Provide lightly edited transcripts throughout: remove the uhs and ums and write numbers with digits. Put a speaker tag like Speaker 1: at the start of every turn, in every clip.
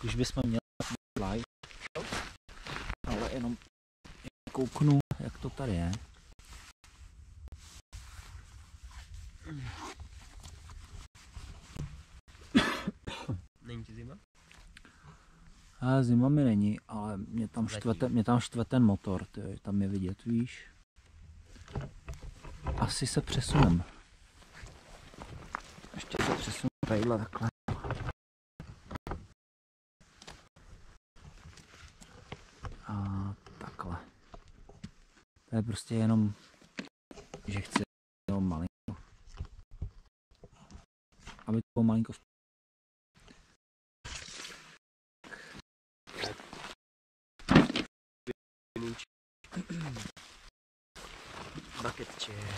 Speaker 1: Už bychom měli live, ale jenom kouknu, jak to tady je.
Speaker 2: Není ti zima?
Speaker 1: A zima mi není, ale mě tam štve ten motor, tyjo, tam je vidět, víš. Asi se přesunem. Ještě se přesunu tadyhle takhle. A takhle. To je prostě jenom, že chci jenom malinko. Aby to bylo malinko v...
Speaker 2: Bucket chair.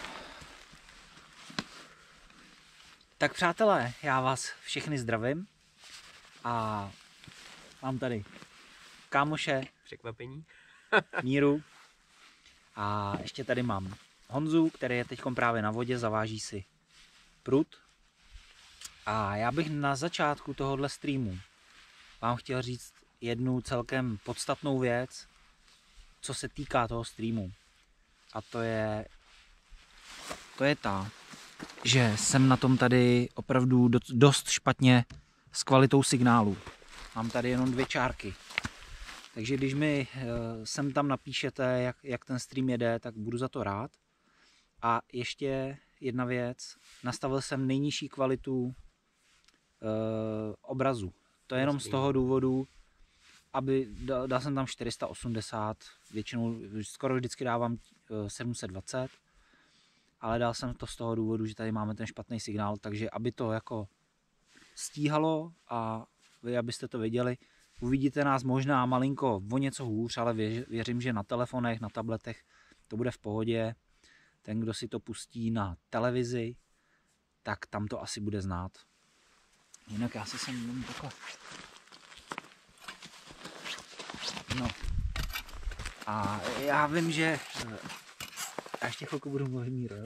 Speaker 1: Tak přátelé, já vás všechny zdravím a mám tady kámoše,
Speaker 2: Překvapení.
Speaker 1: Míru a ještě tady mám Honzu, který je teď právě na vodě, zaváží si prut. A já bych na začátku tohohle streamu vám chtěl říct jednu celkem podstatnou věc, co se týká toho streamu. A to je ta, že jsem na tom tady opravdu dost špatně s kvalitou signálu. Mám tady jenom 2 čárky. Takže když mi sem tam napíšete, jak ten stream jede, tak budu za to rád. A ještě jedna věc. Nastavil jsem nejnižší kvalitu obrazu. To je jenom z toho důvodu, aby dal jsem tam 480, většinou skoro vždycky dávám 720, ale dal jsem to z toho důvodu, že tady máme ten špatný signál, takže aby to jako stíhalo a vy abyste to viděli, uvidíte nás možná malinko o něco hůř, ale věřím, že na telefonech, na tabletech to bude v pohodě. Ten, kdo si to pustí na televizi, tak tam to asi bude znát. Jinak já se sem takhle. No. A já vím, že... Já ještě chvilku budu mluvit, Míro.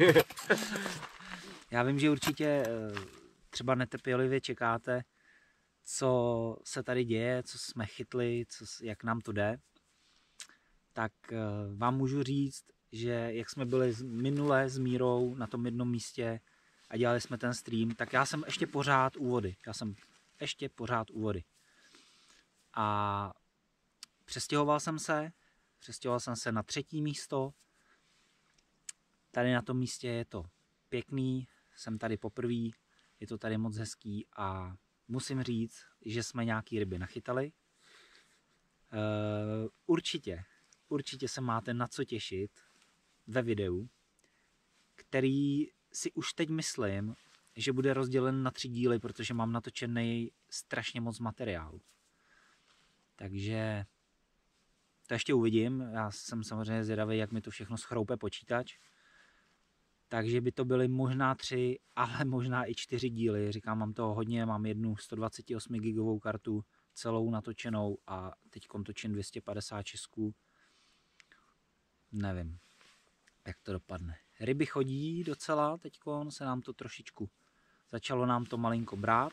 Speaker 1: Já vím, že určitě třeba netrpělivě čekáte, co se tady děje, co jsme chytli, jak nám to jde. Tak vám můžu říct, že jak jsme byli minule s Mírou na tom jednom místě a dělali jsme ten stream, tak já jsem ještě pořád u vody. A přestěhoval jsem se na 3. místo. Tady na tom místě je to pěkný, jsem tady poprvé, je to tady moc hezký a musím říct, že jsme nějaký ryby nachytali. Určitě se máte na co těšit ve videu, který si už teď myslím, že bude rozdělen na 3 díly, protože mám natočený strašně moc materiálu. Takže to ještě uvidím, já jsem samozřejmě zvědavý, jak mi to všechno schroupe počítač. Takže by to byly možná 3, ale možná i 4 díly. Říkám, mám toho hodně, mám jednu 128 gigovou kartu celou natočenou a teď točím 256. Nevím, jak to dopadne. Ryby chodí docela, teď se nám to trošičku, začalo nám to malinko brát.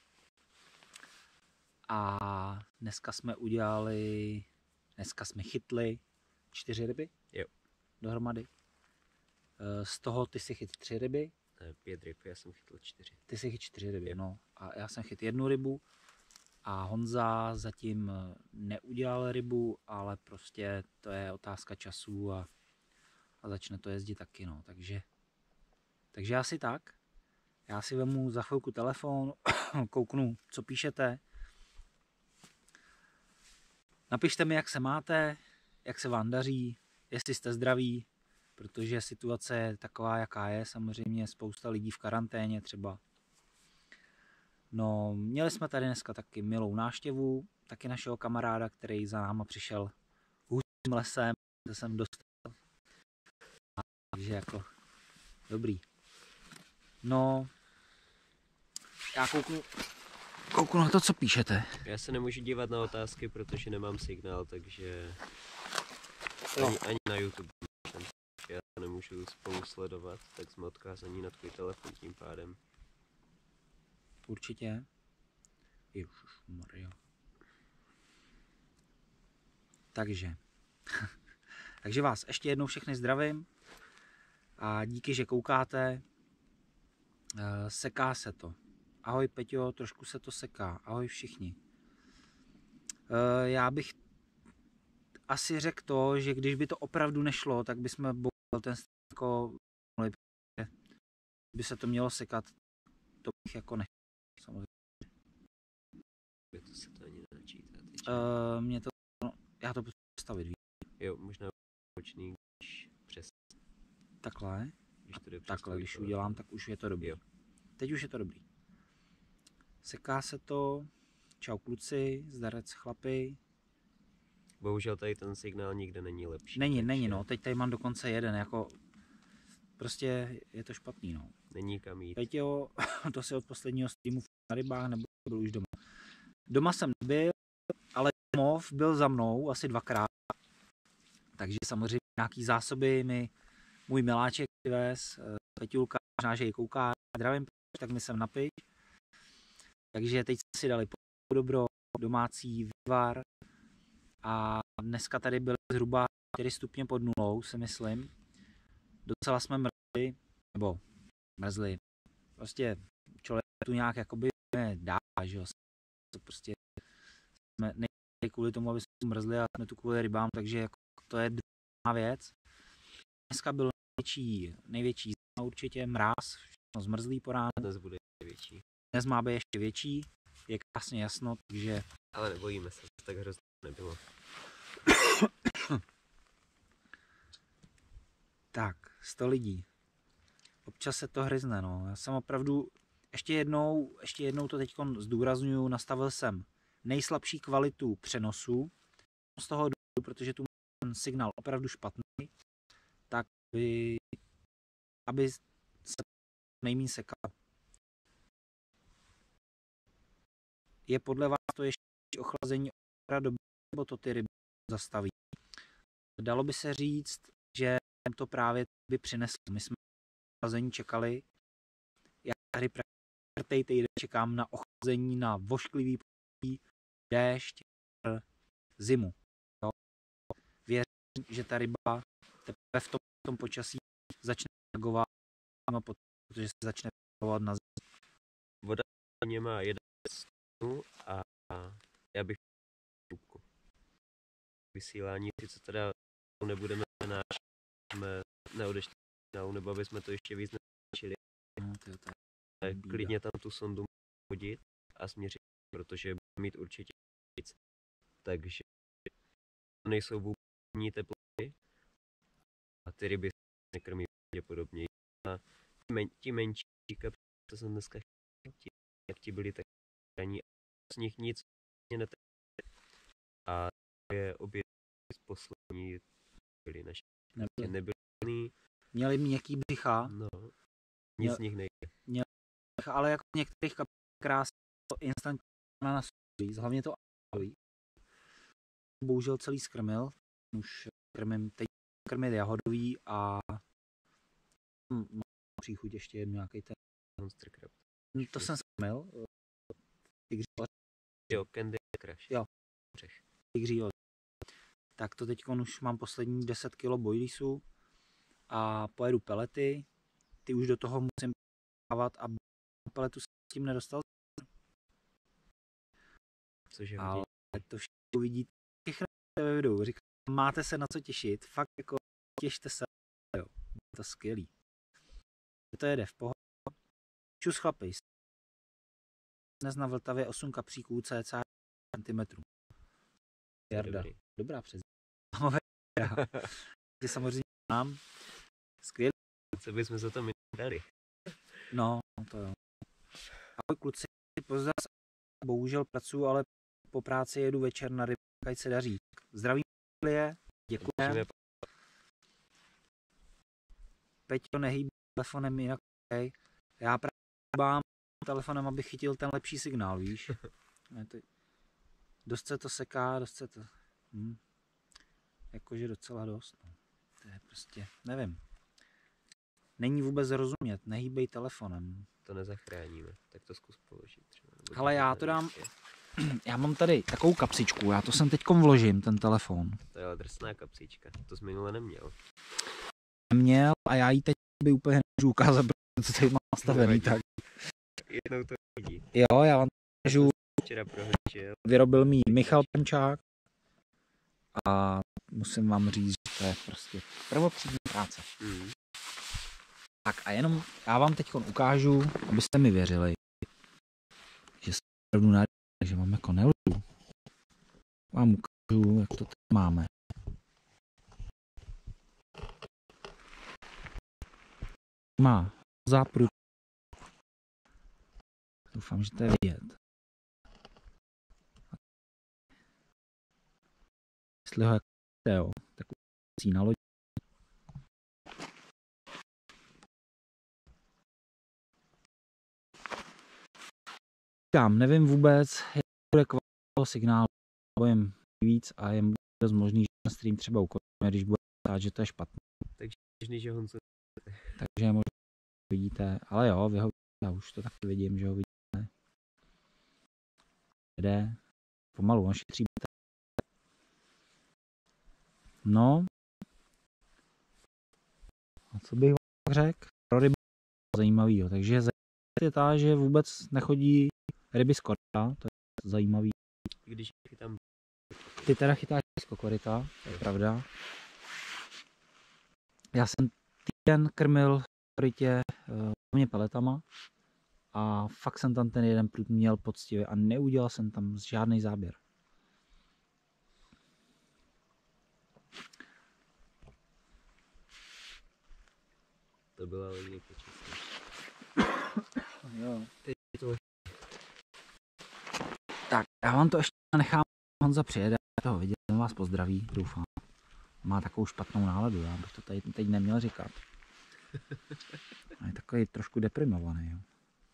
Speaker 1: A dneska jsme chytli 4 ryby.
Speaker 2: Jo.
Speaker 1: Dohromady. Z toho ty si chyt 3 ryby.
Speaker 2: 5 ryb, já jsem chytl 4.
Speaker 1: Ty si chyt 4 ryby, no. A já jsem chyt 1 rybu. A Honza zatím neudělal rybu, ale prostě to je otázka času a začne to jezdit taky, no. Takže asi tak. Já si vemu za chvilku telefon, kouknu, co píšete. Napište mi, jak se máte, jak se vám daří, jestli jste zdraví, protože situace je taková, jaká je, samozřejmě spousta lidí v karanténě třeba. No, měli jsme tady dneska taky milou návštěvu, taky našeho kamaráda, který za náma přišel hustým lesem, kde jsem dostal. Takže jako dobrý. No, já kouknu na to, co píšete.
Speaker 2: Já se nemůžu dívat na otázky, protože nemám signál, takže ani na YouTube. Já nemůžu spolu sledovat, tak jsme odkázaní na tvůj telefon tím pádem.
Speaker 1: Určitě. Ježišmarja. Takže. Takže vás ještě jednou všechny zdravím a díky, že koukáte. Seká se to. Ahoj Peťo, trošku se to seká. Ahoj všichni. Já bych asi řekl to, že když by to opravdu nešlo, tak bychom bohužel ten jako by se to mělo sekat, to bych jako nechtěl. Samozřejmě.
Speaker 2: To se to ani nenačítá.
Speaker 1: Mě to, no, já to potřebuji stavit.
Speaker 2: Jo, možná počný, když přes.
Speaker 1: Takhle.
Speaker 2: Když to jde přes
Speaker 1: Takhle,
Speaker 2: tvůj
Speaker 1: když
Speaker 2: telefon.
Speaker 1: udělám, tak už je to dobrý.
Speaker 2: Jo.
Speaker 1: Teď už je to dobrý. Seká se to. Čau kluci, zdarec chlapi.
Speaker 2: Bohužel tady ten signál nikde není lepší.
Speaker 1: Není, no. Teď tady mám dokonce jeden, jako prostě je to špatný, no.
Speaker 2: Není kam jít.
Speaker 1: Peťo, to si od posledního streamu na rybách, nebo byl už doma. Doma jsem nebyl, ale domov byl za mnou asi 2krát. Takže samozřejmě nějaký zásoby mi můj miláček přivez. Peťulka, možná, že ji kouká, zdravím, tak mi sem napiš. Takže teď si dali dobro, domácí vývar. A dneska tady byly zhruba 4 stupně pod nulou, si myslím. Docela jsme mrzli. Prostě člověk tu nějak jakoby dá, že jo. Prostě jsme nejde kvůli tomu, aby jsme mrzli a jsme tu kvůli rybám, takže jako to je druhá věc. Dneska byl největší určitě mráz, všechno zmrzlý po ránu.
Speaker 2: Dnes bude větší.
Speaker 1: Dnes má být ještě větší, je krásně jasno, takže...
Speaker 2: Ale nebojíme se, tak hrozně nebylo.
Speaker 1: Tak, 100 lidí. Občas se to hryzne, no. Já jsem opravdu, ještě jednou to teď zdůraznuju, nastavil jsem nejslabší kvalitu přenosu. Z toho důvodu, protože tu mám ten signál opravdu špatný, tak aby se nejmín sekal. Je podle vás to ještě ochlazení opravdu, nebo to ty ryby zastaví? Dalo by se říct, že to právě by přineslo. My jsme ochlazení čekali. Já tady čtvrtý týden čekám na ochlazení, na vošklivý déšť, zimu. Jo? Věřím, že ta ryba teprve v tom počasí začne reagovat, protože se začne reagovat na zimu.
Speaker 2: Voda mě má 1 stupňů a já bych trubku. Vysílání, co teda nebudeme neodešli, nebo aby jsme to ještě víc nenačili. Klidně tam tu sondu hodit a směřit, protože bude mít určitě víc. Takže nejsou vůbec teploty a ty ryby se nekrmí pravděpodobně. A ti menší, to jsem dneska chtěl, jak ti byli tak raní, z nich nic netekne. A to je obě z poslední byly naše. Nebyly.
Speaker 1: Měli měkký břicha.
Speaker 2: No, nic z nich nejde.
Speaker 1: Ale jako některých krásně to instantně na nás, hlavně to ahoj. Bohužel celý skrmil. Už krmím teď krmit jahodový a mám příchuť ještě jednu nějaký ten
Speaker 2: Monster Crab.
Speaker 1: To jsem skrmil.
Speaker 2: Jo, Candy Crush.
Speaker 1: Jo. Tak to teď už mám poslední 10 kg boilisu a pojedu pelety. Ty už do toho musím dávat, aby peletu s tím nedostal.
Speaker 2: Cože
Speaker 1: ale to všechno uvidíte ve videu. Říkám, máte se na co těšit. Fakt jako těšte se. Jo, je to skvělý. To jede v pohodě. Čus chlapi. Dnes na Vltavě 8 kapříků cca cm. Jarda. Dobrá přes. Ty samozřejmě mám. Skvělý.
Speaker 2: Co bychom se tam dali?
Speaker 1: No, to jo. Ahoj kluci, pozdrav. Bohužel pracuji, ale po práci jedu večer na ryby, ať se daří. Zdravím je, děkuji. Peťo, nehýbí telefonem jinak. Okay. Já právě bám telefonem, abych chytil ten lepší signál, víš. Dost se to seká, dost se to... Jakože docela dost. No. To je prostě, nevím. Není vůbec rozumět, nehýbej telefonem.
Speaker 2: To nezachráníme, tak to zkus položit třeba.
Speaker 1: Ale já to dám, Já mám tady takovou kapsičku, já to sem teďkom vložím, ten telefon.
Speaker 2: To je ale drsná kapsička, to jsi minule neměl.
Speaker 1: Měl a já ji teď by úplně nemůžu ukázat, protože to tady mám nastavený tak.
Speaker 2: Jednou to vidí.
Speaker 1: Jo, já vám můžu.
Speaker 2: Včera prohlížel.
Speaker 1: Vyrobil mi Michal Pančák a musím vám říct, že to je prostě prvotřídní práce. Tak a jenom já vám teď ukážu, abyste mi věřili, že se opravdu nádherně, že mám jako nelžu. Vám ukážu, jak to tady máme. Má záprut. Doufám, že to je vidět. Jestli ho jako jo, tak ucí na lodi. Nevím vůbec, jak bude kvalita signálu, bojím víc a je dost možný, že ten stream třeba ukončíme, když bude stát, že to je špatný.
Speaker 2: Takže možný, že Honzo.
Speaker 1: Takže možná vidíte, ale jo, vy ho já už to taky vidím, že ho vidíte. Jde pomalu, on šetří. No. A co bych vám řekl? Pro ryby zajímavýho, takže je ta, že vůbec nechodí ryby z koryta, to je zajímavý.
Speaker 2: Když chytám...
Speaker 1: Ty teda chytáš z koryta, to je pravda. Já jsem týden krmil v korytě hlavně peletama a fakt jsem tam ten jeden prut měl poctivě a neudělal jsem tam žádný záběr.
Speaker 2: To byla hodně počasí.
Speaker 1: Jo. Tak, já vám to ještě nechám, Honza přijede, toho vidět, ten vás pozdraví, doufám. Má takovou špatnou náladu, já bych to tady teď neměl říkat. A je takový trošku deprimovaný, jo.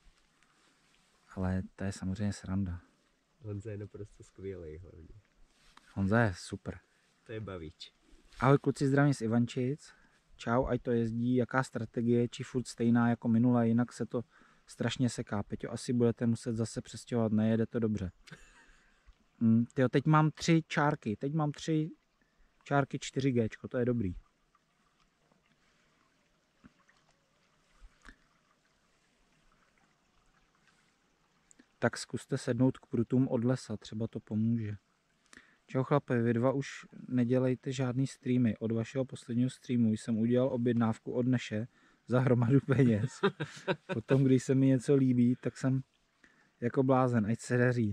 Speaker 1: Ale to je samozřejmě sranda.
Speaker 2: Honza je naprosto skvělý hlavně.
Speaker 1: Honza je super.
Speaker 2: To je bavíč.
Speaker 1: Ahoj kluci, zdravím z Ivančic. Čau, ať to jezdí, jaká strategie, či furt stejná jako minule, jinak se to strašně seká. Peťo, asi budete muset zase přestěhovat, nejede to dobře. Tyjo, teď mám 3 čárky, 4G, to je dobrý. Tak zkuste sednout k prutům od lesa, třeba to pomůže. Čau chlapi, vy dva už nedělejte žádný streamy. Od vašeho posledního streamu jsem udělal objednávku od Neše za hromadu peněz. Potom, když se mi něco líbí, tak jsem jako blázen, ať se daří.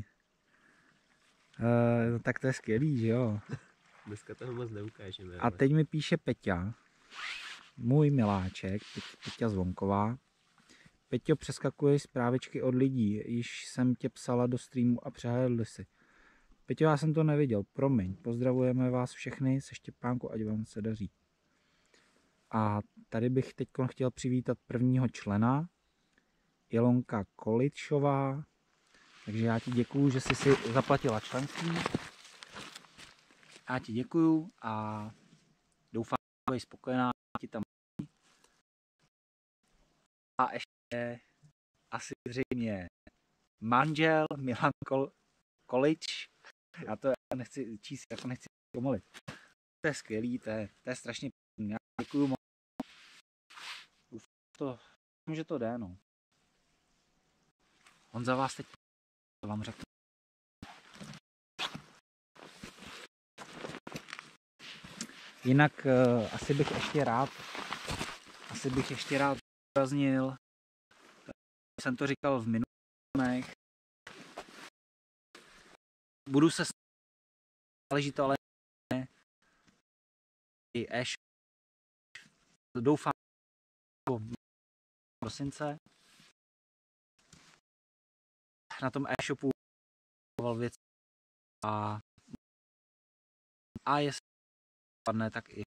Speaker 1: Tak to je skvělý, že jo?
Speaker 2: Dneska toho moc neukážeme.
Speaker 1: A teď mi píše Peťa, můj miláček, Peťa Zvonková. Peťo, přeskakuješ zprávičky od lidí, již jsem tě psala do streamu a přehlédli si. Peťo, já jsem to neviděl, promiň, pozdravujeme vás všechny se Štěpánku, ať vám se daří. A tady bych teď chtěl přivítat prvního člena, Ilonka Količová, takže já ti děkuju, že jsi si zaplatila členství. Já ti děkuju a doufám, že jsi spokojená, ti tam. A ještě asi zřejmě manžel Milan Količ. Já to nechci číst, jako nechci pomalit. To je skvělý, to je strašně pěkný. Já děkuju moc. Doufám, že to jde, no. On za vás teď vám řekne. Jinak asi bych ještě rád zdůraznil, jsem to říkal v minulých, budu se záleží to, ale ne. I doufám prosince. Na tom e-shopu věc a jestli padne, tak i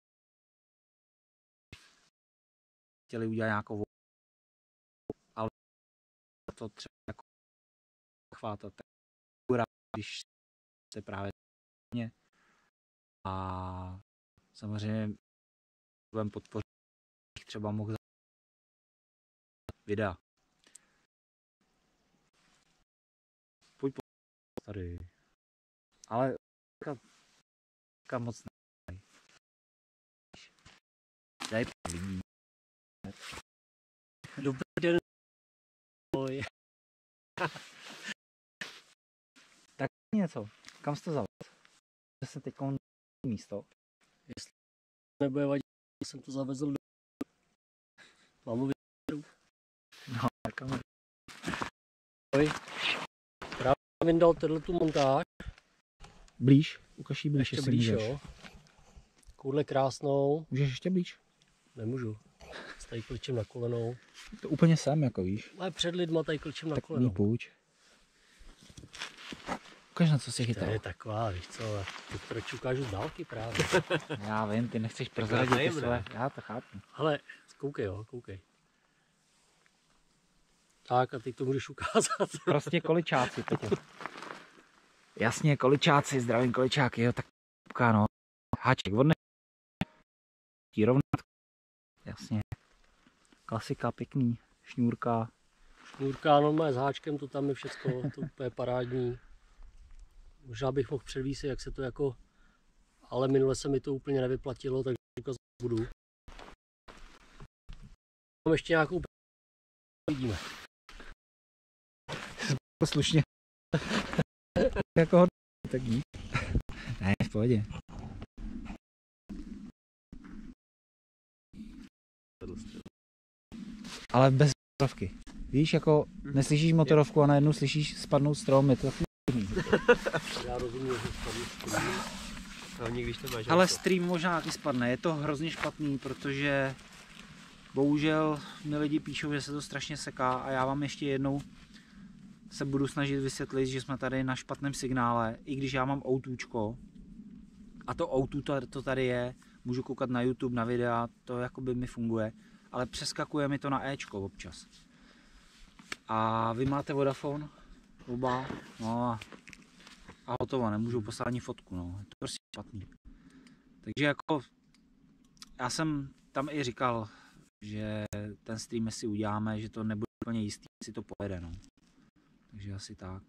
Speaker 1: chtěli udělat nějakou, ale to třeba jako chvátat, tak když se právě a samozřejmě budeme podpořit, třeba mohl videa. Pojď tady. Ale moc ne. Tady lidí.
Speaker 3: Dobrý den.
Speaker 1: Tak něco. Kam jste zaved? Že se teď místo.
Speaker 3: Jestli nebude vadit, jsem to zavezl do... Mám ho
Speaker 1: No, tak kam.
Speaker 3: Právě vyndal tu montáž.
Speaker 1: Blíž, ukaž jí blíž,
Speaker 3: Ještě
Speaker 1: jestli
Speaker 3: blíž,
Speaker 1: můžeš.
Speaker 3: jo. Takovouhle krásnou.
Speaker 1: Můžeš ještě blíž?
Speaker 3: Nemůžu. Tady klčím na kolenou.
Speaker 1: To úplně sem, jako víš.
Speaker 3: Ale před lidma tady klčím na
Speaker 1: Tak
Speaker 3: kolenou.
Speaker 1: mi půjč. Ukaž, na co si
Speaker 3: To
Speaker 1: chytal.
Speaker 3: je taková, víš co, to proč ukážu z dálky právě.
Speaker 1: Já vím, ty nechceš prozradit ty
Speaker 2: tajemné.
Speaker 1: své. Já to chápu.
Speaker 3: Ale koukej jo, koukej. Tak a teď to můžeš ukázat.
Speaker 1: Prostě količáci, Petě. Jasně, količáci, zdravím količáky, jo, tak no. Háček vodne. Rovnat. Jasně. Klasika, pěkný. Šňůrka.
Speaker 3: Šňůrka, no má s háčkem, to tam je všecko, to je parádní. Možná bych mohl předvísit, jak se to jako, ale minule se mi to úplně nevyplatilo, takže ukazovat budu. Mám ještě nějakou, vidíme.
Speaker 1: Slušně. Jako hodně, tak nic. Ne, v pohodě. Ale bez motorovky. Víš, jako neslyšíš motorovku a najednou slyšíš spadnout strom, je to takový.
Speaker 3: Já rozumím, že spadnu.
Speaker 2: Hlavně když to máš.
Speaker 1: Ale stream možná taky spadne, je to hrozně špatný, protože bohužel mi lidi píšou, že se to strašně seká a já vám ještě jednou se budu snažit vysvětlit, že jsme tady na špatném signále, i když já mám O2čko a to O2 to tady je, můžu koukat na YouTube, na videa, to jakoby mi funguje, ale přeskakuje mi to na Ečko občas. A vy máte Vodafone? Oba? No a hotovo, nemůžu poslat ani fotku, no, je to prostě špatný. Takže jako, já jsem tam i říkal, že ten stream si uděláme, že to nebude úplně jistý, si to pojede, no. Takže asi tak.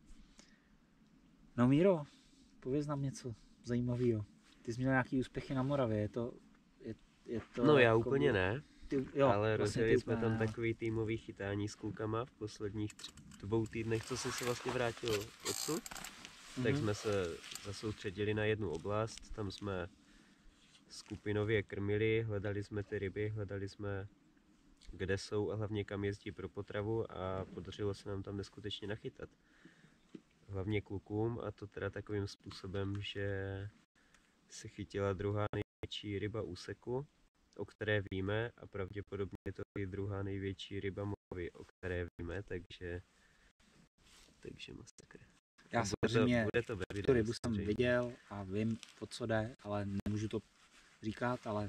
Speaker 1: No Míro, pověz nám něco zajímavého. Ty jsi měl nějaký úspěchy na Moravě, je to
Speaker 2: No já
Speaker 1: jako
Speaker 2: úplně ne,
Speaker 1: jo,
Speaker 2: ale
Speaker 1: vlastně
Speaker 2: rozjeli
Speaker 1: ty
Speaker 2: jsme
Speaker 1: úplně
Speaker 2: tam
Speaker 1: ne.
Speaker 2: takový týmový chytání s klukama v posledních 2 týdnech, co jsem se vlastně vrátil odsud. Tak jsme se zasoustředili na jednu oblast, tam jsme skupinově krmili, hledali jsme ty ryby, hledali jsme, kde jsou a hlavně kam jezdí pro potravu a podařilo se nám tam neskutečně nachytat. Hlavně klukům a to teda takovým způsobem, že se chytila druhá největší ryba úseku, o které víme a pravděpodobně je to i druhá největší ryba Moravy, o které víme, takže masakr.
Speaker 1: Já samozřejmě
Speaker 2: bude to ve
Speaker 1: tu
Speaker 2: videu,
Speaker 1: rybu jsem
Speaker 2: samozřejmě.
Speaker 1: viděl a vím, o co jde, ale nemůžu to říkat, ale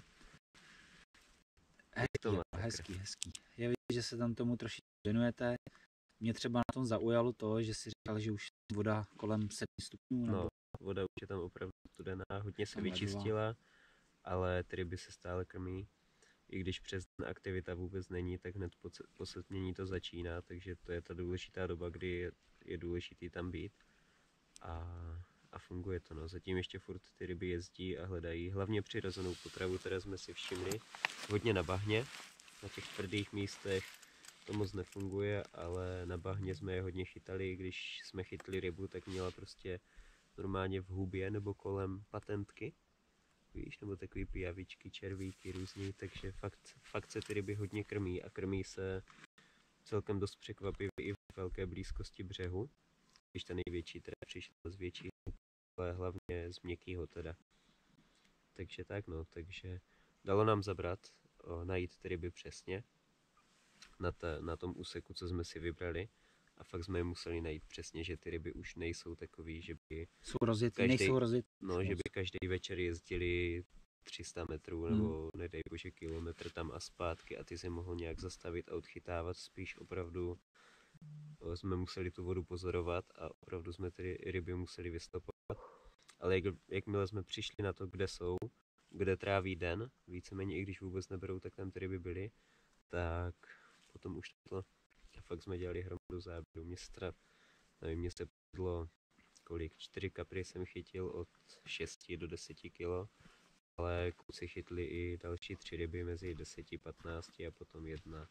Speaker 2: to
Speaker 1: hezký. Je vidět, že se tam tomu trošičku věnujete. Mě třeba na tom zaujalo to, že si říkal, že už voda kolem 7 stupňů. Nebo...
Speaker 2: No, voda už je tam opravdu studená, hodně se
Speaker 1: Tam
Speaker 2: vyčistila, ale ty ryby se stále krmí. I když přes den aktivita vůbec není, tak hned po setmění to začíná, takže to je ta důležitá doba, kdy je důležitý tam být. A funguje to, no. Zatím ještě furt ty ryby jezdí a hledají hlavně přirozenou potravu, které jsme si všimli. Hodně na bahně, na těch tvrdých místech to moc nefunguje, ale na bahně jsme je hodně chytali. Když jsme chytli rybu, tak měla prostě normálně v hubě nebo kolem patentky. Víš, nebo takový pijavičky, červíky různý, takže fakt se ty ryby hodně krmí a krmí se celkem dost překvapivě i v velké blízkosti břehu. Když ta největší teda přišla z větší, ale hlavně z měkkýho teda. Takže tak no, takže dalo nám zabrat najít ty ryby přesně na tom úseku, co jsme si vybrali. A fakt jsme je museli najít přesně, že ty ryby už nejsou takový, že by
Speaker 1: Jsou rozjetý, nejsou rozjetý.
Speaker 2: No, že by každý večer jezdili 300 metrů nebo nedej bože kilometr tam a zpátky a ty se mohl nějak zastavit a odchytávat, spíš opravdu jsme museli tu vodu pozorovat a opravdu jsme ty ryby museli vystopovat. Ale jakmile jsme přišli na to, kde jsou, kde tráví den, víceméně i když vůbec neberou, tak tam ty ryby byly, tak potom už to, a fakt jsme dělali hromadu záběrů. Mně se povedlo kolik, 4 kapry jsem chytil od 6 do 10 kg, ale kluci chytli i další 3 ryby mezi 10 a 15 a potom jedna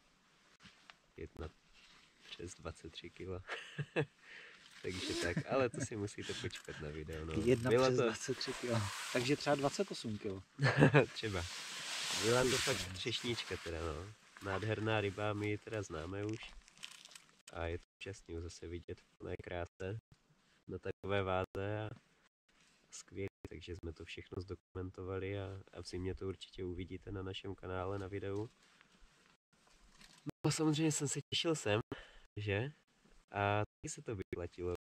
Speaker 2: přes 23 kg. Takže tak, ale to si musíte počkat na video. No.
Speaker 1: Jedna
Speaker 2: Byla
Speaker 1: přes
Speaker 2: to
Speaker 1: 23 kg. Takže třeba 28 kg.
Speaker 2: třeba. Byla to fakt třešnička teda, no. Nádherná ryba, my ji teda známe už. A je to úžasný zase vidět v plné kráse na takové váze a skvělý, takže jsme to všechno zdokumentovali a v zimě to určitě uvidíte na našem kanále na videu. No samozřejmě jsem se těšil sem, že? A taky se to vyplatilo.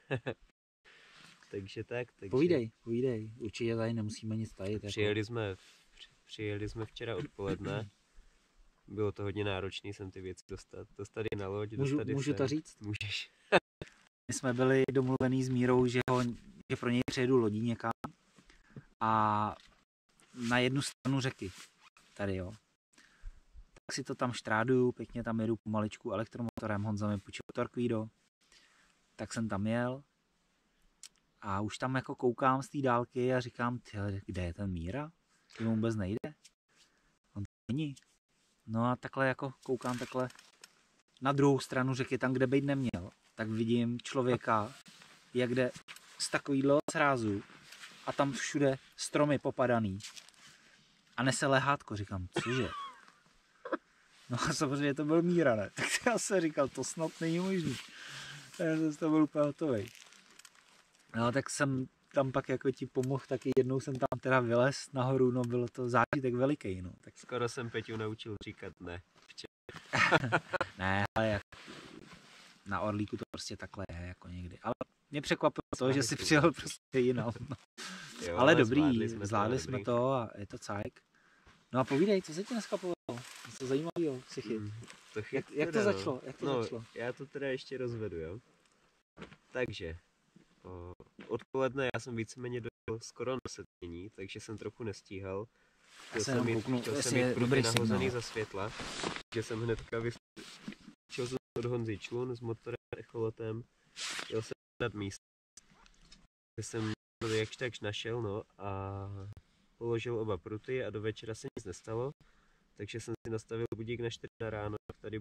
Speaker 2: Takže tak. Takže...
Speaker 1: Povídej. Určitě tady nemusíme nic tajit.
Speaker 2: Přijeli jsme včera odpoledne. Bylo to hodně náročné sem ty věci dostat je na loď,
Speaker 1: Můžu to říct?
Speaker 2: Můžeš.
Speaker 1: My jsme byli domluvený s Mírou, že pro něj přejedu lodí někam a na jednu stranu řeky, tady jo. Tak si to tam štráduju, pěkně tam jedu pomaličku elektromotorem, Honza mi půjčil Torquedo, tak jsem tam jel a už tam jako koukám z té dálky a říkám, kde je ten Míra? Ty mu vůbec nejde? On to není. No a takhle jako koukám takhle na druhou stranu řeky, tam kde být neměl, tak vidím člověka, jak jde z takovýhle srázu a tam všude stromy popadaný a nese lehátko, říkám, cože? No a samozřejmě to byl Míra, ne? Tak já jsem říkal, to snad není možný. Já jsem byl úplně hotovej. No tak jsem tam pak jako ti pomohl, taky jednou jsem tam teda vylez nahoru, no bylo to zážitek veliký, no. Tak...
Speaker 2: Skoro jsem Peťu naučil říkat ne.
Speaker 1: Ne, ale jak na Orlíku to prostě takhle je, jako někdy. Ale mě překvapilo to, že si přijel prostě jinam. No.
Speaker 2: Jo,
Speaker 1: ale dobrý, zvládli jsme to a je to cajk. No a povídej, co se ti dneska povedlo? Něco zajímavého si chyt. Jak to začalo?
Speaker 2: Já to teda ještě rozvedu, jo. Takže, odpoledne já jsem víceméně dojel skoro na setmění, takže jsem trochu nestíhal. Chtěl jsem mít pruty nahozený za světla, že jsem hnedka vyšel jsem od Honzy člun s motorem, echolotem, jel jsem nad míst, kde jsem to jakž takž našel, no a položil oba pruty a do večera se nic nestalo, takže jsem si nastavil budík na 4 ráno,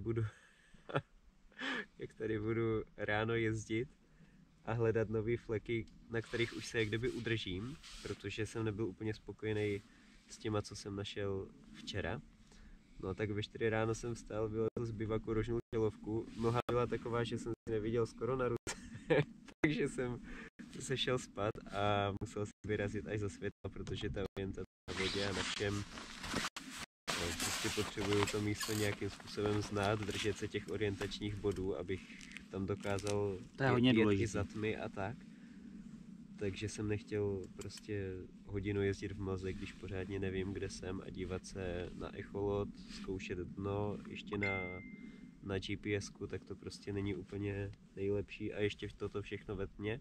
Speaker 2: jak tady budu ráno jezdit a hledat nové fleky, na kterých už se jak kdyby udržím, protože jsem nebyl úplně spokojený s těma, co jsem našel včera. No tak ve 4 ráno jsem vstal, vylezl z bivaku, rožnul čelovku, noha byla taková, že jsem si neviděl skoro na ruce, takže jsem se šel spát a musel jsem vyrazit až za světla, protože ta orientace na vodě a na všem, prostě potřebuju to místo nějakým způsobem znát, držet se těch orientačních bodů, abych tam dokázal jet i za tmy a tak. Takže jsem nechtěl prostě hodinu jezdit v mlze, když pořádně nevím, kde jsem, a dívat se na echolot, zkoušet dno, ještě na GPSku, tak to prostě není úplně nejlepší a ještě toto všechno ve tmě.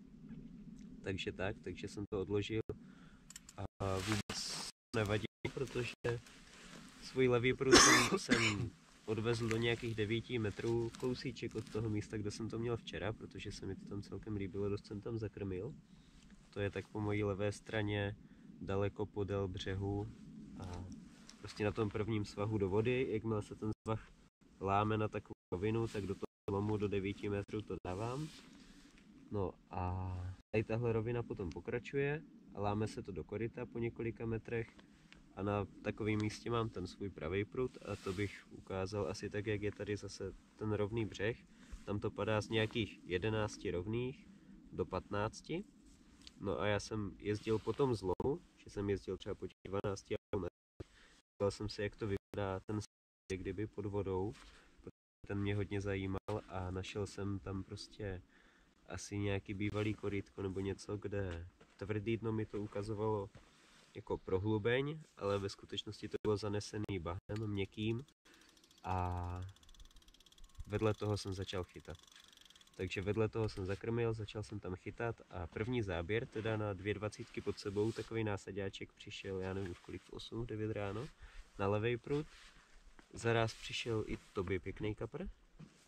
Speaker 2: Takže jsem to odložil a vůbec nevadí, protože svůj levý prut jsem odvezl do nějakých 9 metrů, kousíček od toho místa, kde jsem to měl včera, protože se mi to tam celkem líbilo, dost jsem tam zakrmil. To je tak po mojí levé straně, daleko podél břehu a prostě na tom prvním svahu do vody, jakmile se ten svah láme na takovou rovinu, tak do toho lomu do 9 metrů to dávám. No a tady tahle rovina potom pokračuje a láme se to do koryta po několika metrech a na takovém místě mám ten svůj pravý prut a to bych ukázal asi tak, jak je tady zase ten rovný břeh. Tam to padá z nějakých 11 rovných do 15. No a já jsem jezdil po tom zlomu, že jsem jezdil třeba po těch 12 metrů. Díval jsem se, jak to vypadá ten svah, kdyby pod vodou, protože ten mě hodně zajímal a našel jsem tam prostě asi nějaký bývalý korýtko nebo něco, kde tvrdý dno mi to ukazovalo jako prohlubeň, ale ve skutečnosti to bylo zanesený bahnem měkkým a vedle toho jsem začal chytat. Takže vedle toho jsem zakrmil, začal jsem tam chytat a první záběr, teda na 2,20 pod sebou, takový násaďáček přišel, já nevím už kolik, v 8, 9 ráno, na levej prut. Zaraz přišel i tobě pěkný kapr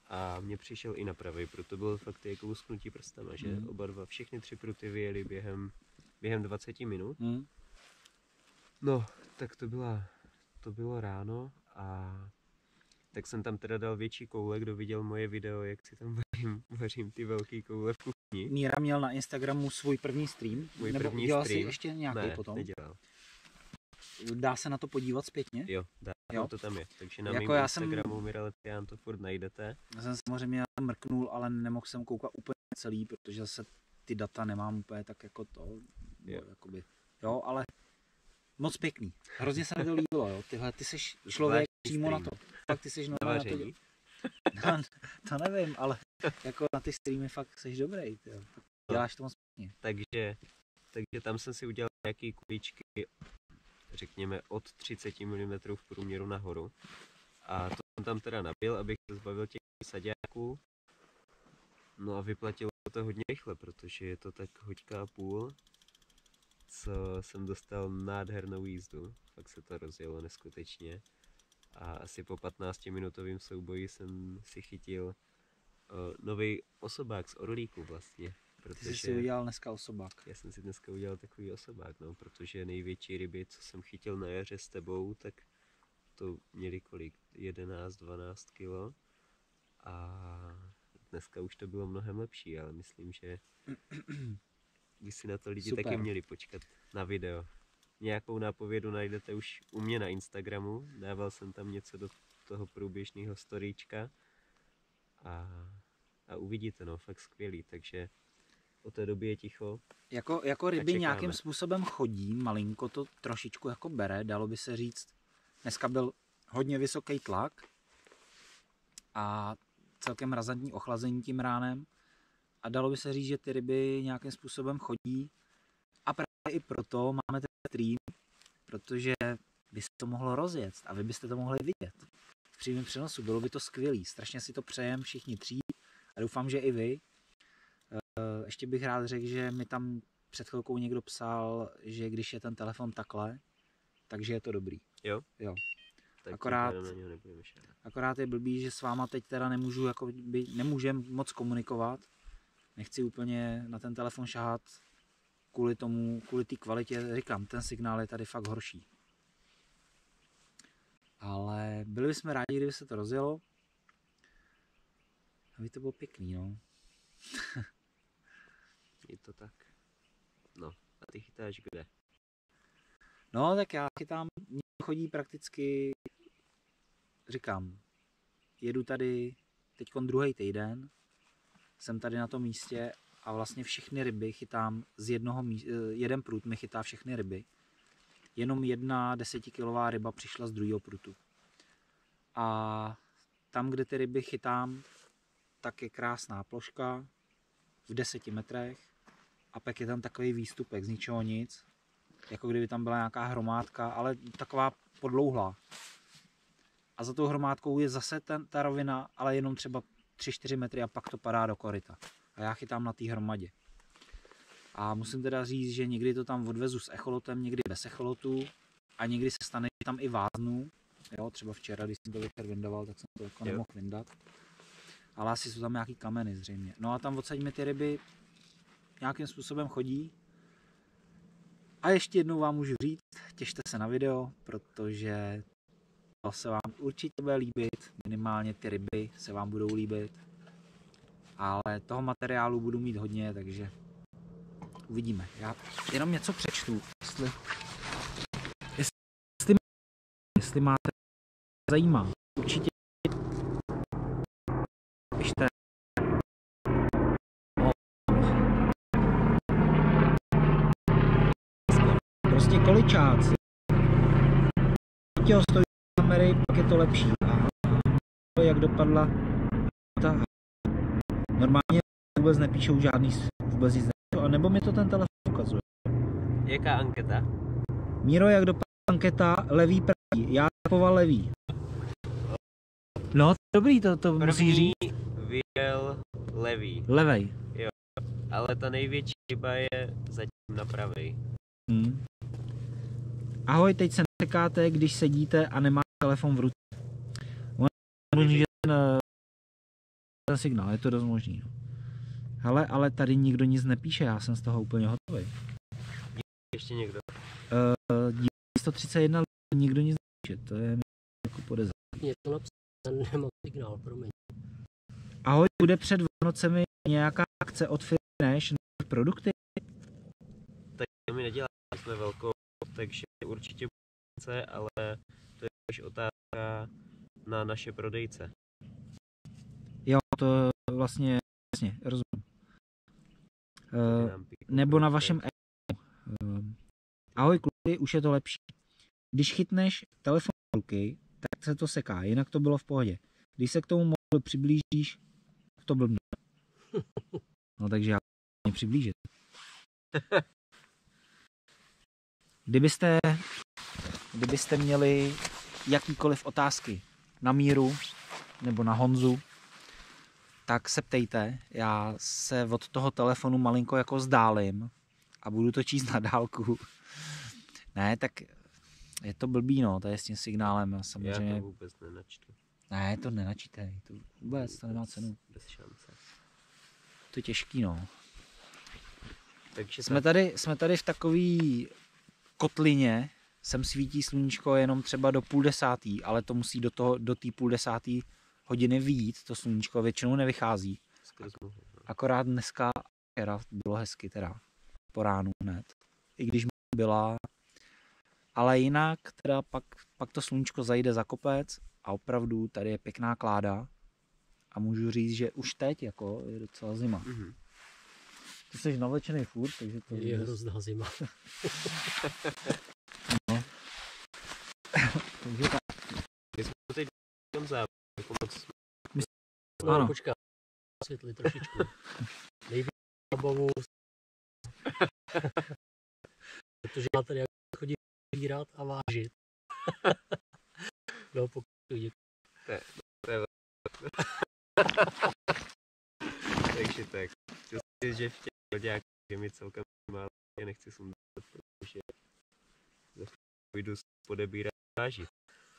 Speaker 2: a mě přišel i na pravý prut. To bylo fakt jako usknutí prstama, že oba dva, všechny 3 pruty vyjeli během 20 minut. No, tak to bylo ráno a tak jsem tam teda dal větší koule, kdo viděl moje video, jak si tam vařím ty velké koule v kuchyni.
Speaker 1: Míra měl na Instagramu svůj první stream, nebo dělal si ještě nějaký potom?
Speaker 2: Ne, nedělal.
Speaker 1: Dá se na to podívat zpětně?
Speaker 2: Jo, dá, to tam je, takže na
Speaker 1: jako
Speaker 2: mém Instagramu Miraletian to furt najdete.
Speaker 1: Já jsem samozřejmě mrknul, ale nemohl jsem koukat úplně celý, protože zase ty data nemám úplně tak jako to, jakoby, jo, ale moc pěkný, hrozně se mi to líbilo, jo, ty jsi člověk přímo na to, fakt ty jsi na to, to nevím, ale jako na ty streamy fakt jsi dobrý, tyjo. Děláš to moc pěkně.
Speaker 2: Takže tam jsem si udělal nějaký kuličky, řekněme od 30 mm v průměru nahoru a to jsem tam teda nabil, abych se zbavil těch saďáků. No a vyplatilo to hodně rychle, protože je to tak hoďka a půl, co jsem dostal nádhernou jízdu, fakt se to rozjelo neskutečně a asi po 15-minutovém souboji jsem si chytil nový osobák z orlíku vlastně. Protože
Speaker 1: ty jsi si udělal dneska osobák.
Speaker 2: Já jsem si dneska udělal takový osobák, no, protože největší ryby, co jsem chytil na jaře s tebou, tak to měli kolik? 11-12 kilo a dneska už to bylo mnohem lepší, ale myslím, že by si na to lidi taky měli počkat na video. Nějakou nápovědu najdete už u mě na Instagramu, dával jsem tam něco do toho průběžného storíčka a uvidíte, no, fakt skvělý, takže od té doby je ticho.
Speaker 1: Jako ryby nějakým způsobem chodí, malinko to trošičku jako bere, dalo by se říct. Dneska byl hodně vysoký tlak a celkem razantní ochlazení tím ránem a dalo by se říct, že ty ryby nějakým způsobem chodí a právě i proto máme ten stream, protože by se to mohlo rozjet a vy byste to mohli vidět v přímém přenosu, bylo by to skvělý, strašně si to přejem všichni 3 a doufám, že i vy. Ještě bych rád řekl, že mi tam před chvilkou někdo psal, že když je ten telefon takhle, takže je to dobrý.
Speaker 2: Jo?
Speaker 1: Jo.
Speaker 2: Tak
Speaker 1: akorát je blbý, že s váma teď teda nemůžem moc komunikovat. Nechci úplně na ten telefon šahat kvůli té kvalitě. Říkám, ten signál je tady fakt horší. Ale byli bychom rádi, kdyby se to rozjelo. Aby to bylo pěkný, no.
Speaker 2: Je to tak. No, a ty chytáš kde?
Speaker 1: No, tak já chytám, chodí prakticky, říkám, jedu tady teďkon 2. týden, jsem tady na tom místě a vlastně všechny ryby chytám z jeden prut mi chytá všechny ryby. Jenom jedna 10kilová ryba přišla z 2. prutu. A tam, kde ty ryby chytám, tak je krásná ploška v 10 metrech a pak je tam takový výstupek z ničeho nic, jako kdyby tam byla nějaká hromádka, ale taková podlouhlá. A za tou hromádkou je zase ta rovina, ale jenom třeba 3-4 metry a pak to padá do koryta. A já chytám na té hromadě. A musím teda říct, že někdy to tam odvezu s echolotem, někdy bez echolotu a někdy se stane, že tam i váznu. Jo, třeba včera, když jsem to večer vyndaval, tak jsem to jako nemohl vyndat. Ale asi jsou tam nějaký kameny zřejmě. No a tam odsaď mi ty ryby nějakým způsobem chodí. A ještě jednou vám můžu říct, těšte se na video, protože to se vám určitě bude líbit, minimálně ty ryby se vám budou líbit. Ale toho materiálu budu mít hodně, takže uvidíme. Já jenom něco přečtu, jestli máte zajímá. Určitě pište. Prostě količáci. Těho stojí kamery, pak je to lepší. A jak dopadla ta... Normálně vůbec nepíšou žádný, vůbec nic nepíšou, a nebo mi to ten telefon ukazuje.
Speaker 2: Jaká anketa?
Speaker 1: Míro, jak dopadla anketa, levý pravý, já typoval levý. No, dobrý, to musí říct.
Speaker 2: Vyjel levý.
Speaker 1: Levej.
Speaker 2: Jo, ale ta největší ryba je zatím na pravej.
Speaker 1: Ahoj, teď se nečekáte, když sedíte a nemáte telefon v ruce. Možná, že ten ten signál, je to dost možný. No. Hele, ale tady nikdo nic nepíše, já jsem z toho úplně hotový.
Speaker 2: Ještě někdo?
Speaker 1: 131 nikdo nic nepíše, to je jako podezřelé.
Speaker 3: Je to napsané, nemám signál, promiň.
Speaker 1: Ahoj, bude před Vánocemi nějaká akce od firmy Nash na produkty?
Speaker 2: Tak my neděláme, jsme velkou, takže určitě bude, ale to je už otázka na naše prodejce.
Speaker 1: Jo, to vlastně, rozumím. Nebo na vašem ahoj kluci, už je to lepší. Když chytneš telefon do ruky, tak se to seká, jinak to bylo v pohodě. Když se k tomu mobilu přiblížíš, to blbne. No takže já mě přiblížit. Kdybyste měli jakýkoliv otázky na Míru nebo na Honzu, tak se ptejte. Já se od toho telefonu malinko jako vzdálím a budu to číst na dálku. Ne, tak je to blbý, no, to je s tím signálem. A samozřejmě...
Speaker 2: Já to vůbec nenačtu.
Speaker 1: Ne, to nenačítej, to vůbec, to nemá cenu.
Speaker 2: Bez šance.
Speaker 1: To je těžký, no.
Speaker 2: Takže
Speaker 1: Jsme tady v takový kotlině, sem svítí sluníčko jenom třeba do 9:30, ale to musí do té 9:30 vyjít, to sluníčko většinou nevychází. Akorát dneska bylo hezky teda, po ránu hned, i když byla, ale jinak teda pak to sluníčko zajde za kopec a opravdu tady je pěkná kláda a můžu říct, že už teď jako je docela zima.
Speaker 2: Mm-hmm.
Speaker 1: Ty jsi navlečený furt, takže to
Speaker 3: je hrozná zima.
Speaker 1: No. Takže tak.
Speaker 2: My jsme teď v tom závěru moc...
Speaker 3: No,
Speaker 1: ano.
Speaker 3: počká, světli trošičku. Nejvíc babu, protože já tady chodím sbírat a vážit. No, pokud děkuji.
Speaker 2: To je takže tak. Chtěl jsem říct, že v těch loďách je mi celkem málo, já nechci sundat, protože za chvíli půjdu podebírat a vážit.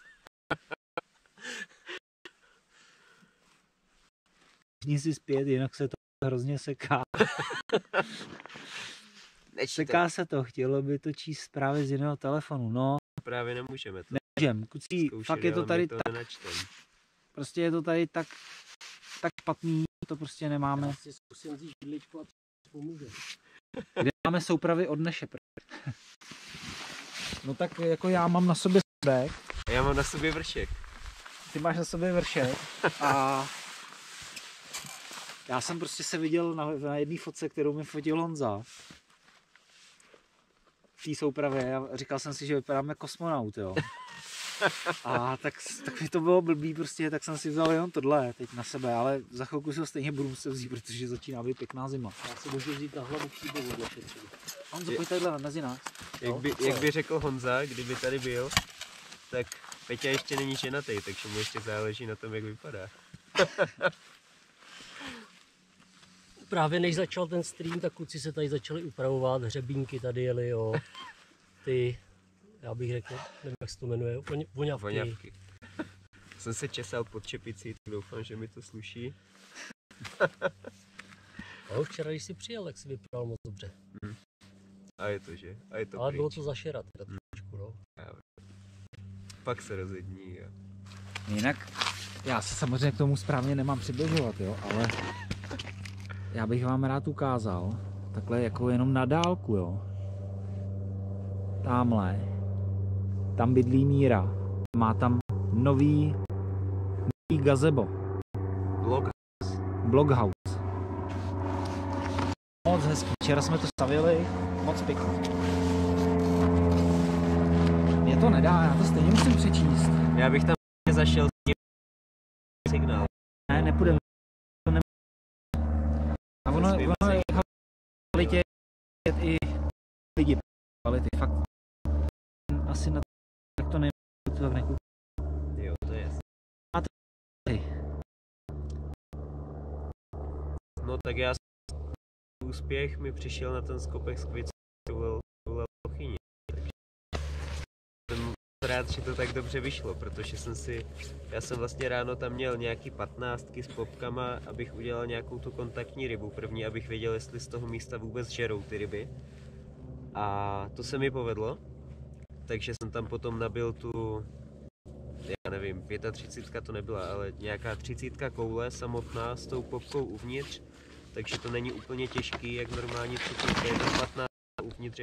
Speaker 1: Všichni si zpět, jinak se to hrozně seká. Seká se to, chtělo by to číst právě z jiného telefonu, no.
Speaker 2: Právě nemůžeme to.
Speaker 1: Nemůžem, kucí, fakt je to tady
Speaker 2: to
Speaker 1: tak,
Speaker 2: nenačtem.
Speaker 1: prostě je to tady tak špatný, to prostě nemáme.
Speaker 3: Já si zkusím vzít židličku a pomůže.
Speaker 1: Kde máme soupravy od Neše. No tak jako já mám na sobě sebek.
Speaker 2: A já mám na sobě vršek.
Speaker 1: Ty máš na sobě vršek a já jsem prostě se viděl na jedné fotce, kterou mi fotil Honza. V té soupravě a říkal jsem si, že vypadám jako kosmonaut, jo. A tak mi to bylo blbý prostě, tak jsem si vzal jenom tohle teď na sebe, ale za chvilku si ho stejně budu muset vzít, protože začíná být pěkná zima.
Speaker 3: Já si můžu vzít na hlavu kýbovu dla šetření.
Speaker 1: Honzo, pojď tadyhle mezi nás.
Speaker 2: Jak by řekl Honza, kdyby tady byl, tak Peťa ještě není ženatý, takže mu ještě záleží na tom, jak vypadá.
Speaker 3: Právě než začal ten stream, tak kluci se tady začali upravovat, hřebínky tady jeli, jo. Ty, já bych řekl, nevím, jak se to jmenuje, voňavky.
Speaker 2: Jsem se česal pod čepicí, tak doufám, že mi to sluší.
Speaker 3: Ale včera, když jsi přijel, tak si vypadal moc dobře.
Speaker 2: A je to, že? A je to
Speaker 3: Ale
Speaker 2: pryč.
Speaker 3: bylo to zašerat teda trošičku, no.
Speaker 2: Pak se rozední. A...
Speaker 1: Jinak, já se samozřejmě k tomu správně nemám přibližovat, jo, ale já bych vám rád ukázal, takhle jako jenom na dálku, jo. Támhle, tam bydlí Míra, má tam nový gazebo. Blockhouse. Moc hezký, včera jsme to stavili, moc pěkný. Mě to nedá, já to stejně musím přečíst.
Speaker 2: Já bych tam zašel s tím signál.
Speaker 1: Ne, nepůjdeme. A ono je kvalitě i lidi kvality, fakt asi na tak to nekoupí.
Speaker 2: Jo, to je. No tak já úspěch mi přišel na ten skopek s kvicí, to byl lochyni. Takže jsem rád, že to tak dobře vyšlo, protože já jsem vlastně ráno tam měl nějaký 15 s popkama, abych udělal nějakou tu kontaktní rybu první, abych věděl, jestli z toho místa vůbec žerou ty ryby. A to se mi povedlo, takže jsem tam potom nabil tu, já nevím, 35 to nebyla, ale nějaká 30 koule samotná s tou popkou uvnitř, takže to není úplně těžký, jak normální 30, je to 15 uvnitř,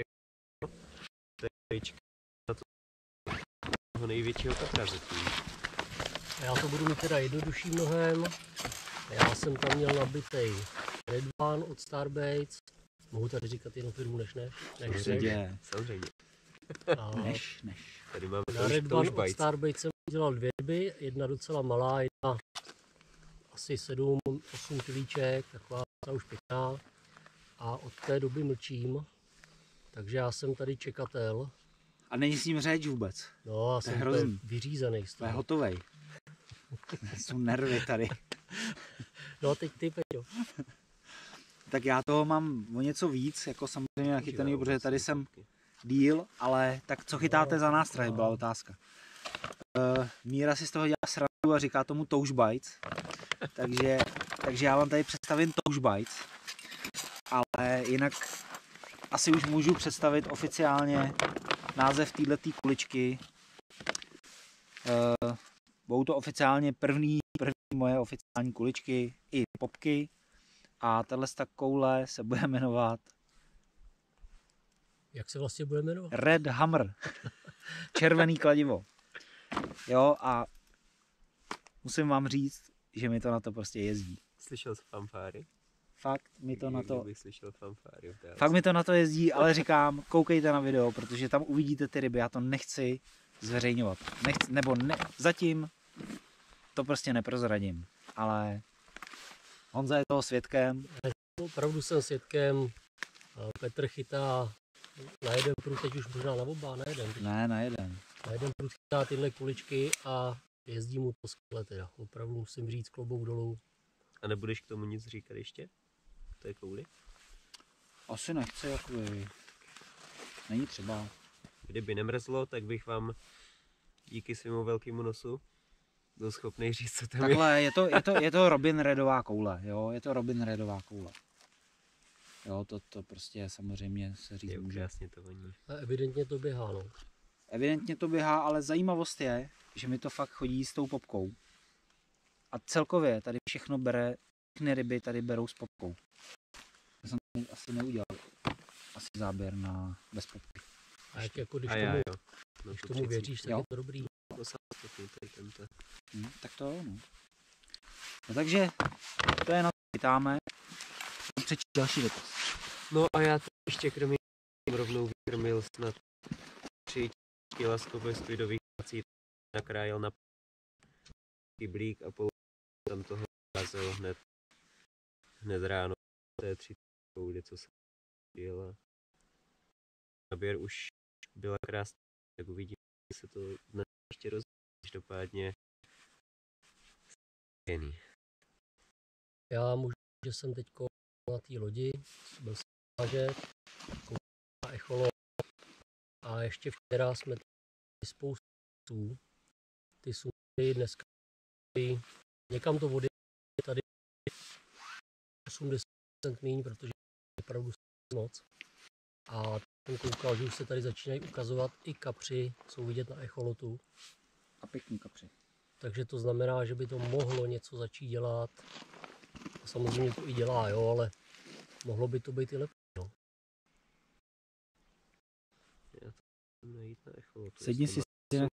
Speaker 2: na toho největšího kapra zatím.
Speaker 3: Já to budu mít teda jednodušší mnohem. Já jsem tam měl nabitej Red One od Starbaits. Mohu tady říkat jednu firmu než
Speaker 2: Samozřejmě.
Speaker 3: A
Speaker 1: Než.
Speaker 2: Tady máme
Speaker 3: na Red One od Starbaits jsem dělal 2 ryby, jedna docela malá, jedna asi 7-8 kilíček, taková už pěkná. A od té doby mlčím, takže já jsem tady čekatel.
Speaker 1: A není s ním řeč vůbec.
Speaker 3: No, já jsem úplně vyřízený z
Speaker 1: To je
Speaker 3: toho.
Speaker 1: hotovej. Jsou nervy tady.
Speaker 3: No a teď ty, Peťo.
Speaker 1: Tak já toho mám o něco víc, jako samozřejmě nachytaný, protože tady jsem díl, ale tak co chytáte za nástroj, byla otázka. Míra si z toho dělá srandu a říká tomu Touch Bites, takže já vám tady představím Touch Bites, ale jinak asi už můžu představit oficiálně název této kuličky. Budou to oficiálně první moje oficiální kuličky i popky a tahle koule se bude jmenovat
Speaker 3: Jak se vlastně bude jmenovat?
Speaker 1: Red Hammer. Červený kladivo. Jo, a musím vám říct, že mi to na to prostě jezdí.
Speaker 2: Slyšel jsi fanfáry?
Speaker 1: Fakt mi to na to...
Speaker 2: Bych slyšel fanfáry.
Speaker 1: Fakt mi to na to jezdí, ale říkám, koukejte na video, protože tam uvidíte ty ryby, já to nechci zveřejňovat. Zatím to prostě neprozradím, ale Honza je toho svědkem.
Speaker 3: Opravdu jsem svědkem, Petr chytá na jeden prut, teď už možná na oba, na jeden.
Speaker 1: Ne, na jeden.
Speaker 3: Na jeden prut chytá tyhle kuličky a jezdí mu to skvěle teda. Opravdu musím říct klobouk dolů.
Speaker 2: A nebudeš k tomu nic říkat ještě? To je kouli?
Speaker 1: Asi nechci, jakoby. Není třeba.
Speaker 2: Kdyby nemrzlo, tak bych vám díky svému velkému nosu byl schopný říct, co tam je.
Speaker 1: Takhle, je to Robin Redová koule, jo, je to Robin Redová koule. Jo, to prostě samozřejmě se říct může.
Speaker 2: Jasně to voní.
Speaker 3: A evidentně to běhá, no.
Speaker 1: Evidentně to běhá, ale zajímavost je, že mi to fakt chodí s tou popkou. A celkově tady všechno bere, všechny ryby tady berou s popkou. Já jsem asi neudělal asi záběr na bez popky.
Speaker 3: A jak jako když
Speaker 2: No,
Speaker 3: tomu věříš, tak
Speaker 1: jo?
Speaker 3: je to dobrý.
Speaker 2: No samostatný tady tento.
Speaker 1: Tak to jo, no. No takže to je na to chytáme. Přečíst další dotaz.
Speaker 2: No a já to ještě kromě rovnou vykrmil snad 3 kila skovostoidových prací, nakrájel na kyblík a pol tam toho házel hned ráno. To je 3 kouly, co jsem dělal. Naběr už byla krásná, tak uvidíme, se to dnes ještě rozvíjí. Každopádně skvělý.
Speaker 3: Já můžu, že jsem teď na té lodi, byl jsem vážet, na echolot a ještě včera jsme tady spoustu ty sundy dneska někam to vody tady 80% míň, protože je opravdu moc. A jsem koukal, že už se tady začínají ukazovat i kapři, jsou vidět na echolotu.
Speaker 1: A pěkný kapři.
Speaker 3: Takže to znamená, že by to mohlo něco začít dělat. A samozřejmě to i dělá, jo, ale mohlo by to být i lepší. No.
Speaker 2: Já to můžu najít na echolotu.
Speaker 1: Sedni si na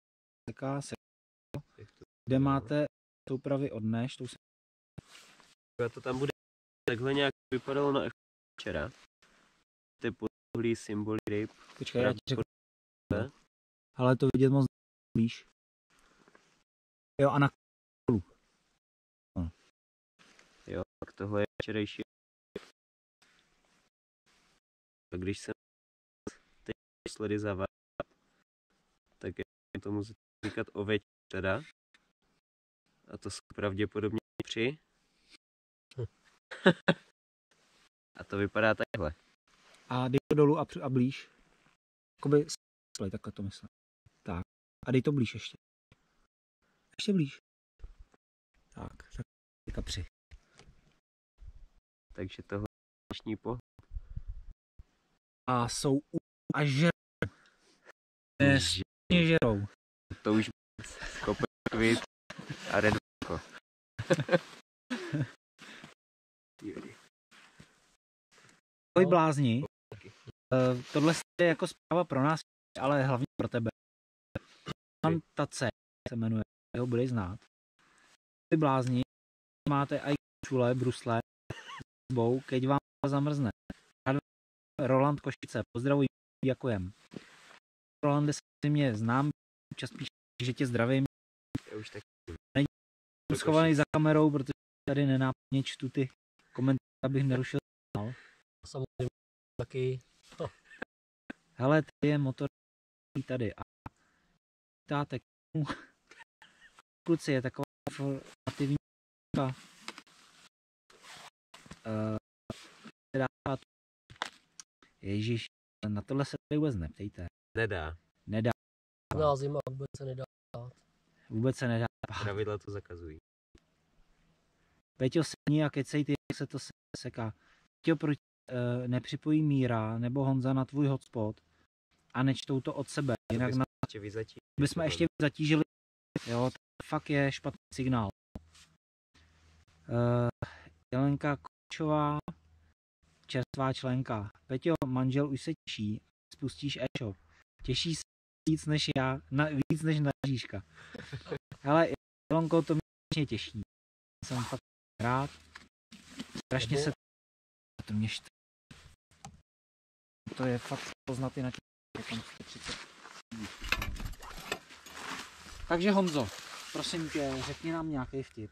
Speaker 1: kde máte soupravy od Neš, to
Speaker 2: to tam bude takhle nějak vypadalo na echolotu včera. Ty podhlý symboly ryb.
Speaker 1: Počkej, já ti řeknu. Ale to vidět moc blíž. Jo, a na kolu.
Speaker 2: Jo, tak tohle je včerejší. A když jsem teď sledy zaváděl, tak je tomu říkat oveť teda. A to jsou pravděpodobně 3. A to vypadá takhle.
Speaker 1: A dej to dolů a blíž. Jakoby takhle to myslím. Tak. A dej to blíž ještě. Ještě blíž. Tak kapři.
Speaker 2: Takže tohle je dnešní pohled.
Speaker 1: A jsou a žerou. Žerou.
Speaker 2: To už kopec kvit a redko.
Speaker 1: Ahoj blázni. Tohle je jako zpráva pro nás, ale hlavně pro tebe. Fantace se jmenuje, ho budeš znát. Ahoj blázni, máte aj čule, brusle, s sebou, keď vám zamrzne. Roland Košice, pozdravuji, děkujem. Rolande, si mě znám, čas píš, že tě zdravím.
Speaker 2: Já už tak
Speaker 1: není schovaný za kamerou, protože tady nenápadně čtu ty komentáře, abych nerušil.
Speaker 3: Samozřejmě taky.
Speaker 1: Hele, tady je motor tady a ptáte, kluci, je taková informativní Ježíš, na tohle se tady vůbec neptejte.
Speaker 2: Nedá.
Speaker 3: Na zima vůbec se nedá.
Speaker 1: Vůbec se nedá.
Speaker 2: Pravidla to zakazují.
Speaker 1: Peťo, sedni a kecej ty, jak se to seká. Peťo, proč nepřipojí Míra nebo Honza na tvůj hotspot a nečtou to od sebe. Jinak bychom ještě zatížili. Jo, to fakt je špatný signál. Jelenka Kočová, čerstvá členka. Peťo, manžel už se těší, spustíš e-shop. Těší se víc než já, víc než na Žížka. Hele, Jelenko, to mě těší. Jsem fakt rád. Strašně se to mě štve. To je fakt poznat i na těch 30. Takže Honzo, prosím tě, řekni nám nějaký vtip.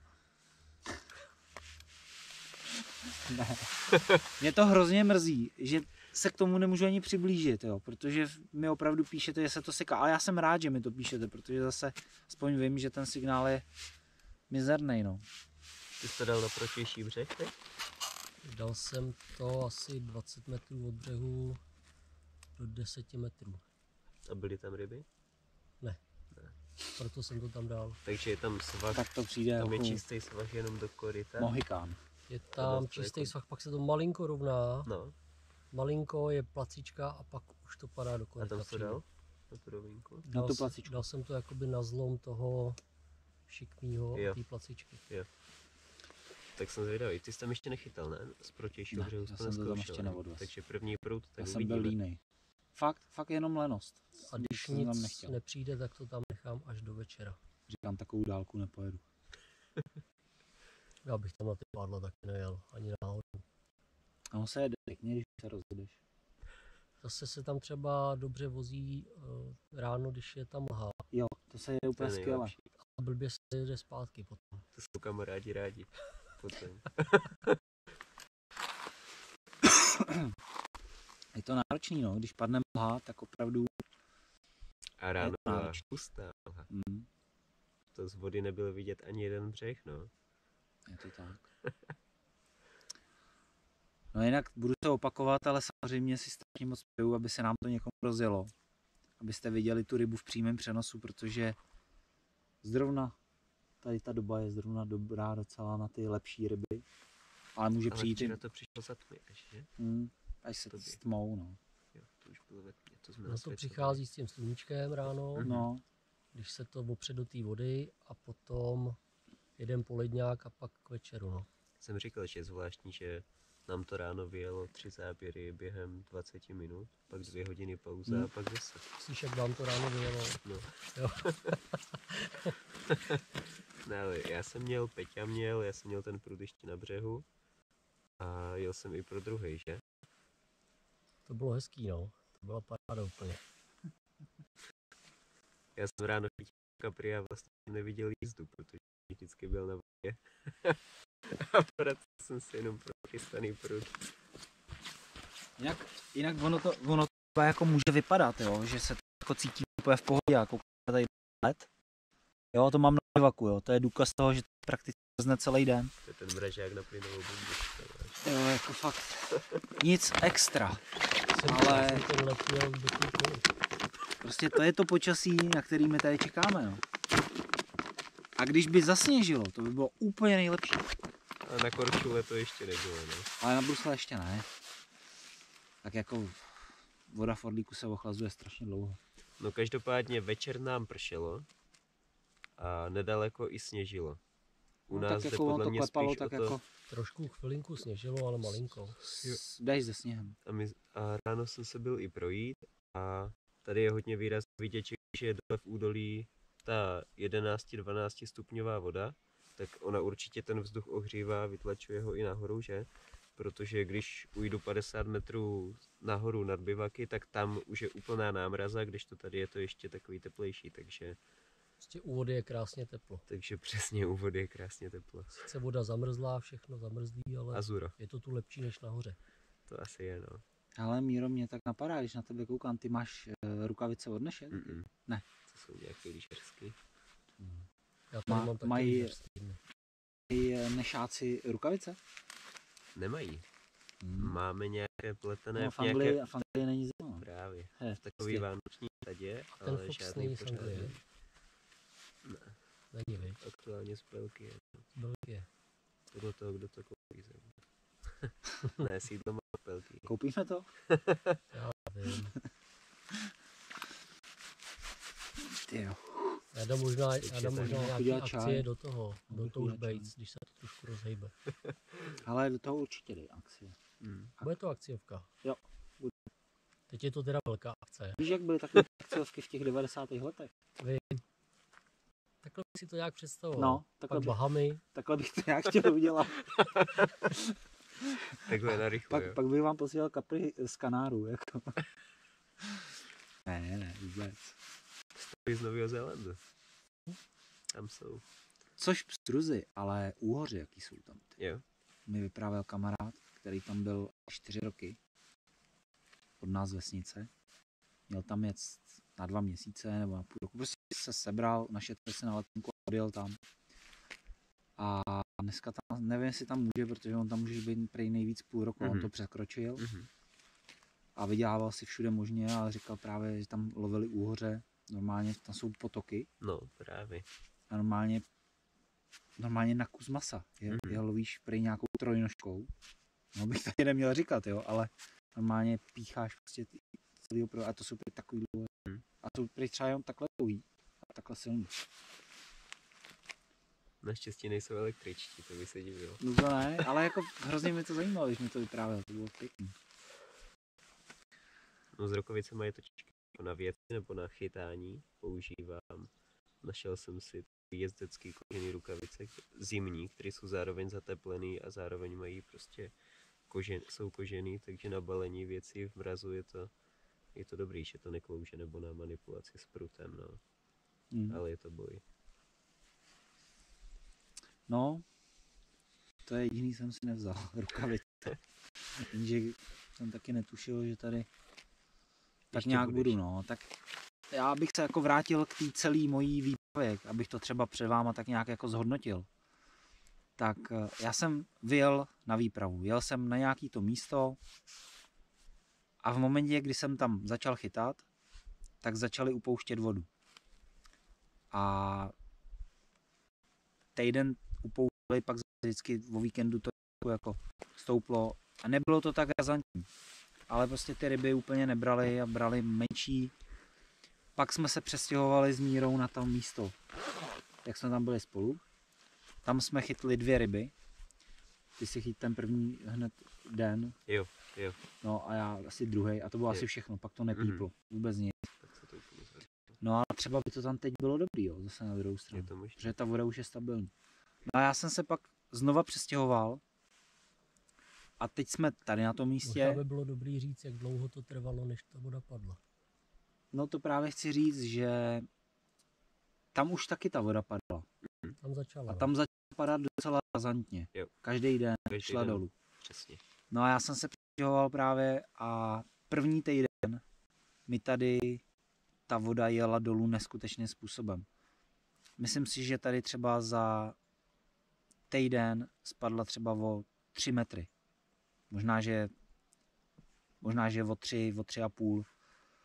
Speaker 1: Ne. Mě to hrozně mrzí, že se k tomu nemůžu ani přiblížit, jo, protože mi opravdu píšete, že se to seká, ale já jsem rád, že mi to píšete, protože zase aspoň vím, že ten signál je mizerný, no.
Speaker 2: Ty jsi to dal na protější břeh, teď?
Speaker 3: Dal jsem to asi 20 metrů od břehu do 10 metrů.
Speaker 2: A byly tam ryby?
Speaker 3: Ne. Proto jsem to tam dal.
Speaker 2: Takže je tam svah,
Speaker 1: Tak to přijde
Speaker 2: tam je čistý svah jenom do koryta.
Speaker 1: Mohikán.
Speaker 3: Je tam čistý svah, pak se to malinko rovná.
Speaker 2: No.
Speaker 3: Malinko je placička a pak už to padá do koryta.
Speaker 2: A tam to dal? Na tu rovinku?
Speaker 1: Na tu placičku.
Speaker 3: Dal jsem to jakoby na zlom toho šikmýho a té placičky.
Speaker 2: Jo. Tak jsem zvědavý. Ty jsi tam ještě nechytal, ne? Z protějšího břehu
Speaker 1: já jsem to tam ještě neodvez.
Speaker 2: Takže první proud, tak
Speaker 1: já jsem byl línej. Fakt jenom lenost.
Speaker 3: A když nic nepřijde, tak to tam nechám až do večera.
Speaker 1: Říkám, takovou dálku nepojedu.
Speaker 3: Já bych tam na ty pádla taky nejel, ani náhodou.
Speaker 1: A on se jede pěkně, když se rozjedeš.
Speaker 3: Zase se tam třeba dobře vozí ráno, když je tam mlha.
Speaker 1: Jo, to se jede úplně skvěle.
Speaker 3: A blbě se jede zpátky potom.
Speaker 2: To jsou kamarádi rádi. Potom.
Speaker 1: Je to náročný, no, když padne mlha, tak opravdu.
Speaker 2: A ráno byla hustá mlha.
Speaker 1: Mm.
Speaker 2: To z vody nebyl vidět ani jeden břeh, no.
Speaker 1: Je to tak. No jinak budu se opakovat, ale samozřejmě si strašně moc přeju, aby se nám to někomu rozjelo. Abyste viděli tu rybu v přímém přenosu, protože zrovna tady ta doba je zrovna dobrá docela na ty lepší ryby. Ale může přijít
Speaker 2: i... to přišlo za tmy, že?
Speaker 1: Až se to s tmou, no.
Speaker 2: Jo, to už bylo ve tmě, to jsme
Speaker 3: no to přichází s tím sluníčkem ráno,
Speaker 1: no.
Speaker 3: Když se to opře do té vody a potom jeden poledňák a pak k večeru, no.
Speaker 2: Jsem říkal, že je zvláštní, že nám to ráno vyjelo 3 záběry během 20 minut, pak 2 hodiny pauza a pak zase.
Speaker 3: Myslíš, jak vám to ráno vyjelo?
Speaker 2: No.
Speaker 3: Jo.
Speaker 2: Ne, ale já jsem měl ten prud ještě na břehu a jel jsem i pro druhý, že?
Speaker 3: To bylo hezký, no. To byla paráda úplně.
Speaker 2: Já jsem ráno chytil kapry a vlastně neviděl jízdu, protože vždycky byl na vodě. A poradil jsem si jenom pro chystaný prud.
Speaker 1: Jinak ono to jako může vypadat, jo? Že se to jako cítí úplně v pohodě, jako tady let. Jo, to mám na bivaku, jo. To je důkaz toho, že to prakticky zne celý den.
Speaker 2: To je ten mražák na plynovou bombu.
Speaker 1: Jo, jako fakt nic extra.
Speaker 3: Ale... Jsem ten let měl do té koly.
Speaker 1: Prostě to je to počasí, na který my tady čekáme, no. A když by zasněžilo, to by bylo úplně nejlepší.
Speaker 2: A na Korčule to ještě nebylo, no.
Speaker 1: Ale na Brusle ještě ne. Tak jako voda v Orlíku se ochlazuje strašně dlouho.
Speaker 2: No každopádně večer nám pršelo a nedaleko i sněžilo. U
Speaker 1: No,
Speaker 2: nás
Speaker 1: tak
Speaker 2: jde
Speaker 1: jako ono
Speaker 2: podle
Speaker 1: to
Speaker 2: mě
Speaker 1: klepalo,
Speaker 2: spíš
Speaker 1: tak
Speaker 2: o to,
Speaker 1: jako
Speaker 3: Trošku chvilinku sněžilo, ale malinko.
Speaker 1: jdeš ze sněhem.
Speaker 2: a ráno jsem se byl i projít a tady je hodně výrazně vidět, že je dole v údolí ta 11-12 stupňová voda, tak ona určitě ten vzduch ohřívá, vytlačuje ho i nahoru, že? Protože když ujdu 50 metrů nahoru nad bivaky, tak tam už je úplná námraza, když to tady je to ještě takový teplejší, takže
Speaker 3: Prostě u vody je krásně teplo.
Speaker 2: přesně u vody je krásně teplo.
Speaker 3: Sice voda zamrzlá, všechno zamrzlí, ale
Speaker 2: Azuro,
Speaker 3: je to tu lepší než nahoře.
Speaker 2: to asi je, no.
Speaker 1: Ale Míro, mě tak napadá, když na tebe koukám, ty máš rukavice od Neše?
Speaker 2: Mm-mm.
Speaker 1: Ne.
Speaker 2: To jsou nějaký lyžařský.
Speaker 3: Já tady mám taky
Speaker 1: mají-
Speaker 3: lyžařský dny.
Speaker 1: Ty Nešáci rukavice?
Speaker 2: Nemají.
Speaker 1: Hmm.
Speaker 2: Máme nějaké pletené
Speaker 1: No,
Speaker 2: v
Speaker 1: v Anglii,
Speaker 2: nějaké...
Speaker 1: v Anglii není zima.
Speaker 2: Právě.
Speaker 1: He,
Speaker 2: V takový
Speaker 1: prostě.
Speaker 2: vánoční sadě,
Speaker 3: A ten
Speaker 2: ale
Speaker 3: Fox
Speaker 2: žádný
Speaker 3: není z Anglie,
Speaker 2: pořádný.
Speaker 3: ne? Není, viď?
Speaker 2: Aktuálně z Belgie.
Speaker 3: Z Belgie.
Speaker 2: Podle toho, kdo to koupí zrovna. Ne, sídlo má v Belgii.
Speaker 1: Koupíme to?
Speaker 3: Já vím.
Speaker 1: Ty jo.
Speaker 3: Já dám možná
Speaker 2: tak
Speaker 1: mohl
Speaker 3: nějaký
Speaker 1: udělat
Speaker 3: akcie
Speaker 1: čaj.
Speaker 3: do toho, do
Speaker 1: Mohl
Speaker 3: Touch
Speaker 1: udělat čaj.
Speaker 3: Bates, když se to trošku rozhejbe.
Speaker 1: Ale do toho určitě dej akcie.
Speaker 2: Hmm.
Speaker 3: Bude to akciovka.
Speaker 1: Jo, bude.
Speaker 3: Teď je to teda velká akce.
Speaker 1: Víš, jak byly takové akciovky v těch 90. letech?
Speaker 3: Vím. Takhle bych si to nějak představoval.
Speaker 1: No, takhle,
Speaker 3: Pak Bahamy.
Speaker 1: takhle bych to nějak chtěl udělat.
Speaker 2: Takhle narychlo, jo.
Speaker 1: Pak bych vám posílal kapry z Kanáru. Jako. Ne, vůbec.
Speaker 2: Z Nového Zélandu. Tam jsou.
Speaker 1: Což pstruzy, ale úhoři, jaký jsou tam. Ty.
Speaker 2: Jo.
Speaker 1: Mi vyprávěl kamarád, který tam byl 4 roky. Od nás z vesnice. Měl tam jet na 2 měsíce nebo na půl roku. Prostě se sebral, našetřil se na letenku a odjel tam. A dneska tam, nevím, jestli tam může, protože on tam může být prej nejvíc půl roku. On to překročil a vydělával si všude možně, ale říkal právě, že tam lovili úhoře. Normálně tam jsou potoky
Speaker 2: No, právě.
Speaker 1: a normálně na kus masa. Je lovíš prej nějakou trojnožkou. No bych tady neměl říkat, jo, ale normálně pícháš prostě celý a to jsou prý takový dlouhé. A to prý třeba jenom takhle dlouhý a takhle silný.
Speaker 2: Naštěstí nejsou električtí, to by se divilo.
Speaker 1: No to ne, ale jako hrozně mi to zajímalo, když mi to vyprávěl, to bylo pěkný.
Speaker 2: No s rokovicema je to těžké. Na věci nebo na chytání používám. Našel jsem si jezdecký kožený rukavice zimní, které jsou zároveň zateplený a zároveň mají prostě jsou kožený, takže na balení věcí v mrazu je to dobrý, že to neklouže nebo na manipulaci s prutem, no. Ale je to boj.
Speaker 1: No, to je jediný, jsem si nevzal, rukavice. Jenže jsem taky netušil, že tady tak
Speaker 2: Ještě
Speaker 1: nějak
Speaker 2: budeš.
Speaker 1: budu, no. Tak já bych se jako vrátil k té celé mojí výpravě, abych to třeba před váma tak nějak jako zhodnotil. Tak já jsem vyjel na výpravu, jel jsem na nějaký to místo a v momentě, kdy jsem tam začal chytat, tak začali upouštět vodu. A týden upouštěli, pak vždycky o víkendu to jako stouplo a nebylo to tak razantní. Ale prostě ty ryby úplně nebrali a brali menší. Pak jsme se přestěhovali s Mírou na to místo, jak jsme tam byli spolu. Tam jsme chytli 2 ryby. Ty si chyt ten první hned den.
Speaker 2: Jo.
Speaker 1: No a já asi druhý. A to bylo asi všechno. Pak to nepíplo. Vůbec nic.
Speaker 2: Tak se to úplně zhodí.
Speaker 1: No a třeba by to tam teď bylo dobrý, jo, zase na druhou
Speaker 2: Je
Speaker 1: stranu.
Speaker 2: to možné.
Speaker 1: Protože ta voda už je stabilní. No a já jsem se pak znova přestěhoval. A teď jsme tady na tom místě.
Speaker 3: Možná by bylo dobrý říct, jak dlouho to trvalo, než ta voda padla.
Speaker 1: No to právě chci říct, že tam už taky ta voda padala.
Speaker 3: Tam začala.
Speaker 1: A tam začala padat docela razantně.
Speaker 2: Jo.
Speaker 1: Každý den
Speaker 2: Každý
Speaker 1: šla
Speaker 2: den.
Speaker 1: dolů.
Speaker 2: Přesně.
Speaker 1: No a já jsem se přestěhoval právě a první týden mi tady ta voda jela dolů neskutečným způsobem. Myslím si, že tady třeba za týden spadla třeba o 3 metry. Možná, že o 3,5.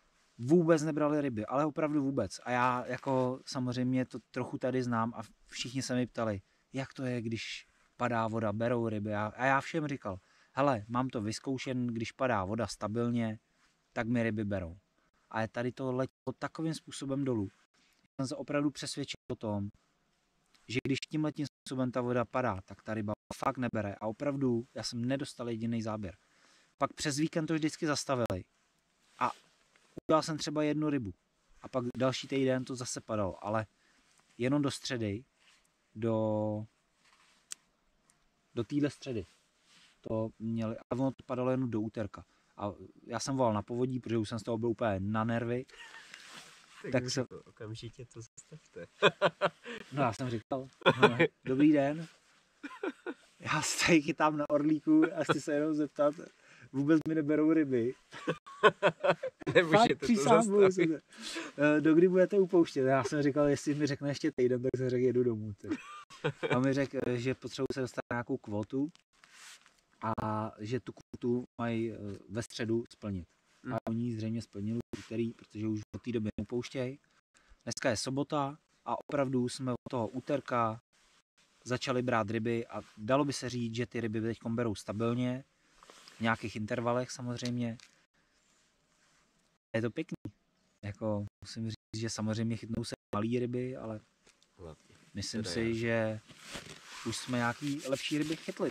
Speaker 1: vůbec nebrali ryby, ale opravdu vůbec. A já jako samozřejmě to trochu tady znám a všichni se mi ptali, jak to je, když padá voda, berou ryby. A já všem říkal, hele, mám to vyzkoušen, když padá voda stabilně, tak mi ryby berou. A tady to letělo takovým způsobem dolů. Jsem se opravdu přesvědčil o tom, že když tímhletím způsobem ta voda padá, tak ta ryba fakt nebere. A opravdu já jsem nedostal jediný záběr. Pak přes víkend to vždycky zastavili. A udělal jsem třeba jednu rybu. A pak další týden to zase padalo. Ale jenom do středy, do téhle středy. To měli, a ono to padalo jenom do úterka. A já jsem volal na povodí, protože už jsem z toho byl úplně na nervy.
Speaker 2: Tak se okamžitě to zastavte.
Speaker 1: No já jsem říkal, no, dobrý den. Já se tady chytám na orlíku a chci se jenom zeptat, vůbec mi neberou ryby.
Speaker 2: Nemůžete to zastavit.
Speaker 1: Dokdy budete upouštět? Já jsem říkal, jestli mi řekne ještě týden, tak jsem řekl, jedu domů. A mi řekl, že potřebuji se dostat na nějakou kvotu a že tu kvotu mají ve středu splnit. A oni ji zřejmě splnili v úterý, protože už od té doby neupouštějí. Dneska je sobota a opravdu jsme od toho úterka začali brát ryby a dalo by se říct, že ty ryby teď berou stabilně, v nějakých intervalech samozřejmě. Je to pěkný. Jako musím říct, že samozřejmě chytnou se malý ryby, ale myslím si, že už jsme nějaký lepší ryby chytli,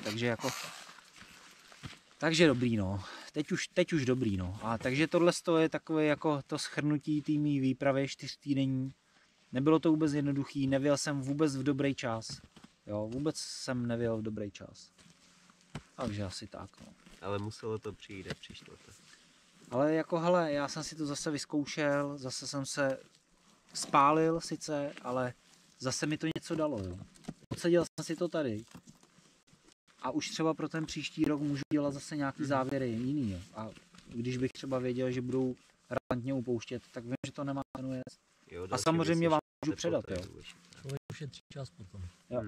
Speaker 1: takže dobrý, no. Teď už dobrý, no. A takže tohle je takové jako to shrnutí té mý výpravy 4týdenní. Nebylo to vůbec jednoduchý, nevěl jsem vůbec v dobrý čas. Jo, vůbec jsem nevěl v dobrý čas. Takže asi tak, no.
Speaker 2: Ale muselo to přijít a přišlo to.
Speaker 1: Ale jako hele, já jsem si to zase vyzkoušel, zase jsem se spálil sice, ale zase mi to něco dalo, jo. Odseděl jsem si to tady. A už třeba pro ten příští rok můžu dělat zase nějaký závěry jiný, jo. A když bych třeba věděl, že budou razantně upouštět, tak vím, že to nemá cenu jet. A samozřejmě vám můžu předat, jo.
Speaker 3: Člověk ušetří čas potom.
Speaker 1: Jo.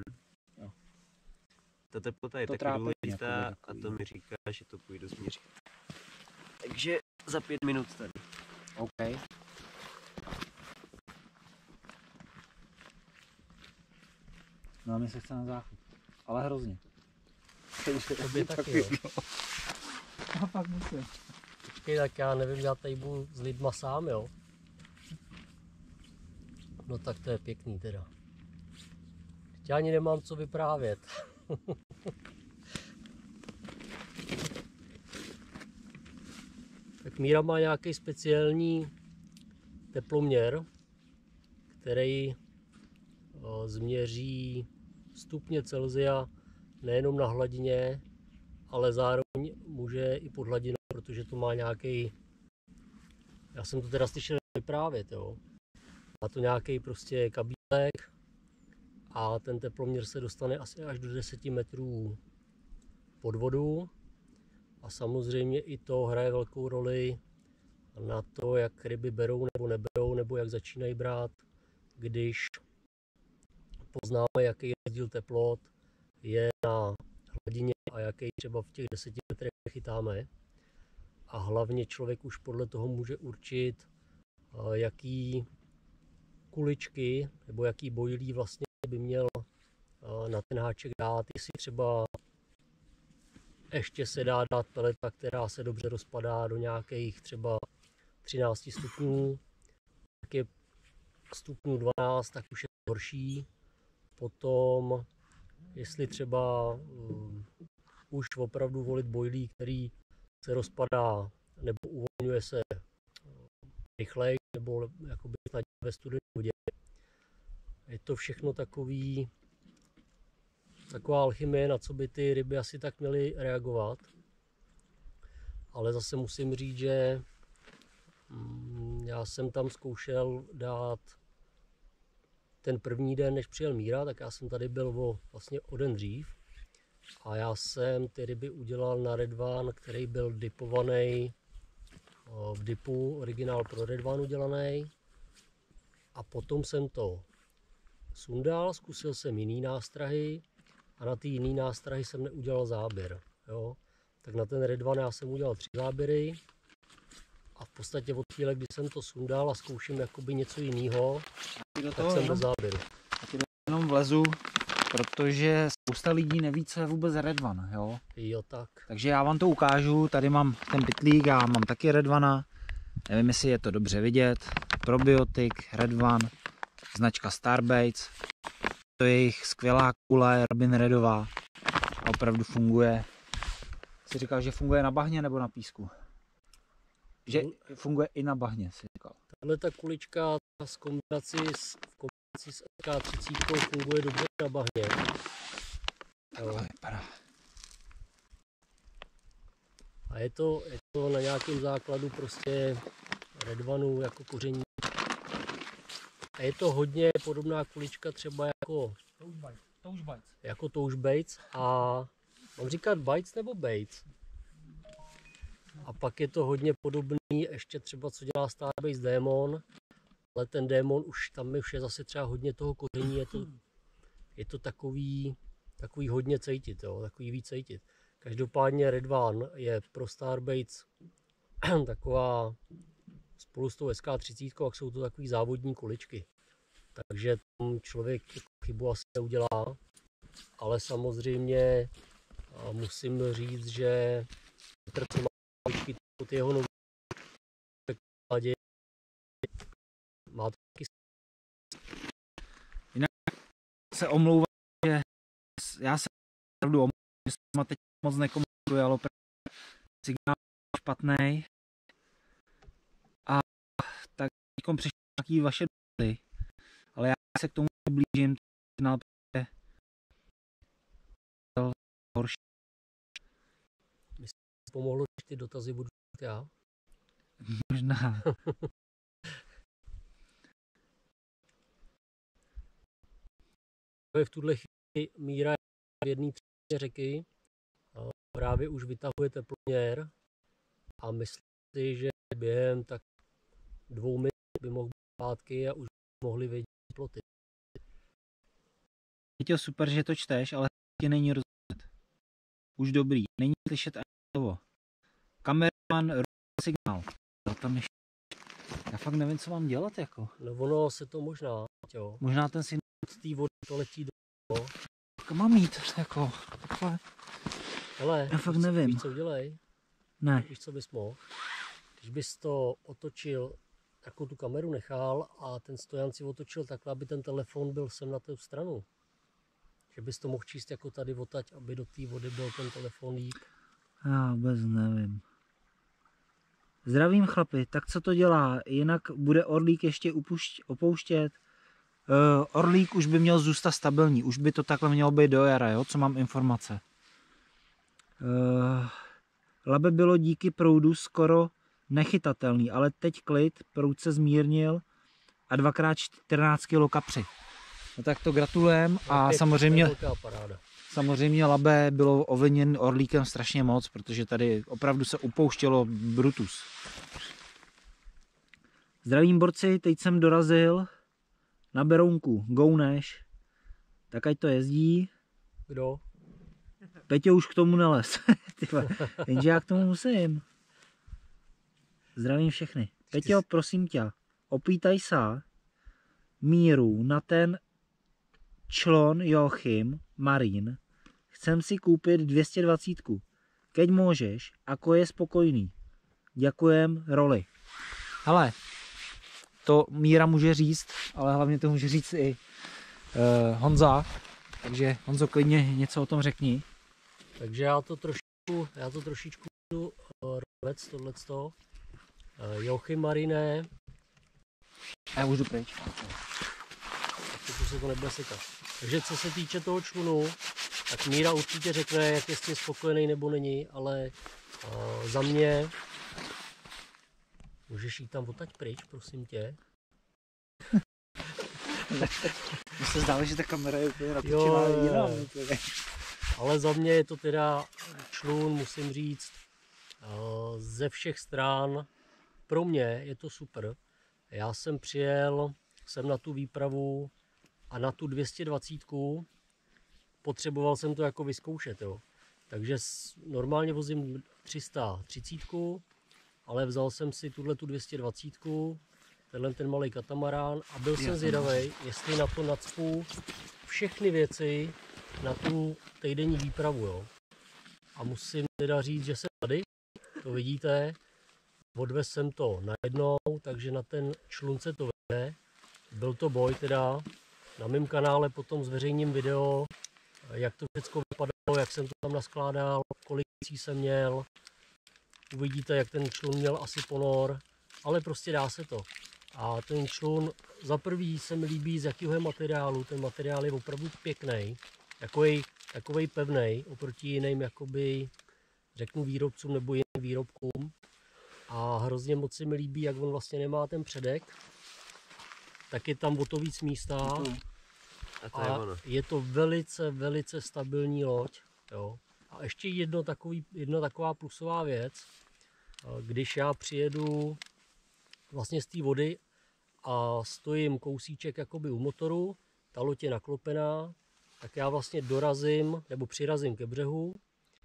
Speaker 2: Ta teplota je
Speaker 1: To
Speaker 2: taky
Speaker 1: trápení
Speaker 2: důležitá
Speaker 1: jako
Speaker 2: a to mi říká, že to půjdu změřit. Takže za 5 minut tady.
Speaker 1: OK. No a mi se chce na záchod. Ale hrozně.
Speaker 3: Tobě taky, jo.
Speaker 1: A pak musím.
Speaker 3: Počkej, tak já nevím, já tady budu s lidma sám, jo. No tak to je pěkný teda. Já ani nemám co vyprávět. Tak Míra má nějaký speciální teploměr, který změří stupně Celsia nejenom na hladině, ale zároveň může i pod hladinou, protože to má nějaký, já jsem to teda slyšel vyprávět, jo. Má to nějaký prostě kabílek a ten teploměr se dostane asi až do 10 metrů pod vodu. A samozřejmě i to hraje velkou roli na to, jak ryby berou nebo neberou, nebo jak začínají brát, když poznáme, jaký rozdíl teplot je na hladině a jaký třeba v těch 10 metrech chytáme. A hlavně člověk už podle toho může určit, jaký kuličky nebo jaký bojlí vlastně by měl na ten háček dát, jestli třeba ještě se dá dát peleta, která se dobře rozpadá do nějakých třeba 13 stupňů, tak je stupňů 12, tak už je to horší. Potom, jestli třeba už opravdu volit bojlí, který se rozpadá nebo uvolňuje se rychleji nebo jakoby snadněji ve studené vodě. Je to všechno taková alchymie, na co by ty ryby asi tak měly reagovat. Ale zase musím říct, že já jsem tam zkoušel dát ten první den, než přijel Míra, tak já jsem tady byl vlastně o den dřív. A já jsem ty ryby udělal na Red One, který byl dipovaný v dipu, originál pro Red One udělaný. A potom jsem to sundal, zkusil jsem jiný nástrahy a na ty jiný nástrahy jsem neudělal záběr. Jo? Tak na ten Red One já jsem udělal 3 záběry A v podstatě od chvíle, kdy jsem to sundal a zkouším jakoby něco jiného, tak jsem
Speaker 1: jenom,
Speaker 3: bez záběru.
Speaker 1: jenom vlezu, protože spousta lidí neví, co je vůbec Red One, jo?
Speaker 3: Jo, tak.
Speaker 1: Takže já vám to ukážu, tady mám ten pytlík, já mám taky Red One, nevím, jestli je to dobře vidět, probiotik, Red One, značka Starbaits, to je jejich skvělá kule, Robin Redová, a opravdu funguje. Jsi říkal, že funguje na bahně nebo na písku? Že funguje i na bahně, si říkal.
Speaker 3: Tahle ta kulička v kombinaci s SK30 funguje dobře na bahně. Jo.
Speaker 1: Vypadá.
Speaker 3: A je to na nějakém základu prostě Red One jako koření. A je to hodně podobná kulička třeba jako Touch Baits a mám říkat Baits nebo Baits? A pak je to hodně podobný ještě třeba co dělá Starbaits Demon, ale ten Demon už tam už je zase třeba hodně toho koření, je to takový hodně cítit, jo, takový víc cítit. Každopádně Red One je pro Starbaits taková spolu s tou SK30, jak jsou to takový závodní kuličky. Takže tam člověk chybu asi neudělá, ale samozřejmě musím říct, že Petr, co má kuličky od jeho nový má to taky.
Speaker 1: Jinak se omlouvám, že já se opravdu omlouvám, že jsem teď moc nekomunikuji, ale signál špatný. A tak teď přišly nějaký vaše dotazy, ale já se k tomu blížím, signál je horší.
Speaker 3: Myslím, že pomohlo, že ty dotazy budu já.
Speaker 1: Možná.
Speaker 3: V tuhle chvíli míra v jedné třetině řeky právě už vytahuje teploměr a myslím si, že během tak 2 minut by mohl být zpátky a už by mohli vědět teploty.
Speaker 1: Je to super, že to čteš, ale tě není rozumět. Už dobrý, není slyšet ani slovo. Kameraman, signál. Tam ještě... Já fakt nevím, co mám dělat jako.
Speaker 3: No ono se to možná, jo.
Speaker 1: Možná ten signál
Speaker 3: Z té vody to letí do...
Speaker 1: mám jít, jako, takhle.
Speaker 3: Hele,
Speaker 1: Já fakt nevím.
Speaker 3: Víš, co udělej?
Speaker 1: Ne.
Speaker 3: Víš, co bys mohl? Když bys to otočil, takovou tu kameru nechal a ten stojan si otočil takhle, aby ten telefon byl sem na tu stranu. Že bys to mohl číst jako tady odtať, aby do té vody byl ten telefon líp.
Speaker 1: Já vůbec nevím. Zdravím chlapi, tak co to dělá? Jinak bude Orlík ještě opouštět? Orlík už by měl zůstat stabilní, už by to takhle mělo být do jara, jo? Co mám informace. Labe bylo díky proudu skoro nechytatelný, ale teď klid, proud se zmírnil a 2x14 kg kapři. No tak to gratulujem a samozřejmě Labe bylo ovlivněn Orlíkem strašně moc, protože tady opravdu se upouštělo Brutus. Zdravím borci, teď jsem dorazil na Berounku, Gouneš, tak ať to jezdí.
Speaker 3: Kdo?
Speaker 1: Petě už k tomu nelez, jenže já k tomu musím. Zdravím všechny. Peťo, prosím tě, opýtaj se Míru na ten člon Joachim Marín. Chcem si koupit 220. Keď můžeš, ako je spokojný. Děkujem, Roli. Hele, to Míra může říct, ale hlavně to může říct i Honza. Takže Honzo, klidně něco o tom řekni.
Speaker 3: Takže já to trošičku budu rovec tohleto. Joachim Mariné.
Speaker 1: Já už jdu pryč.
Speaker 3: Pokud se to nebude sekat. Takže co se týče toho člunu, tak Míra určitě řekne, jak je s tím spokojený nebo není, ale za mě můžeš jít tam odtaď pryč, prosím tě.
Speaker 1: Mně se zdálo, že ta kamera je úplně natočená jinam.
Speaker 3: Ale za mě je to teda člun, musím říct, ze všech stran. Pro mě je to super. Já jsem přijel na tu výpravu a na tu 220 potřeboval jsem to jako vyzkoušet. Jo. Takže normálně vozím 330 ale vzal jsem si tu 220, tenhle ten malý katamarán a byl jsem zvědavý, jestli na to nacpu všechny věci na tu týdenní výpravu. Jo. A musím teda říct, že jsem tady, to vidíte, odvez jsem to najednou, takže na ten člun se to vede. Byl to boj teda, na mém kanále potom zveřejním video, jak to všechno vypadalo, jak jsem to tam naskládal, kolik věcí jsem měl. Uvidíte, jak ten člun měl asi ponor, ale prostě dá se to. A ten člun za prvý se mi líbí, z jakého je materiálu. Ten materiál je opravdu pěkný, takovej pevný oproti jiným, jakoby, řeknu, výrobcům nebo jiným výrobkům. A hrozně moc se mi líbí, jak on vlastně nemá ten předek. Tak je tam o to víc místa. A je to velice, velice stabilní loď. Jo. A ještě jedna taková plusová věc. Když já přijedu vlastně z té vody a stojím kousíček jakoby u motoru, ta loď je naklopená, tak já vlastně dorazím nebo přirazím ke břehu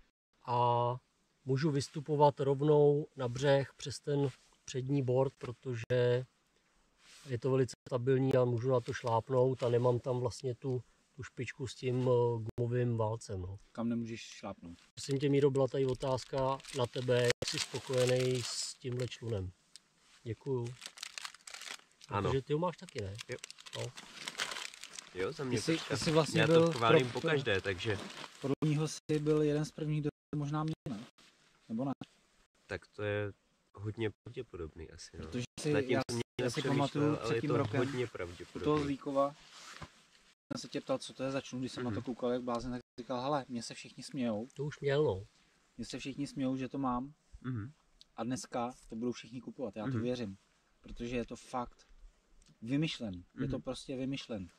Speaker 3: a můžu vystupovat rovnou na břeh přes ten přední bord, protože je to velice stabilní a můžu na to šlápnout a nemám tam vlastně tu špičku s tím gumovým válcem. No.
Speaker 1: Kam nemůžeš šlápnout?
Speaker 3: Prosím tě, Míro, byla tady otázka na tebe, jsi spokojený s tímhle člunem. Děkuju.
Speaker 2: Ano.
Speaker 3: Protože ty ho máš taky, ne?
Speaker 2: Jo.
Speaker 3: No.
Speaker 2: Jo, za mě
Speaker 1: jsi vlastně
Speaker 2: já
Speaker 1: byl
Speaker 2: to chválím po každé, takže...
Speaker 1: Podle mýho jsi byl jeden z prvních, kdo možná mě, ne? Nebo ne?
Speaker 2: Tak to je hodně pravděpodobný asi, no.
Speaker 1: Protože
Speaker 2: já
Speaker 1: si pamatuju před tím rokem
Speaker 2: hodně
Speaker 1: u
Speaker 2: pravděpodobný.
Speaker 1: toho Zvíkova, jsem se tě ptal, co to je za člun, když jsem na to koukal jak blázen, tak říkal, hele, mě se všichni smějou.
Speaker 3: To už měl, no.
Speaker 1: Mě se všichni smějou, že to mám a dneska to budou všichni kupovat, já to věřím, protože je to fakt vymyšlen, je to prostě vymyšlen.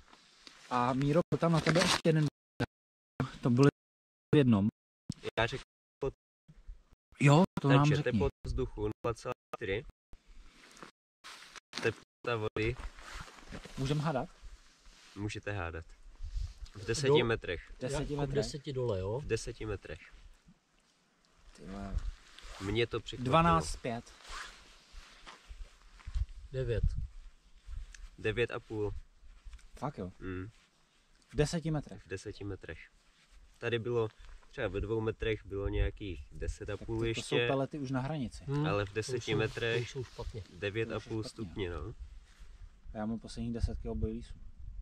Speaker 1: A Míro, byl tam na tebe ještě jeden, to byly v jednom.
Speaker 2: Já řekl,
Speaker 1: jo, to nám
Speaker 2: takže
Speaker 1: řekni.
Speaker 2: teplota vzduchu 0,4, teplota vody,
Speaker 1: Můžeme hádat?
Speaker 2: můžete hádat, v 10 metrech.
Speaker 1: 10
Speaker 3: Jako v
Speaker 1: metrech?
Speaker 3: 10 dole, jo?
Speaker 2: V 10 metrech.
Speaker 1: Tyhle.
Speaker 2: Mě to překvapilo.
Speaker 1: 12,5.
Speaker 3: 9.
Speaker 2: 9,5.
Speaker 1: Fakt jo. V 10 metrech.
Speaker 2: V 10 metrech. Tady bylo třeba ve 2 metrech bylo nějakých 10,5 ještě.
Speaker 1: To jsou pelety už na hranici.
Speaker 2: Ale v 10 metrech
Speaker 3: jsou špatně.
Speaker 2: 9,5 stupně, no.
Speaker 1: Já mám posledních 10 kg bojlísů.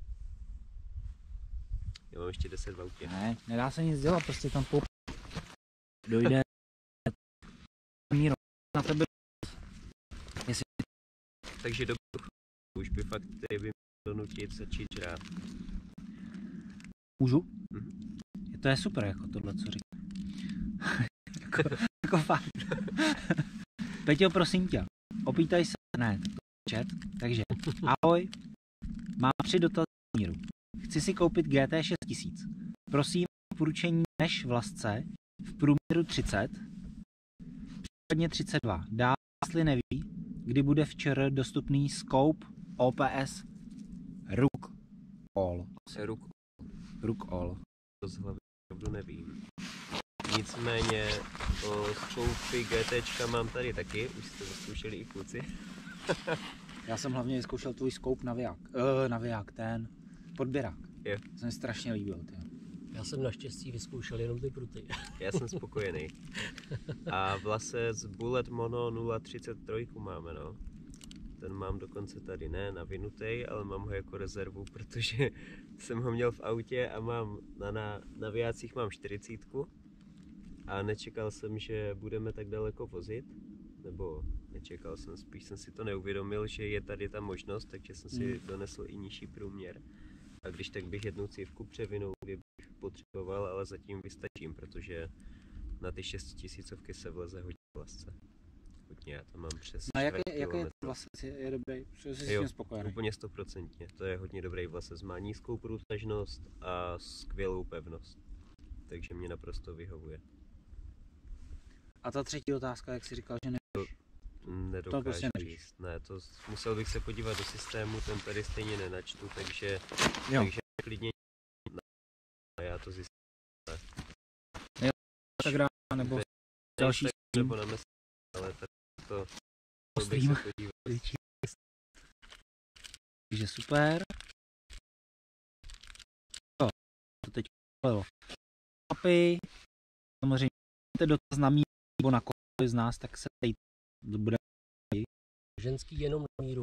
Speaker 2: Já mám ještě 10 v autě.
Speaker 1: Ne, nedá se nic dělat, prostě tam dojde Míro na tebe. Jestli...
Speaker 2: Takže do už by fakt by měl donutit začít žrát.
Speaker 1: Můžu? To je super, jako tohle, co říkám. jako fakt. Peťo, prosím tě, opýtaj se, ne, chat, takže, ahoj, mám 3 dotazy Míru. Chci si koupit GT 6000. Prosím, poručení než v lasce, v průměru 30, případně 32. Dál, jestli neví, kdy bude včera dostupný scope OPS RUK All. RUK All.
Speaker 2: To z hlavy opravdu nevím. Nicméně o scoupy GTčka mám tady taky, už jste to zkoušeli i kluci.
Speaker 1: Já jsem hlavně vyzkoušel tvůj scope naviják, ten podběrák.
Speaker 2: Jo.
Speaker 1: To se mi strašně líbil. Tě.
Speaker 3: Já jsem naštěstí vyzkoušel jenom ty pruty.
Speaker 2: Já jsem spokojený. A v lase z Bullet Mono 033 máme, no. Ten mám dokonce tady ne navinutej, ale mám ho jako rezervu, protože jsem ho měl v autě a mám na navijácích mám 40 a nečekal jsem, že budeme tak daleko vozit, nebo nečekal jsem, spíš jsem si to neuvědomil, že je tady ta možnost, takže jsem si donesl i nižší průměr. A když tak bych jednu cívku převinul, kdybych potřeboval, ale zatím vystačím, protože na ty 6000 se vleze hodně v lasce. Hodně, já tam mám přes
Speaker 1: a jaký je vlastně je dobrý? Jsi s tím spokojený?
Speaker 2: Úplně 100%. To je hodně dobrý vlastně, má nízkou průtažnost a skvělou pevnost. Takže mě naprosto vyhovuje.
Speaker 1: A ta třetí otázka, jak jsi říkal, že nevíš?
Speaker 2: Nedokážu prostě říct. Ne, to musel bych se podívat do systému, ten tady stejně nenačtu, takže klidně já to zjistím.
Speaker 1: Jo, tak nebo další
Speaker 2: nebo na mes, ale tady to bych
Speaker 1: Stream.
Speaker 2: se podíval.
Speaker 1: Takže super. Jo, to teď bylo. Mapy. Samozřejmě máte dotaz na míru nebo na kohokoliv z nás, tak se tady bude.
Speaker 3: Ženský jenom na míru.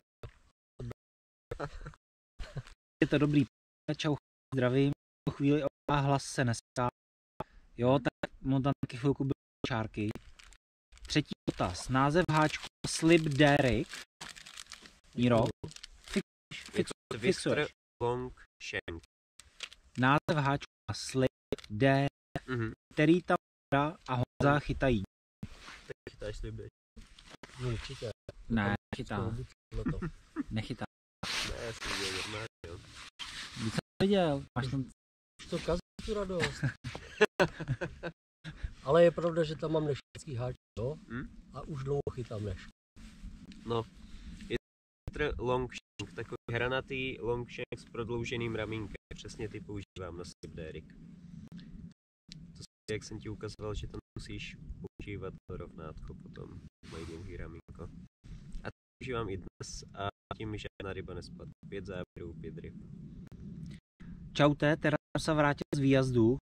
Speaker 1: Je to dobrý. Čau, zdravím. Po chvíli a hlas se neská. Jo, tak mu tam taky chvilku byly čárky. Třetí dotaz. Název háčku Slip Derrick. Míro. Fixuješ.
Speaker 2: Long Shank.
Speaker 1: Název háčku Slip Derrick, který tam Hra a Honza chytají.
Speaker 2: Chytáš slib Derrick?
Speaker 3: No, určitě.
Speaker 1: Ne, nechytá. Nechytá.
Speaker 2: Ne, já jsem viděl normálně, jo.
Speaker 1: Víc jsem viděl. Máš tam...
Speaker 3: Už to kazí tu radost. Ale je pravda, že tam mám neštěcký háček, jo? A už dlouho chytám neš.
Speaker 2: No, je to long shank, takový hranatý long shank s prodlouženým ramínkem. Přesně ty používám na slip Derrick. To je, jak jsem ti ukazoval, že to musíš používat to rovnátko potom. Mají dlouhý ramínko. A to používám i dnes a tím mi žádná ryba nespadla. 5 záběrů, 5 ryb.
Speaker 1: Čaute, teraz jsem se vrátil z výjazdu.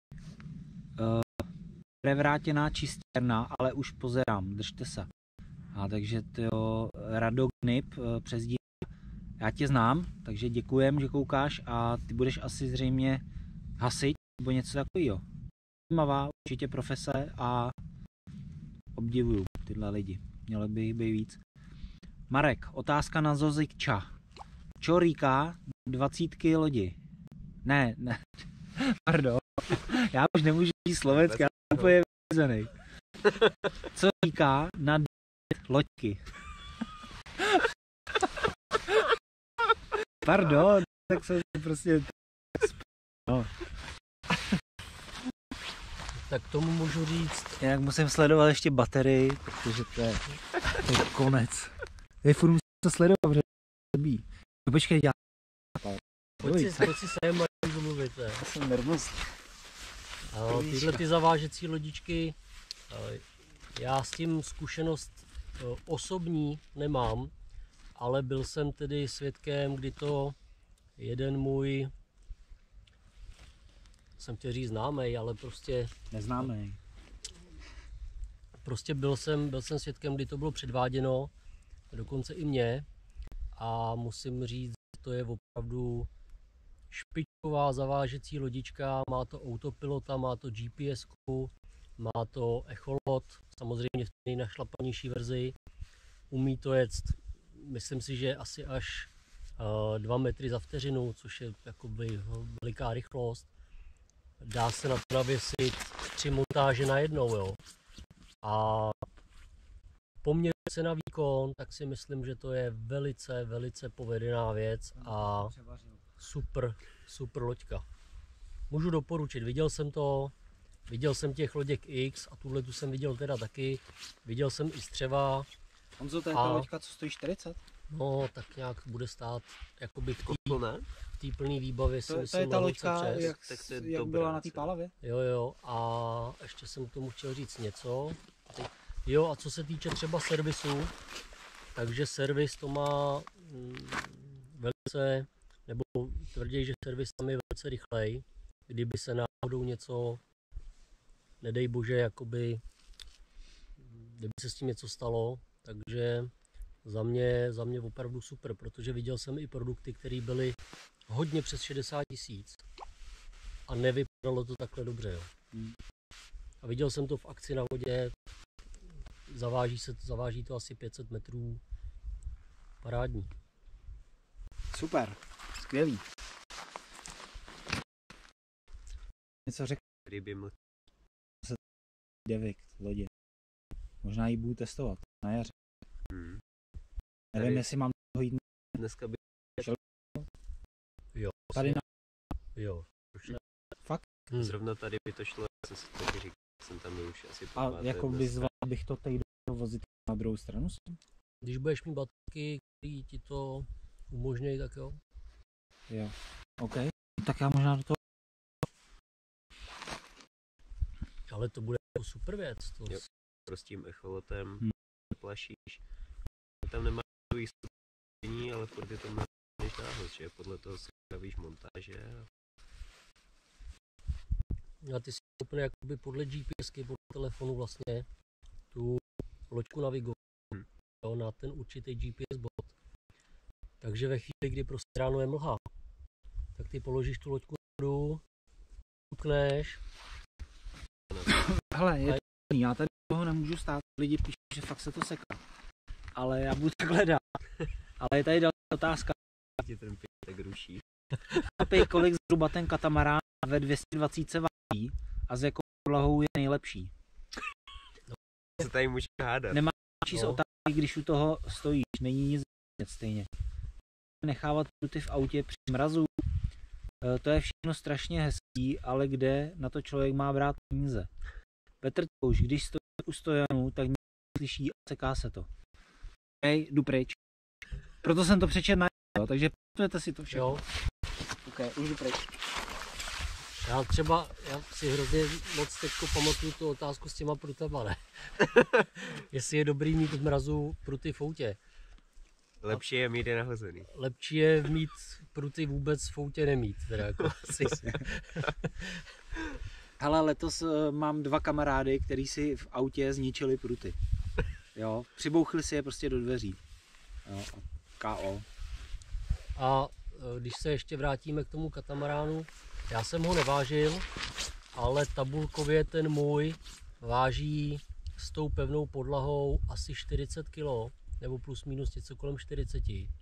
Speaker 1: Prevrátěná čistírna, ale už pozerám, držte se. A takže to Radognip přes díl. Já tě znám, takže děkujem, že koukáš a ty budeš asi zřejmě hasič nebo něco takového. Zajímavá určitě profese a obdivuju tyhle lidi. Mělo by jich být víc. Marek, otázka na Zozikča. Čo říká 20 lodi? Ne, pardon. Já už nemůžu říct slovenské, já jsem úplně vyzenej. Co říká na loďky? Pardon, tak se prostě... No.
Speaker 3: Tak tomu můžu říct.
Speaker 1: Jinak musím sledovat ještě baterii, protože to je konec. Je furt musím to sledovat, protože to bí. Počkej, já...
Speaker 3: Pojď si sem a můžu mluvit.
Speaker 1: Já jsem nervózní.
Speaker 3: Tyhle ty zavážecí lodičky, já s tím zkušenost osobní nemám, ale byl jsem tedy svědkem, kdy to jeden můj, jsem chtěl říct známej, ale prostě...
Speaker 1: Neznámej.
Speaker 3: Prostě byl jsem svědkem, kdy to bylo předváděno, dokonce i mě, a musím říct, že to je opravdu špičková zavážecí lodička, má to autopilota, má to GPS-ku, má to echolot, samozřejmě v té nejnašlapanější verzi, umí to jet, myslím si, že asi až 2 metry za vteřinu, což je jakoby veliká rychlost. Dá se na to navěsit 3 montáže najednou, jo. A poměr cena výkon, tak si myslím, že to je velice, velice povedená věc a super loďka. Můžu doporučit, viděl jsem těch loděk X a tuhle tu jsem viděl teda taky, viděl jsem i střeva.
Speaker 1: Honzo, to je ta loďka, co stojí 40?
Speaker 3: No, tak nějak bude stát jakoby v té plné výbavě si myslím.
Speaker 1: To je ta loďka, jak
Speaker 2: dobrá,
Speaker 1: byla na té pálavě?
Speaker 3: Jo, a ještě jsem k tomu chtěl říct něco. Jo, a co se týče třeba servisu, takže servis to má velice, nebo tvrdí, že servis tam je velice rychlej, kdyby se náhodou něco, nedej bože, jakoby, kdyby se s tím něco stalo, takže za mě opravdu super, protože viděl jsem i produkty, které byly hodně přes 60 000 a nevypadalo to takhle dobře. Jo. A viděl jsem to v akci na vodě, zaváží to asi 500 metrů, parádní.
Speaker 1: Super, skvělý. Něco řekl?
Speaker 2: Ryby mlky.
Speaker 1: 9 lodě. Možná ji budu testovat na jaře. Nevím, jestli mám toho jít
Speaker 2: dneska by...
Speaker 3: Jo.
Speaker 1: Tady na...
Speaker 3: Jo.
Speaker 1: Fakt?
Speaker 2: Zrovna tady by to šlo, já jsem si taky říkal, jsem tam už asi
Speaker 1: a jako vyzval bych to tady vozit na druhou stranu?
Speaker 3: Když budeš mít baterky, který ti to umožňují, tak jo.
Speaker 1: Jo. OK. Tak já možná do toho...
Speaker 3: Ale to bude jako super věc. To...
Speaker 2: Jo. S tím echolotem. neplašíš. Tam nemá tu jistotu, ale furt je to než náhod, že podle toho si pravíš montáže.
Speaker 3: A ty si úplně jakoby podle GPSky, podle telefonu vlastně tu loďku navigovat na ten určitý GPS bod. Takže ve chvíli, kdy prostě ráno je mlha, tak ty položíš tu loďku nahoru, ukneš.
Speaker 1: Hele, je to, já tady toho nemůžu stát, lidi píší, že fakt se to seká. Ale já budu takhle dát. Ale je tady další otázka.
Speaker 2: Tě ten tak ruší.
Speaker 1: Kolik zhruba ten katamarán ve 220 se váží a s jakou podlahou je nejlepší?
Speaker 2: Se tady může hádat.
Speaker 1: Nemá číst otázky, když u toho stojíš, není nic stejně. Nechávat pruty v autě při mrazu, to je všechno strašně hezký, ale kde na to člověk má brát peníze? Petr Touš, když stojí u stojanu, tak nic slyší a seká se to. Hej, jdu pryč. Proto jsem to přečet na takže pamatujete si to všechno.
Speaker 3: Jo.
Speaker 1: Ok, už jdu pryč.
Speaker 3: Já si hrozně moc teďko pamatuju tu otázku s těma prutama, ne? Jestli je dobrý mít v mrazu pruty v autě.
Speaker 2: Lepší je mít je nahozený.
Speaker 3: Lepší je mít pruty vůbec v autě nemít. Teda jako asi.
Speaker 1: Hele, letos mám 2 kamarády, kteří si v autě zničili pruty. Jo, přibouchli si je prostě do dveří. Jo, KO.
Speaker 3: A když se ještě vrátíme k tomu katamaránu, já jsem ho nevážil, ale tabulkově ten můj váží s tou pevnou podlahou asi 40 kg, nebo plus minus něco kolem 40.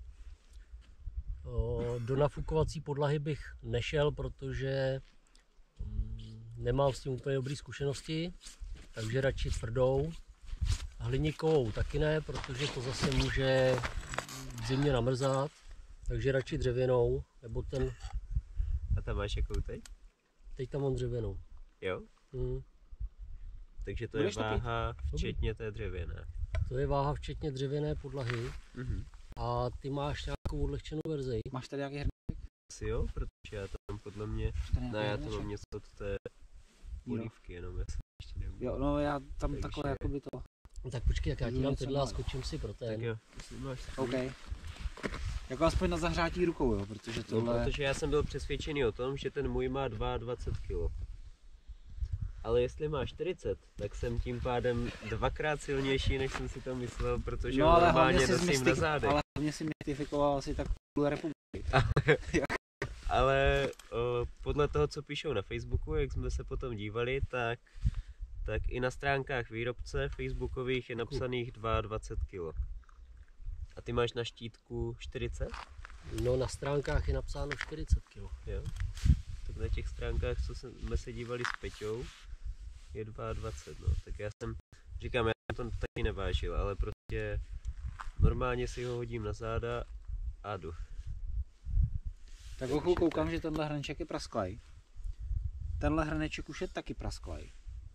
Speaker 3: Do nafukovací podlahy bych nešel, protože nemám s tím úplně dobré zkušenosti, takže radši tvrdou. Hliníkovou taky ne, protože to zase může v zimě namrzat, takže radši dřevěnou, nebo ten...
Speaker 2: A tam máš jakou teď?
Speaker 3: Teď tam mám dřevěnou.
Speaker 2: Jo? Takže to
Speaker 1: Budeš
Speaker 2: je váha včetně té dřevěné.
Speaker 3: To je váha včetně dřevěné podlahy.
Speaker 2: Mhm.
Speaker 3: A ty máš nějakou odlehčenou verzi.
Speaker 1: Máš tady nějaký hrníček?
Speaker 2: Asi jo, protože já tam podle mě... Ne, já tam mám něco od té polívky, jenom já jsem ještě neuměl.
Speaker 1: Jo, no já tam
Speaker 2: Takže-
Speaker 1: takhle jakoby to...
Speaker 3: No tak počkej, jak já ti
Speaker 1: Jdu
Speaker 3: dám
Speaker 1: něco
Speaker 3: tyhle a
Speaker 1: malého.
Speaker 3: skočím si pro ten.
Speaker 2: Tak jo, máš
Speaker 1: OK. Jako aspoň na zahřátí rukou, jo, protože
Speaker 2: No,
Speaker 1: tohle...
Speaker 2: protože já jsem byl přesvědčený o tom, že ten můj má 22 kg. Ale jestli má 40, tak jsem tím pádem 2krát silnější, než jsem si to myslel, protože
Speaker 1: No
Speaker 2: ho
Speaker 1: ale
Speaker 2: normálně
Speaker 1: hlavně
Speaker 2: nosím na zádech.
Speaker 1: ale hlavně si mystifikoval asi tak půl republiky.
Speaker 2: Ale podle toho, co píšou na Facebooku, jak jsme se potom dívali, tak i na stránkách výrobce facebookových je napsaných 22 kg. A ty máš na štítku 40?
Speaker 3: No na stránkách je napsáno 40 kg.
Speaker 2: Jo. Tak na těch stránkách, co jsme se dívali s Peťou, je 22, no. Tak já říkám, já jsem to taky nevážil, ale prostě normálně si ho hodím na záda a jdu.
Speaker 1: Tak ochu koukám, že tenhle hrneček je prasklej. Tenhle hrneček už je taky prasklej.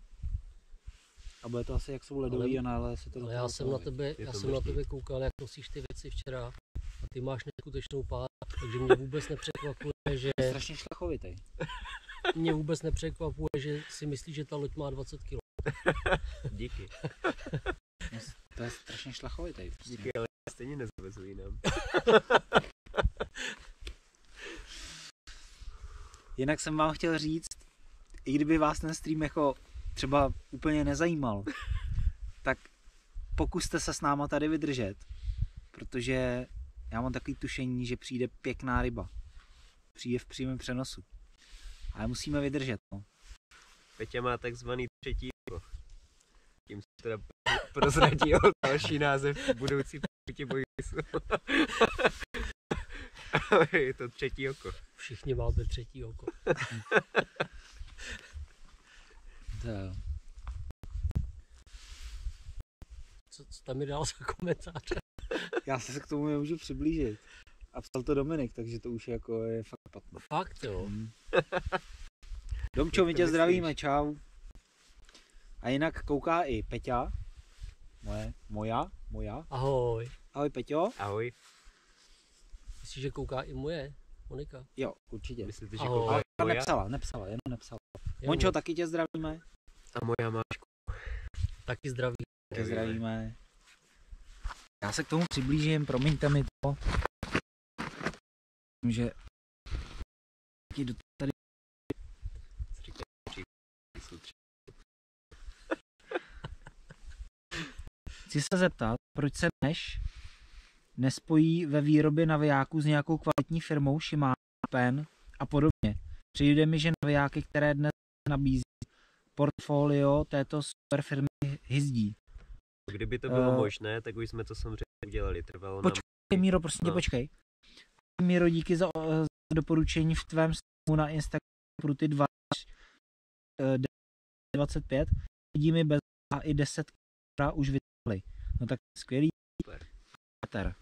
Speaker 1: A bude to asi jak jsou ledový a nále se to do
Speaker 3: Ale
Speaker 1: toho
Speaker 3: já jsem na
Speaker 1: dostaví.
Speaker 3: tebe koukal, jak nosíš ty věci včera. A ty máš neskutečnou pár, takže mě vůbec nepřekvapuje, že...
Speaker 1: Je strašně šlachovitý.
Speaker 3: Mě vůbec nepřekvapuje, že si myslíš, že ta loď má 20 kg.
Speaker 2: Díky.
Speaker 1: To je strašně šlachovitý. Prostě.
Speaker 2: Díky, ale stejně nezavezují nám.
Speaker 1: Jinak jsem vám chtěl říct, i kdyby vás ten stream jako třeba úplně nezajímal, tak pokuste se s náma tady vydržet, protože já mám takový tušení, že přijde pěkná ryba. Přijde v přímém přenosu. Ale musíme vydržet, no.
Speaker 2: Peťa má takzvaný třetí oko. Tím se teda prozradí o další název budoucí Peťi Boysu. Je to třetí oko.
Speaker 3: Všichni máte třetí oko.
Speaker 1: To...
Speaker 3: Co tam je dál za komentáře?
Speaker 1: Já se k tomu nemůžu přiblížit. A psal to Dominik, takže to už jako je fakt špatné.
Speaker 3: Fakt jo.
Speaker 1: Domčo, my
Speaker 2: Jak to
Speaker 1: tě
Speaker 2: myslíš?
Speaker 1: zdravíme, čau. A jinak kouká i Peťa. Moja.
Speaker 3: Ahoj.
Speaker 1: Ahoj Peťo.
Speaker 2: Ahoj.
Speaker 3: Myslíš, že kouká i moje? Monika?
Speaker 1: Jo, určitě.
Speaker 2: Myslíte, že
Speaker 3: Ahoj.
Speaker 2: kouká
Speaker 1: Ale
Speaker 2: moja?
Speaker 1: nepsala, jenom nepsala.
Speaker 3: Jo,
Speaker 1: Mončo, taky tě zdravíme.
Speaker 2: A moja mášku.
Speaker 3: taky zdraví.
Speaker 1: Tě zdravíme. Já se k tomu přiblížím, promiňte mi to. Že tady chci se zeptat, proč se nespojí ve výrobě navijáků s nějakou kvalitní firmou, Shimano, Pen a podobně. Přijde mi, že navijáky, které dnes nabízí portfolio této super firmy, hyzdí.
Speaker 2: Kdyby to bylo možné, tak už jsme to samozřejmě udělali. Trvalo nám...
Speaker 1: Počkej, Míro, prosím tě, počkej. Míro, díky za doporučení v tvém stavu na Instagramu Pruty 25. Lidí mi bez i 10 už vytvořili. No tak skvělý. Super.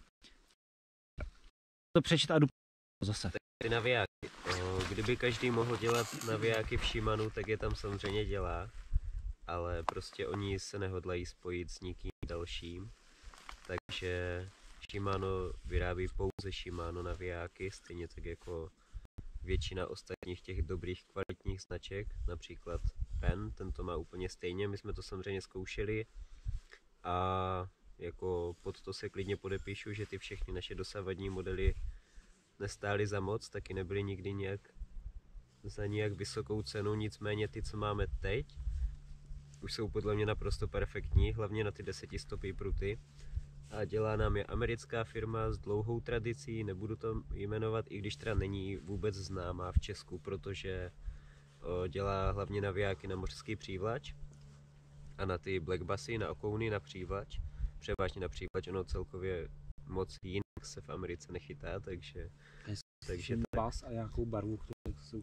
Speaker 1: To přečet a jdu zase.
Speaker 2: Tak ty navijáky. Kdyby každý mohl dělat navijáky v Shimanu, tak je tam samozřejmě dělá. Ale prostě oni se nehodlají spojit s nikým dalším. Takže Shimano vyrábí pouze Shimano navijáky, stejně tak jako většina ostatních těch dobrých kvalitních značek, například Pen, ten to má úplně stejně, my jsme to samozřejmě zkoušeli a jako pod to se klidně podepíšu, že ty všechny naše dosavadní modely nestály za moc, taky nebyly nikdy za nějak vysokou cenu, nicméně ty, co máme teď, už jsou podle mě naprosto perfektní, hlavně na ty 10stopy pruty. A dělá nám je americká firma s dlouhou tradicí, nebudu to jmenovat, i když teda není vůbec známá v Česku, protože dělá hlavně navijáky na mořský přívlač a na ty black bassy, na okouny, na přívlač. Převážně na přívlač, ono celkově moc jinak se v Americe nechytá, takže tak.
Speaker 1: Bas a nějakou barvu, kterou jsou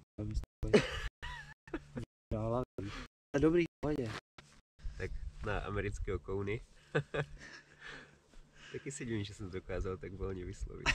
Speaker 1: dála. Dobrý, pohodě.
Speaker 2: Tak na americké okouny. Taky si divím, že jsem to dokázal tak volně vyslovit.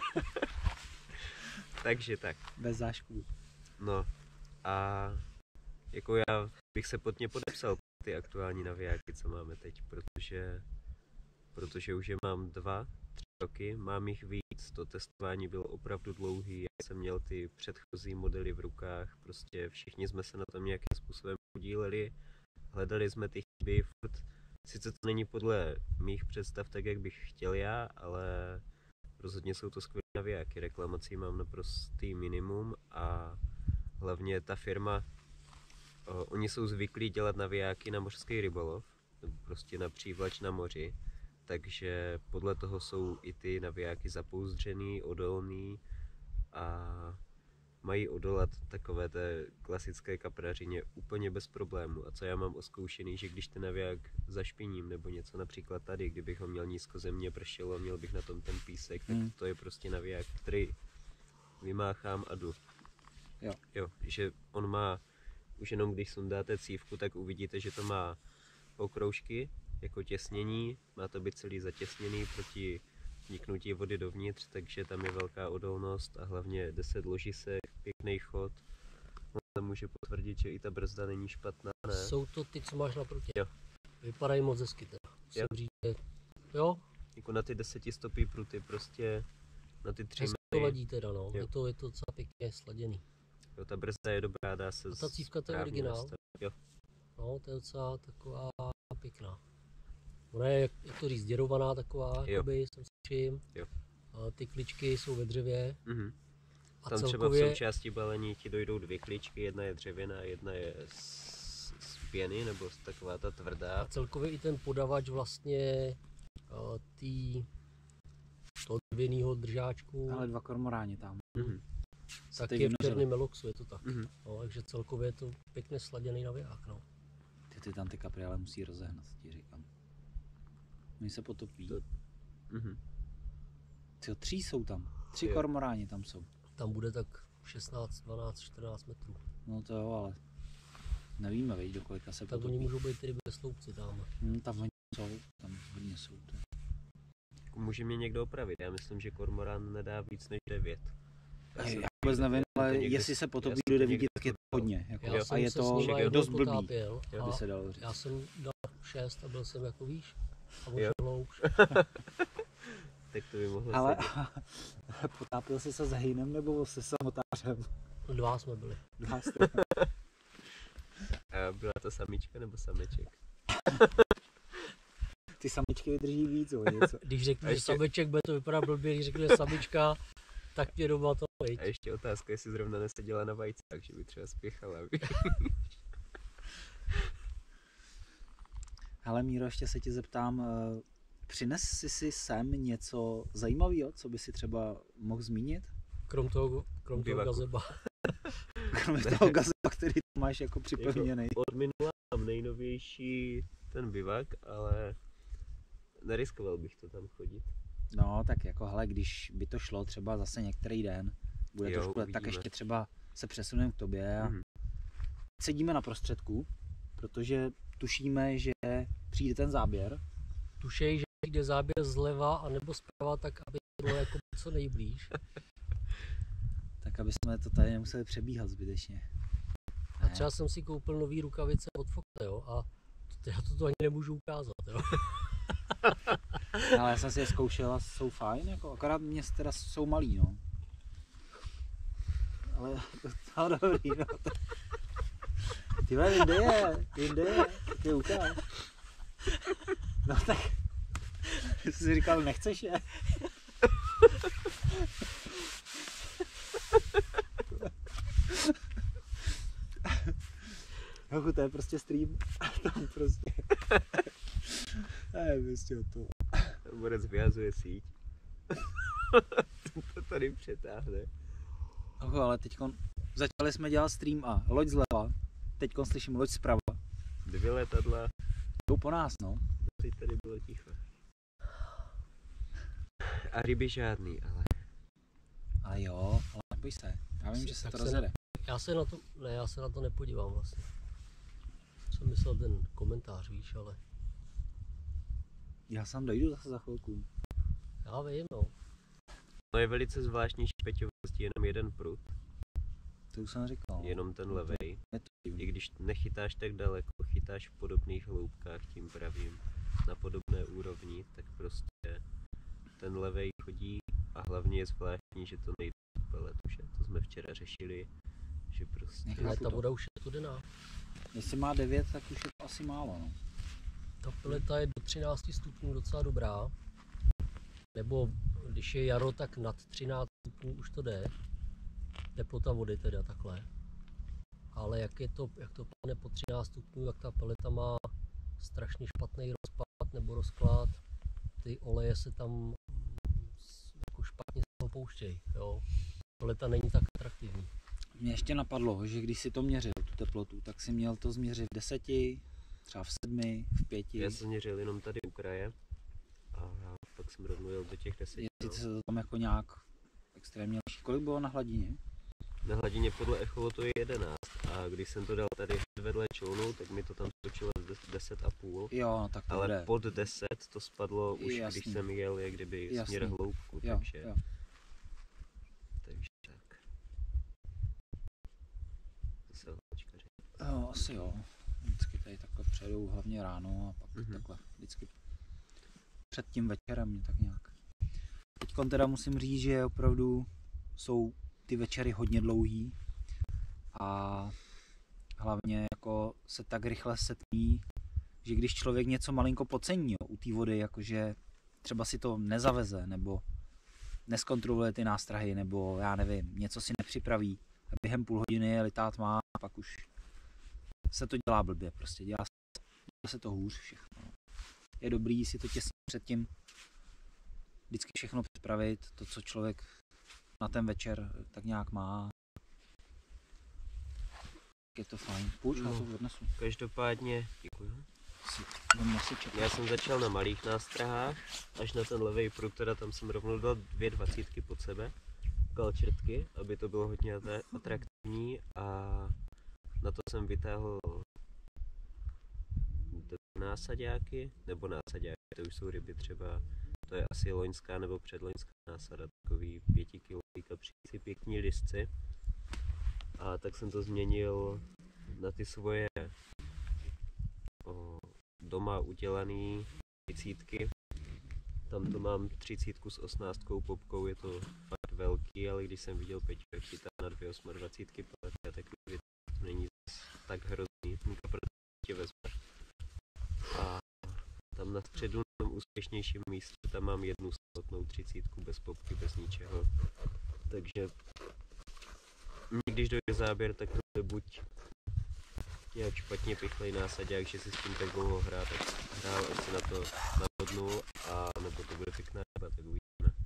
Speaker 2: Takže tak. Bez
Speaker 1: zášků.
Speaker 2: No a jako já bych se pod ně podepsal ty aktuální navijáky, co máme teď, protože už je mám 2-3 roky, mám jich víc, to testování bylo opravdu dlouhý, já jsem měl ty předchozí modely v rukách, prostě všichni jsme se na tom nějakým způsobem podíleli, hledali jsme ty chyby, furt. Sice to není podle mých představ tak, jak bych chtěl já, ale rozhodně jsou to skvělé navijáky. Reklamací mám naprostý minimum a hlavně ta firma, oni jsou zvyklí dělat navijáky na mořský rybolov, nebo prostě na přívlač na moři, takže podle toho jsou i ty navijáky zapouzdřený, odolný a mají odolat takové té klasické kaprařině úplně bez problému. A co já mám oskoušený, že když ten naviják zašpiním nebo něco, například tady, kdybych ho měl nízkozemně pršelo, měl bych na tom ten písek, tak to je prostě naviják, který vymáchám a jdu. Jo, že on má, už jenom když sundáte cívku, tak uvidíte, že to má okroužky jako těsnění, má to být celý zatěsněný proti vniknutí vody dovnitř, takže tam je velká odolnost a hlavně 10 ložisek, pěkný chod. On může potvrdit, že i ta brzda není špatná, ne?
Speaker 3: Jsou to ty, co máš na prutě?
Speaker 2: Jo.
Speaker 3: Vypadají moc hezky teda. Musím říct, jo?
Speaker 2: Jako na ty 10stopy pruty prostě, na ty 3
Speaker 3: metry. To ladí teda, no. Je to docela pěkně sladěný.
Speaker 2: Jo, ta brzda je dobrá, dá se.
Speaker 3: A ta cívka to je originál? Jo. No, to je docela taková pěkná. Ona je, jak to říct, děrovaná taková, jakoby, jsem si všim. Ty kličky jsou ve dřevě.
Speaker 2: A tam celkově... třeba v součásti balení ti dojdou 2 kličky, jedna je dřevěná, jedna je z pěny, nebo taková ta tvrdá.
Speaker 3: A celkově i ten podavač vlastně toho dřevěnýho držáčku.
Speaker 1: Ale 2 kormoráni tam.
Speaker 3: Tak je v černém Meloxu, je to tak. No, takže celkově je to pěkně sladěný naviják, no.
Speaker 1: Ty tam ty kapriále musí rozehnat, ti říkám. Oni se potopí. Ty 3 jsou tam. 3 kormoráni tam jsou.
Speaker 3: Tam bude tak 16, 12, 14 metrů.
Speaker 1: No to jo, ale nevíme, do kolika se potopí.
Speaker 3: Tak oni můžou být tedy bez sloupci tam.
Speaker 1: Tam oni jsou, tam hodně jsou.
Speaker 2: Může mě někdo opravit, já myslím, že kormorán nedá víc než 9.
Speaker 1: Já vůbec nevím, ale jestli se potopí do 9, tak je to hodně. Jako, a je to dost blbý, by se dalo říct.
Speaker 3: Já jsem dal 6 a byl jsem jako víš. A už.
Speaker 2: Tak to by mohlo
Speaker 1: ale potápil jsi se s hejnem nebo se samotářem?
Speaker 3: 2 jsme byli.
Speaker 1: 2 jste.
Speaker 2: A byla to samička nebo sameček?
Speaker 1: ty samičky vydrží víc, o něco.
Speaker 3: Když řeknu, že
Speaker 2: ještě-
Speaker 3: sameček, bude to vypadat blbě, když řekne samička, tak mě doma to
Speaker 2: A
Speaker 3: viď.
Speaker 2: ještě otázka, jestli zrovna neseděla na vajci, takže by třeba spěchala.
Speaker 1: Hele Míro, ještě se tě zeptám, přines jsi si sem něco zajímavého, co by si třeba mohl zmínit?
Speaker 3: Krom toho
Speaker 2: Bivaku.
Speaker 3: gazeba.
Speaker 1: Kromě toho gazeba, který tu máš jako připevněný.
Speaker 2: Od minula mám nejnovější ten bivak, ale neriskoval bych to tam chodit.
Speaker 1: No, tak jako hele, když by to šlo třeba zase některý den, bude
Speaker 2: Jo,
Speaker 1: trošku let, tak
Speaker 2: uvidíme.
Speaker 1: ještě třeba se přesuneme k tobě a
Speaker 2: Mhm.
Speaker 1: sedíme na prostředku, protože tušíme, že přijde ten záběr.
Speaker 3: Tušej, že jde záběr zleva a nebo zprava, tak aby to bylo jako co nejblíž.
Speaker 1: Tak aby jsme to tady nemuseli přebíhat zbytečně.
Speaker 3: A třeba jsem si koupil nový rukavice od Foxe, jo, a já to ani nemůžu ukázat, jo.
Speaker 1: Ale já jsem si je zkoušel a jsou fajn, jako, akorát mě teda jsou malý, no. Ale to dobrý, no. Ty vole, jinde je, tak je ukáž. No tak, jsi si říkal, nechceš je? Jochu, to je prostě stream. Tam prostě. Je prostě o to.
Speaker 2: Borec vyhazuje síť. To tady přetáhne.
Speaker 1: Jochu, ale teďkon začali jsme dělat stream a loď zleva. Teďkon slyším loď zprava.
Speaker 2: 2 letadla,
Speaker 1: Jdou po nás, no.
Speaker 2: teď tady bylo ticho. A ryby žádný, ale
Speaker 1: Ale jo, ale neboj se. Já vím, že se
Speaker 3: Tak
Speaker 1: to
Speaker 3: se
Speaker 1: rozjede.
Speaker 3: já se na to nepodívám vlastně. Jsem myslel ten komentář, víš, ale
Speaker 1: Já sám dojdu zase za chvilku.
Speaker 3: já vím, no.
Speaker 2: no je velice zvláštní, že Peťo vlastní jenom jeden prut,
Speaker 1: To už jsem říkal.
Speaker 2: jenom ten levej.
Speaker 1: Je to divný.
Speaker 2: I když nechytáš tak daleko, chytáš v podobných hloubkách, tím pravím, na podobné úrovni, tak prostě ten levej chodí a hlavně je zvláštní, že to nejde do peletu, že? To jsme včera řešili, že prostě...
Speaker 1: Nechápu
Speaker 3: Ale ta
Speaker 1: to.
Speaker 3: voda už je studená.
Speaker 1: Jestli má 9, tak už je to asi málo, no.
Speaker 3: Ta peleta je do 13 stupňů docela dobrá. Nebo když je jaro, tak nad 13 stupňů už to jde. Teplota vody teda takhle. Ale jak to padne po 13 stupňů, tak ta peleta má strašně špatný rozpad nebo rozklad. Ty oleje se tam jako špatně z toho pouštějí. Jo. Peleta není tak atraktivní.
Speaker 1: Mě ještě napadlo, že když si to měřil, tu teplotu, tak si měl to změřit v 10, třeba v 7, v 5.
Speaker 2: Já jsem měřil jenom tady u kraje a pak jsem rovnou jel do těch 10.
Speaker 1: Jestli se to tam jako nějak extrémně liší. Kolik bylo na hladině?
Speaker 2: Na hladině podle echolotu je 11 a když jsem to dal tady vedle čounu, tak mi to tam skočilo 10,5.
Speaker 1: Jo, no tak to
Speaker 2: Ale
Speaker 1: bude.
Speaker 2: pod 10 to spadlo už,
Speaker 1: Jasný.
Speaker 2: když jsem jel jak kdyby
Speaker 1: Jasný.
Speaker 2: směr hloubku,
Speaker 1: Jo,
Speaker 2: takže
Speaker 1: jo.
Speaker 2: tak. Zase hloubkaři.
Speaker 1: Jo, asi jo. Vždycky tady takhle přejdou hlavně ráno a pak
Speaker 2: Mhm.
Speaker 1: takhle vždycky před tím večerem tak nějak. Teďkon teda musím říct, že opravdu jsou ty večery hodně dlouhý a hlavně jako se tak rychle setmí, že když člověk něco malinko podcení jo, u té vody, jakože třeba si to nezaveze nebo neskontroluje ty nástrahy nebo já nevím, něco si nepřipraví a během půl hodiny je litá tma a pak už se to dělá blbě, prostě dělá se to hůř všechno. Je dobrý si to těsně předtím vždycky všechno připravit, to, co člověk na ten večer tak nějak má. Je to fajn. Půjč, já to odnesu.
Speaker 2: Každopádně, děkuju.
Speaker 1: Vem nosiček.
Speaker 2: Já jsem začal na malých nástrahách, až na ten levej prut, teda tam jsem rovnou dal 2 dvacítky pod sebe, kalčetky, aby to bylo hodně atraktivní a na to jsem vytáhl násaďáky, nebo násaďáky, to už jsou ryby třeba, to je asi loňská nebo předloňská násada, takový 5 kg kapříci, pěkní lisci. A tak jsem to změnil na ty svoje doma udělaný 30. Tam to mám 30 s 18 popkou, je to fakt velký, ale když jsem viděl Peťu, jak chytá na 2 28 palety, tak to není tak hrozný, tě vezme. A tam na středu tom úspěšnějším místě, tam mám jednu samotnou 30 bez popky, bez ničeho. Takže když dojde záběr, tak to bude buď nějak špatně pichlej násadák, že si s tím tak dlouho hrá, tak hrál, až se na to navodnul, a nebo to bude pěkná ryba, tak uvidíme.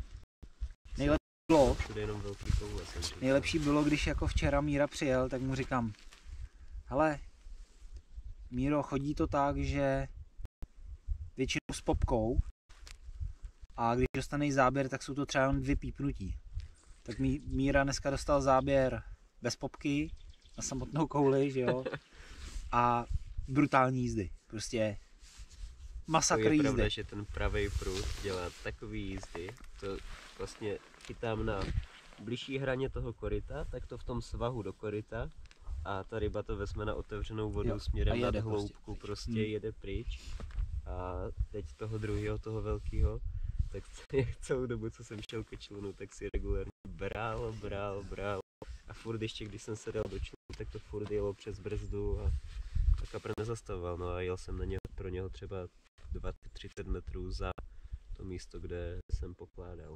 Speaker 1: Bylo.
Speaker 2: Všude jenom velký koule.
Speaker 1: Nejlepší bylo, když jako včera Míra přijel, tak mu říkám, hele, Míro, chodí to tak, že většinou s popkou, a když dostaneš záběr, tak jsou to třeba jen 2 pípnutí. Tak Míra dneska dostal záběr bez popky, na samotnou kouli, že jo, a brutální jízdy, prostě masakr jízdy.
Speaker 2: Je pravda, že ten pravý prut dělá takový jízdy, to vlastně chytám na bližší hraně toho koryta, tak to v tom svahu do koryta, a ta ryba to vezme na otevřenou vodu, jo, směrem nad hloubku, prostě jede pryč. A teď toho druhého, toho velkého, tak celou dobu, co jsem šel ke člunu, tak si regulárně bral. A furt ještě, když jsem se dal do člunu, tak to furt jelo přes brzdu a kapr nezastavoval. No a jel jsem na něho, pro něho třeba 20-30 metrů za to místo, kde jsem pokládal.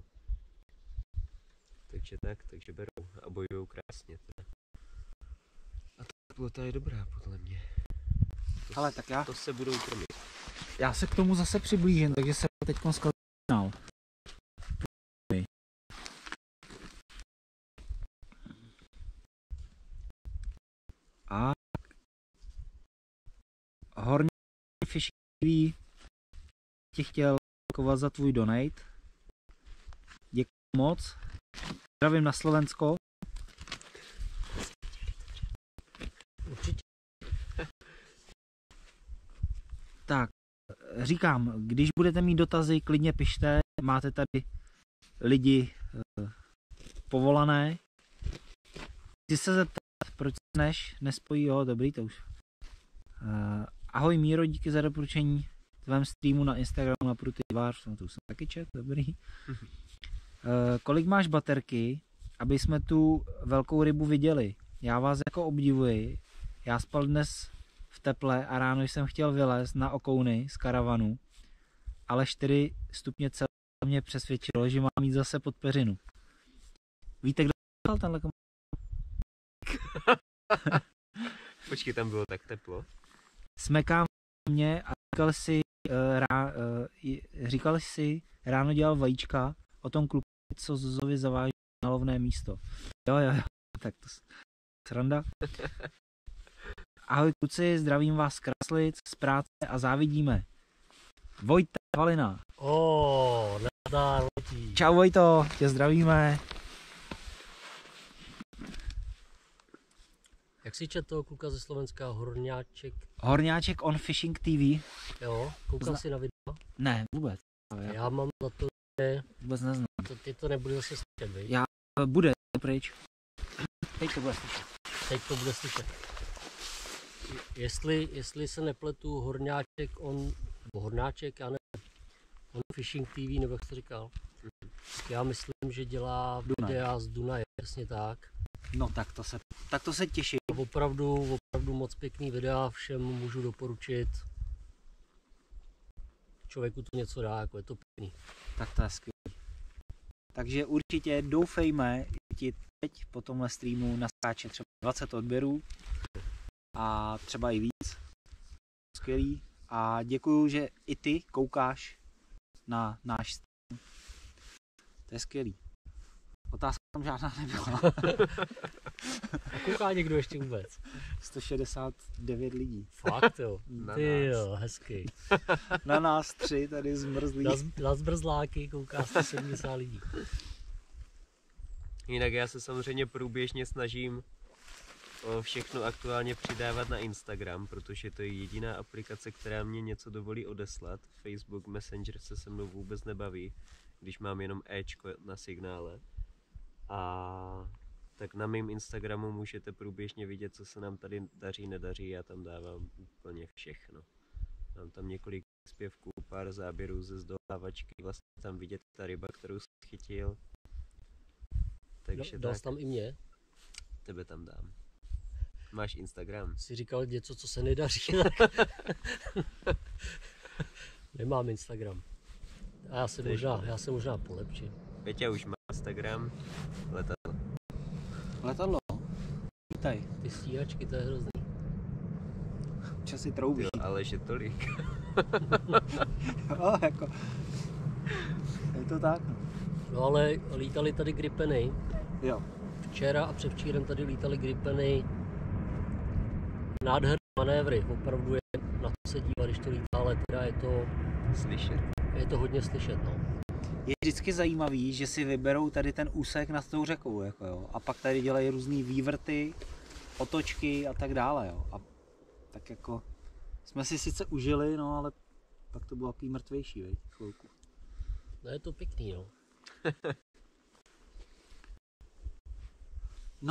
Speaker 2: Takže berou a bojujou krásně. Teda. A ta plota je dobrá, podle mě.
Speaker 1: Ale tak
Speaker 2: to se budou krmit.
Speaker 1: Já se k tomu zase přiblížím, takže se teď zkazil. A Horní Fishing TV ti chtěl děkovat za tvůj donate. Děkuji moc. Zdravím na Slovensko.
Speaker 3: Určitě.
Speaker 1: Tak, říkám, když budete mít dotazy, klidně pište, máte tady lidi povolané. Chci se zeptat, proč nespojí, jo, dobrý, to už. Ahoj Míro, díky za doporučení tvém streamu na Instagramu na Pruty tvář, no to už jsem taky čet, dobrý. Kolik máš baterky, aby jsme tu velkou rybu viděli? Já vás jako obdivuji, já spal dnes v teple a ráno jsem chtěl vylézt na okouny z karavanu, ale 4 stupně celé mě přesvědčilo, že mám mít zase pod peřinu. Víte, kdo dal tenhle komentář?
Speaker 2: Počkej, tam bylo tak teplo.
Speaker 1: Smekám mě a říkal si, ráno dělal vajíčka o tom klubu, co Zozovi zaváží na lovné místo. Jo, tak to sranda. Ahoj kluci, zdravím vás z Kraslic, z práce a závidíme. Vojta Valina.
Speaker 3: Nazdar, Vojtí.
Speaker 1: Čau Vojto, tě zdravíme.
Speaker 3: Jak si četl toho kluka ze Slovenska,
Speaker 1: Horňáček on Fishing TV.
Speaker 3: Jo, koukal jsi na video?
Speaker 1: Ne, vůbec.
Speaker 3: Já mám za to, že
Speaker 1: vůbec neznám.
Speaker 3: Ty to nebude zase slyšet, viď?
Speaker 1: Bude pryč. Teď to bude slyšet.
Speaker 3: Teď to bude slyšet. Jestli se nepletu, Horňáček, já nevím, on Fishing TV, nebo jak jsi říkal. Já myslím, že dělá videa z Dunaje, přesně tak.
Speaker 1: No tak to se těší.
Speaker 3: Opravdu moc pěkný videa, všem můžu doporučit. Člověku to něco dá, jako je to pěkný.
Speaker 1: Tak to je skvělý. Takže určitě doufejme, ti teď po tomhle streamu naskáče třeba 20 odběrů a třeba i víc. Skvělý. A děkuju, že i ty koukáš na náš stream. To je skvělý. Otázka tam žádná nebyla.
Speaker 3: A kouká někdo ještě vůbec?
Speaker 1: 169 lidí.
Speaker 3: Fakt jo. Ty jo, hezky.
Speaker 1: Na nás 3 tady zmrzlí.
Speaker 3: Na zmrzláky kouká 170 lidí.
Speaker 2: Jinak já se samozřejmě průběžně snažím všechno aktuálně přidávat na Instagram, protože to je jediná aplikace, která mě něco dovolí odeslat. Facebook Messenger se mnou vůbec nebaví, když mám jenom Ečko na signále. A tak na mém Instagramu můžete průběžně vidět, co se nám tady daří, nedaří. Já tam dávám úplně všechno. Mám tam několik zpěvků, pár záběrů ze zdolávačky, vlastně tam vidět ta ryba, kterou jsem chytil. Takže
Speaker 3: dal jsi tam i mě?
Speaker 2: Tebe tam dám. Máš Instagram?
Speaker 3: Jsi říkal něco, co se nedaří. Nemám Instagram. A já se možná polepším.
Speaker 2: Peťa už má Instagram,
Speaker 1: Letadlo. Vítaj.
Speaker 3: Ty stíhačky, to je hrozný.
Speaker 1: Čas si troubí.
Speaker 2: jo, ale že tolik.
Speaker 1: Jo, jako. Je to tak, no.
Speaker 3: No ale lítali tady Gripeny.
Speaker 1: Jo.
Speaker 3: Včera a předvčírem tady lítali Gripeny. Nádherné manévry, opravdu je na to se dívat, když to lítá, ale teda
Speaker 2: Slyšet.
Speaker 3: je to hodně slyšet, no.
Speaker 1: Je vždycky zajímavý, že si vyberou tady ten úsek nad tou řekou, jako jo. A pak tady dělají různý vývrty, otočky a tak dále, jo. A tak jako jsme si sice užili, no, ale pak to bylo takový mrtvější, veď, chvilku.
Speaker 3: No je to pěkný, no.
Speaker 1: No.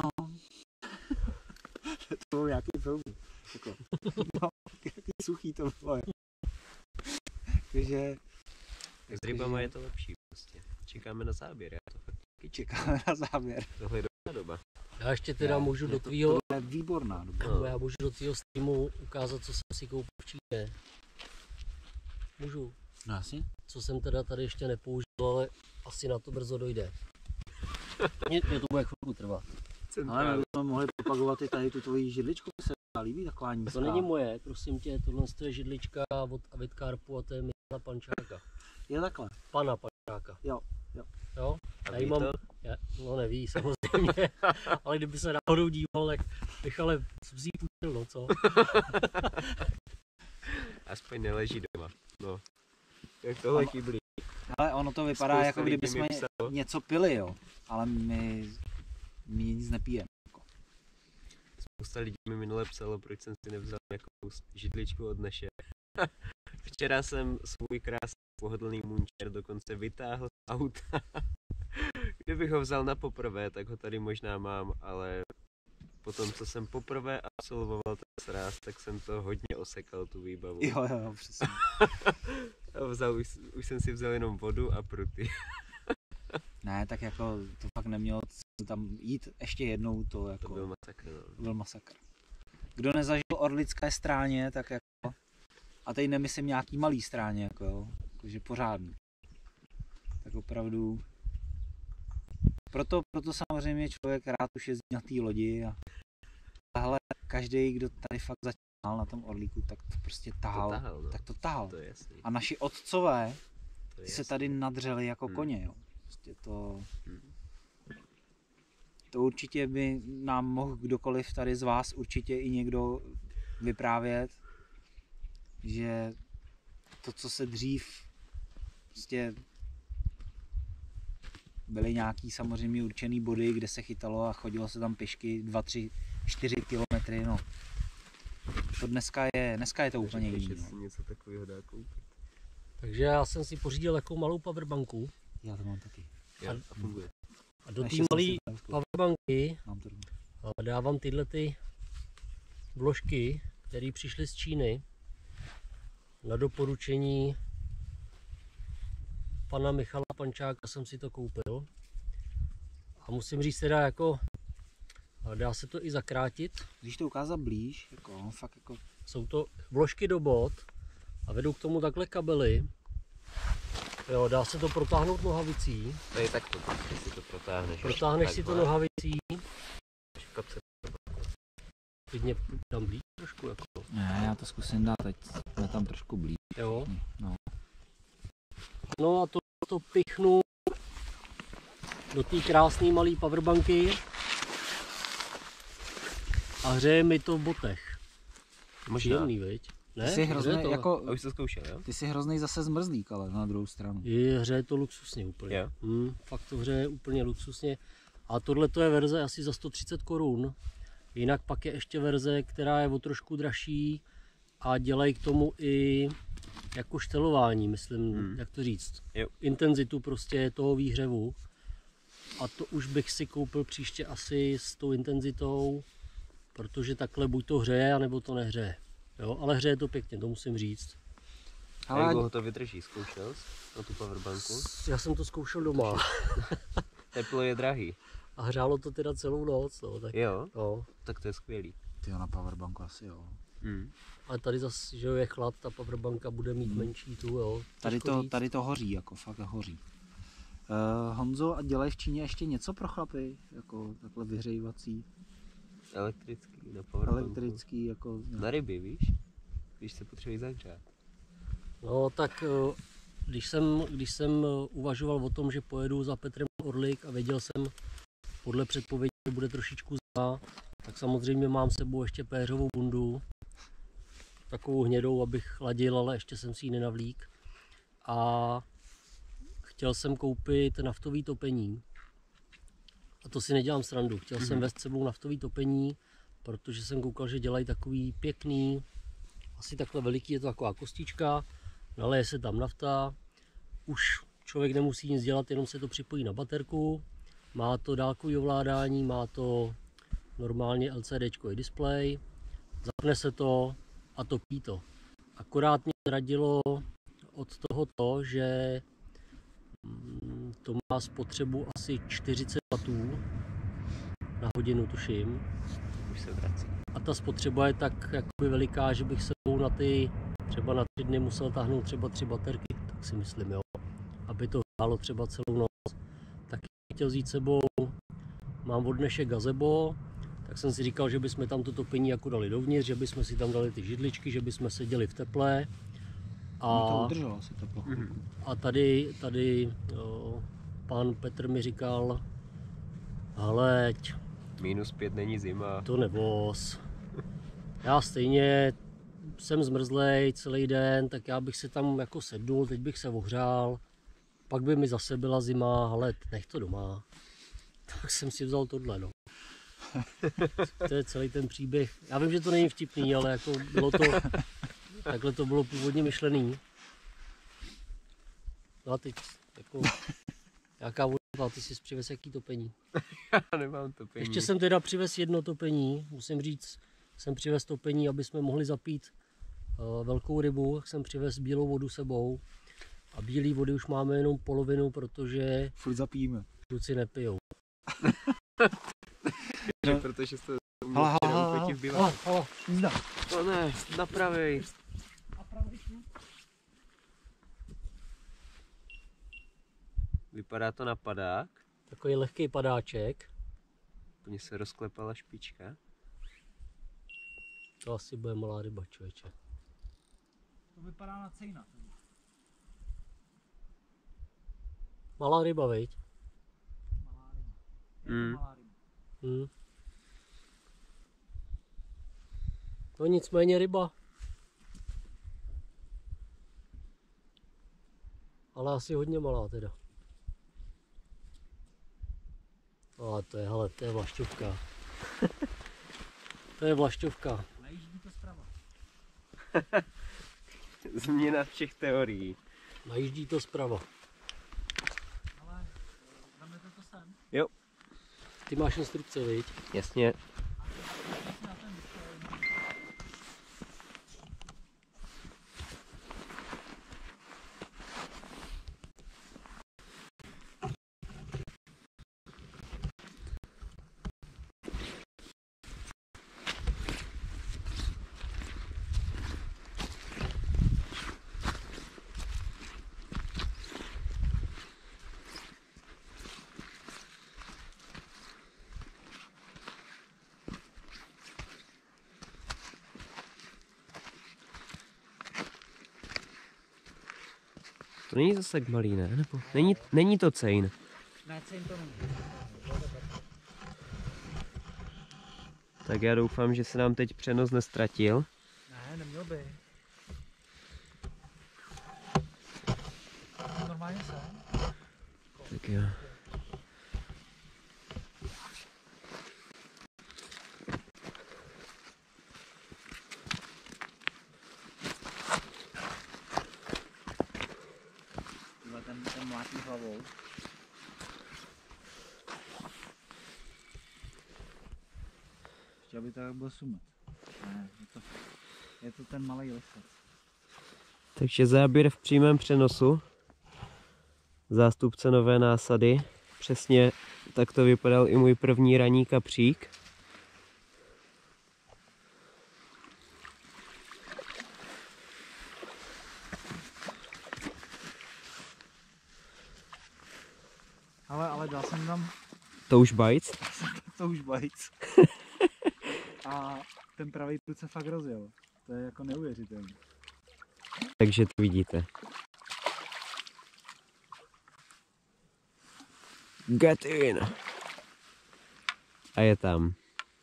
Speaker 1: To bylo nějaký film. Jako, no, jaký suchý to bylo, jo. Takže
Speaker 2: Tak s rybama je to lepší prostě. Čekáme na záběr, já to fakt
Speaker 1: čekáme na záběr.
Speaker 2: tohle je dobrá doba.
Speaker 3: Já ještě teda můžu do
Speaker 1: To
Speaker 3: tvýho,
Speaker 1: je výborná doba.
Speaker 3: no, já můžu do tvýho streamu ukázat, co jsem si koupil v Číně. Můžu.
Speaker 1: No jasně.
Speaker 3: Co jsem teda tady ještě nepoužil, ale asi na to brzo dojde. Mě to bude chvilku trvat.
Speaker 1: Ale my bychom mohli propagovat i tady tu tvoji židličku, mi se líbí taková nízká.
Speaker 3: To není moje, prosím tě, tohle je židlička od Avid Carpu a to je Michala Pančáka.
Speaker 1: Je takhle.
Speaker 3: Pana Pančáka.
Speaker 1: Jo.
Speaker 3: Jo?
Speaker 2: A
Speaker 3: Já jí
Speaker 2: ví
Speaker 3: mám,
Speaker 2: to?
Speaker 3: no neví samozřejmě, ale kdyby se náhodou díval, tak Michale, jsem si ji půjčil, no co?
Speaker 2: Aspoň neleží doma. No. Jak tohle chybí.
Speaker 1: Ale ono to vypadá,
Speaker 2: Spousta
Speaker 1: jako
Speaker 2: lidí
Speaker 1: kdyby
Speaker 2: mi
Speaker 1: jsme
Speaker 2: psalo.
Speaker 1: něco pili, jo. Ale my nic nepijeme.
Speaker 2: Spousta lidí mi minule psalo, proč jsem si nevzal nějakou židličku od Neše. Včera jsem svůj krásný pohodlný munčer dokonce vytáhl z auta. Kdybych ho vzal na poprvé, tak ho tady možná mám, ale potom, co jsem poprvé absolvoval ten sráz, tak jsem to hodně osekal, tu výbavu.
Speaker 1: Jo, přesně.
Speaker 2: A už jsem si vzal jenom vodu a pruty.
Speaker 1: Ne, tak jako to fakt nemělo tam jít ještě jednou, to jako
Speaker 2: To byl masakr, no.
Speaker 1: to byl masakr. Kdo nezažil Orlické stráně, tak jako, a teď nemyslím nějaký malý stráně, jako jo, jakože pořádný. Tak opravdu, proto samozřejmě člověk rád už jezdí na té lodi a tahle každý, kdo tady fakt začínal na tom Orlíku, tak to prostě tahal,
Speaker 2: To tahal, no.
Speaker 1: tak to tahal.
Speaker 2: To je jasný.
Speaker 1: A naši otcové
Speaker 2: To je
Speaker 1: se
Speaker 2: jasný.
Speaker 1: tady nadřeli jako
Speaker 2: Hmm.
Speaker 1: koně, jo. Prostě to...
Speaker 2: Hmm.
Speaker 1: To určitě by nám mohl kdokoliv tady z vás určitě i někdo vyprávět, že to, co se dřív prostě byly nějaký samozřejmě určený body, kde se chytalo a chodilo se tam pěšky 2, 3, 4 kilometry, no. To dneska je to úplně
Speaker 2: Neříkej,
Speaker 1: jiný,
Speaker 2: že
Speaker 1: no.
Speaker 2: si něco takového dá koupit.
Speaker 3: Takže já jsem si pořídil takovou malou powerbanku
Speaker 1: Já to mám taky.
Speaker 2: Jo, a funguje.
Speaker 3: a do té
Speaker 1: Ještě jsem
Speaker 3: malé
Speaker 1: si tam zkoušel.
Speaker 3: powerbanky
Speaker 1: Mám to doma.
Speaker 3: dávám tyhle ty vložky, které přišly z Číny na doporučení pana Michala Pančáka jsem si to koupil. A musím říct teda jako, dá se to i zakrátit.
Speaker 1: Když to ukázat blíž, jako fakt jako
Speaker 3: Jsou to vložky do bot a vedou k tomu takhle kabely. Jo, dá se to protáhnout nohavicí.
Speaker 2: To je takto, když si to protáhneš.
Speaker 3: Protáhneš si to
Speaker 2: takhle.
Speaker 3: nohavicí.
Speaker 2: V kapse.
Speaker 3: Klidně tam blíž trošku. Jako.
Speaker 1: ne, já to zkusím dát, teď jsme tam trošku blíž.
Speaker 3: Jo.
Speaker 1: No.
Speaker 3: No a to pichnu do té krásné malé powerbanky a hřeje mi to v botech.
Speaker 2: Možná.
Speaker 3: Příjemný, viď? Ne?
Speaker 1: Ty jsi
Speaker 3: Hřeje
Speaker 1: hrozný,
Speaker 3: to,
Speaker 1: jako,
Speaker 2: A už jsi to zkoušel, jo?
Speaker 1: ty jsi hrozný zase zmrzlík, ale na druhou stranu.
Speaker 3: hřeje to luxusně úplně.
Speaker 2: Jo.
Speaker 3: Fakt to hřeje úplně luxusně. A tohle to je verze asi za 130 korun. Jinak pak je ještě verze, která je o trošku dražší a dělají k tomu i jako štelování, myslím, jak to říct.
Speaker 2: Jo.
Speaker 3: Intenzitu prostě toho výhřevu. A to už bych si koupil příště asi s tou intenzitou, protože takhle buď to hřeje, anebo to nehřeje. Jo, ale hřeje to pěkně, to musím říct.
Speaker 2: A jak dlouho to vydrží? Zkoušel jsi na tu powerbanku?
Speaker 3: Já jsem to zkoušel doma
Speaker 2: Teplo je drahý.
Speaker 3: a hřálo to teda celou noc. No, tak,
Speaker 2: Jo,
Speaker 3: no.
Speaker 2: tak to je skvělý.
Speaker 1: Ty na powerbanku asi jo.
Speaker 3: Ale tady zase, že je chlad, ta powerbanka bude mít menší tu, jo.
Speaker 1: Tady to hoří, jako fakt hoří. Honzo, a dělají v Číně ještě něco pro chlapy? Jako takhle vyhřívací?
Speaker 2: Elektrický, na powerbanku.
Speaker 1: Elektrický, jako...
Speaker 2: Na ryby, víš? Když se potřebují zahřát.
Speaker 3: No tak když jsem uvažoval o tom, že pojedu za Petrem Orlik a věděl jsem podle předpovědi, že bude trošičku zima, tak samozřejmě mám s sebou ještě péřovou bundu, takovou hnědou, abych ladil, ale ještě jsem si ji nenavlík. A chtěl jsem koupit naftový topení. A to si nedělám srandu. Chtěl jsem vést s sebou naftový topení, protože jsem koukal, že dělají takový pěkný, asi takhle veliký, je to taková kostička, naleje se tam nafta, už člověk nemusí nic dělat, jenom se to připojí na baterku, má to dálkový ovládání, má to normálně LCD displej, zapne se to a topí to. Akorát mě radilo od toho to, že to má spotřebu asi 40 W na hodinu, tuším.
Speaker 2: Už se vrací.
Speaker 3: A ta spotřeba je tak jakoby veliká, že bych sebou na ty třeba na 3 dny musel táhnout třeba 3 baterky, tak si myslím, jo. Aby to hrálo třeba celou noc. Tak chtěl vzít sebou, mám od dnešek gazebo, tak jsem si říkal, že bychom tam to topení jako dali dovnitř, že bychom si tam dali ty židličky, že bychom seděli v teple.
Speaker 1: A to udrželo si teplo.
Speaker 3: A tady pán Petr mi říkal, hleď,
Speaker 2: -5 není zima.
Speaker 3: to nevoz. Já stejně jsem zmrzlej celý den, tak já bych se tam jako sednul, teď bych se ohřál, pak by mi zase byla zima, ale nech to doma. Tak jsem si vzal tohle, no. To je celý ten příběh. Já vím, že to není vtipný, ale jako bylo to, takhle to bylo původně myšlený. No a teď jako, jaká voda, ty jsi přivez jaký topení?
Speaker 2: Já nemám topení.
Speaker 3: Ještě jsem teda přivez jedno topení, musím říct, jsem přivez topení, aby jsme mohli zapít velkou rybu, tak jsem přivez bílou vodu sebou. A bílé vody už máme jenom polovinu, protože
Speaker 1: furt zapijeme.
Speaker 3: kluci nepijou.
Speaker 2: Protože jste
Speaker 1: Hala.
Speaker 2: To ne, napravej. Vypadá to na padák.
Speaker 3: Takový lehký padáček.
Speaker 2: Mně se rozklepala špička.
Speaker 3: To asi bude malá ryba, člověče.
Speaker 1: To vypadá na cejna.
Speaker 3: Malá ryba, viď?
Speaker 1: Malá ryba. Malá ryba.
Speaker 3: No nicméně ryba. Ale asi hodně malá teda. A to je, hele, to je vlašťovka. To je vlašťovka.
Speaker 1: Najíždí to zprava.
Speaker 2: Změna všech teorií.
Speaker 3: Najíždí to zprava.
Speaker 1: Ale dáme to sem.
Speaker 2: Jo.
Speaker 3: Ty máš instrukce, viď?
Speaker 2: Jasně. To není zase tak malý, ne? Nebo není to cejn.
Speaker 1: Ne, cejn to není.
Speaker 2: Tak já doufám, že se nám teď přenos nestratil.
Speaker 1: Ne, neměl by. Normálně se.
Speaker 2: Tak jo.
Speaker 1: Ten mlátí hlavou. Ještě aby to tak byl sumet. Ne, je to ten malý lisec.
Speaker 2: Takže záběr v přímém přenosu. Zástupce nové násady. Přesně tak to vypadal i můj první ranní kapřík.
Speaker 1: Ale dal jsem tam
Speaker 2: To už bajc?
Speaker 1: to už bajc. A ten pravý prut se fakt rozjel. To je jako neuvěřitelné.
Speaker 2: Takže to vidíte. Get in! A je tam.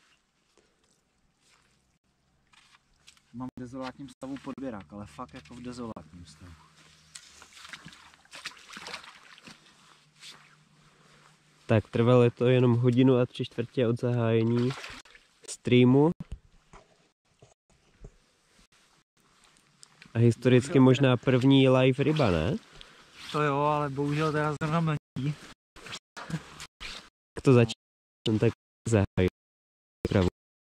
Speaker 1: Mám v dezolátním stavu podběrák, ale fakt jako v dezolátním stavu.
Speaker 2: Tak trvalo to jenom 1 hodinu a 3/4 od zahájení streamu. A historicky možná první live ryba, ne?
Speaker 1: To jo, ale bohužel teda zrovna mlčí.
Speaker 2: Jak to začít? Jsem tak zahájil. Pravu.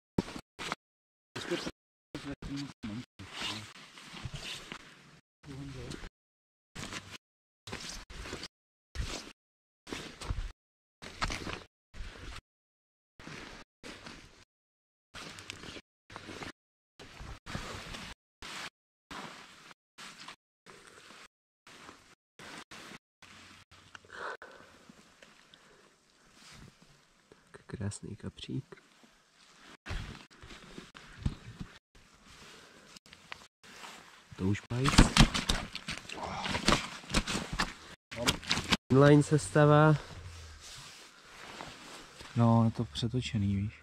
Speaker 2: Krásný kapřík. To už mají. Inline sestava.
Speaker 1: No, je to přetočený, víš.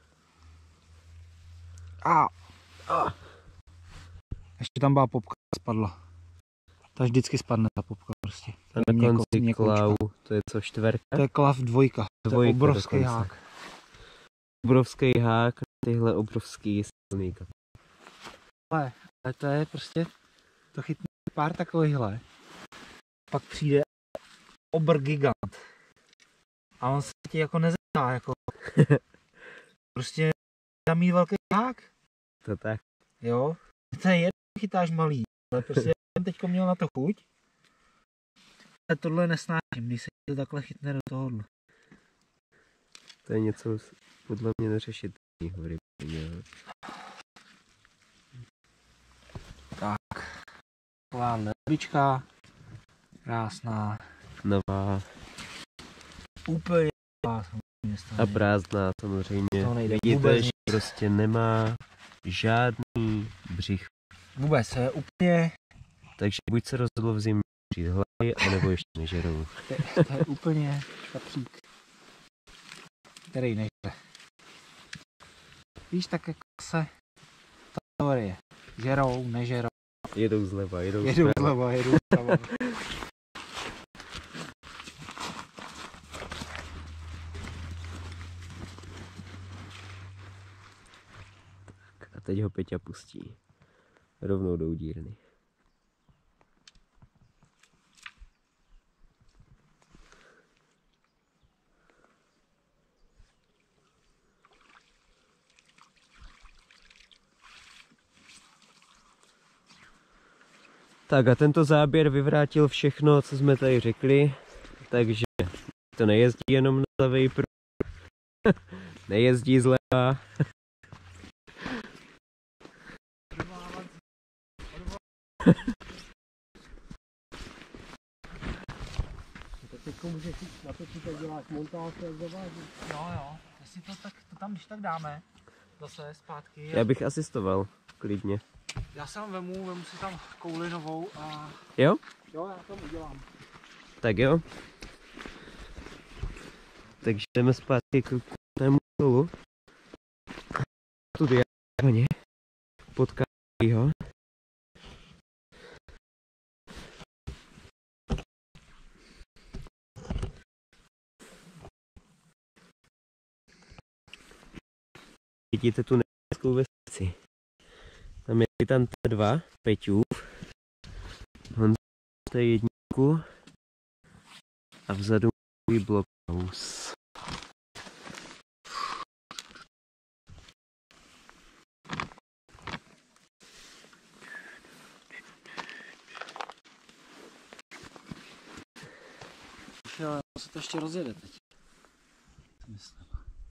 Speaker 1: Ještě tam byla popka, spadla. Ta vždycky spadne, ta popka prostě.
Speaker 2: A na konci klau, to je co, 4?
Speaker 1: To je klav 2. To je obrovský
Speaker 2: dokonce.
Speaker 1: hák.
Speaker 2: Obrovský hák, tyhle obrovský silný kapřík.
Speaker 1: Ale to je prostě, to chytne pár takovýchhle. Pak přijde gigant. A on se ti jako nezná, jako. Prostě tam mít velký hák.
Speaker 2: To tak.
Speaker 1: Jo. To je jedno, chytáš malý. Ale prostě jsem teďko měl na to chuť. Ale tohle nesnáším, když se to takhle chytne do tohohle.
Speaker 2: To je něco podle mě neřešitelného v rybě.
Speaker 1: Tak. Taková lebička. Krásná.
Speaker 2: Nová.
Speaker 1: Úplně nová.
Speaker 2: A prázdná samozřejmě.
Speaker 1: To nejde
Speaker 2: Vidíte,
Speaker 1: vůbec
Speaker 2: že
Speaker 1: nic.
Speaker 2: prostě nemá žádný břich.
Speaker 1: Vůbec, je úplně,
Speaker 2: Takže buď se rozhodl v zimě přijít hlavy, anebo ještě nežerou.
Speaker 1: to je úplně kapřík, který nežere. Víš, tak jako se ta teorie. Žerou, nežerou.
Speaker 2: Jedou zleva, jedou
Speaker 1: Jedou
Speaker 2: zprava.
Speaker 1: zleva, jedou zprava.
Speaker 2: A teď ho Peťa pustí. Rovnou do udírny. Tak a tento záběr vyvrátil všechno, co jsme tady řekli, takže to nejezdí jenom na levej prut, nejezdí zleva.
Speaker 3: Teďko můžeš jít na to, co děláš montáž, jak zaváží.
Speaker 1: Jo, jestli to tam když tak dáme, zase zpátky.
Speaker 2: Já bych asistoval, klidně.
Speaker 1: Já se vám vemu si tam kouli novou a...
Speaker 2: Jo?
Speaker 1: Jo, já tam udělám.
Speaker 2: Tak jo. Takže jdeme zpátky k tému stolu. Tudy koně. Potkávají ho. Vidíte tu nebeskou vesnici. Tam je tam T2, Peťův. Honza T1 a vzadu můj blockhouse.
Speaker 1: Jo, se to ještě rozjede teď. Myslím.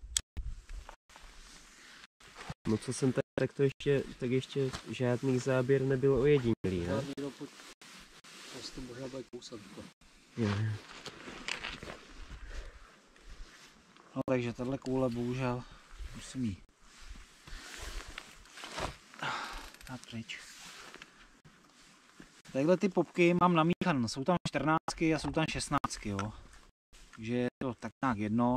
Speaker 2: No co jsem tak to ještě žádný záběr nebyl ojedinělý, ne?
Speaker 3: To možná bude kousat.
Speaker 2: Jo.
Speaker 1: No takže tahle koule bohužel musím jí dát pryč. Takhle ty popky mám namíchan, jsou tam 14 a jsou tam 16, jo. Takže je to tak nějak jedno.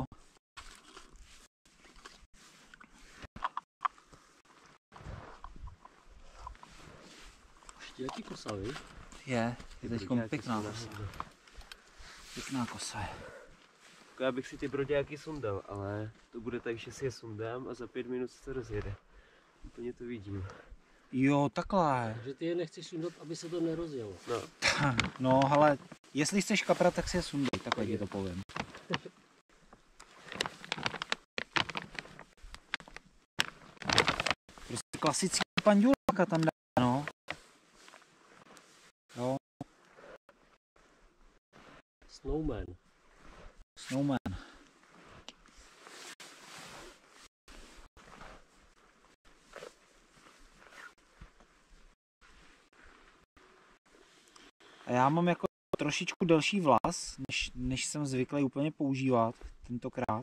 Speaker 3: Ještě jaký kosa, vy?
Speaker 1: Je teď pěkná kosa. Pěkná kosa je.
Speaker 2: Já bych si ty broďáky sundal, ale to bude tak, že si je sundám a za 5 minut se to rozjede. Úplně to vidím.
Speaker 1: Jo, takhle.
Speaker 3: Takže ty je nechceš sundat, aby se to nerozjelo.
Speaker 2: No,
Speaker 1: No, ale jestli chceš kaprat, tak si je sundej, takhle ti to povím. Prostě klasický panduláka tam dá, no. Jo,
Speaker 3: Snowman.
Speaker 1: Snowman. A já mám jako trošičku delší vlas, než jsem zvyklý úplně používat tentokrát.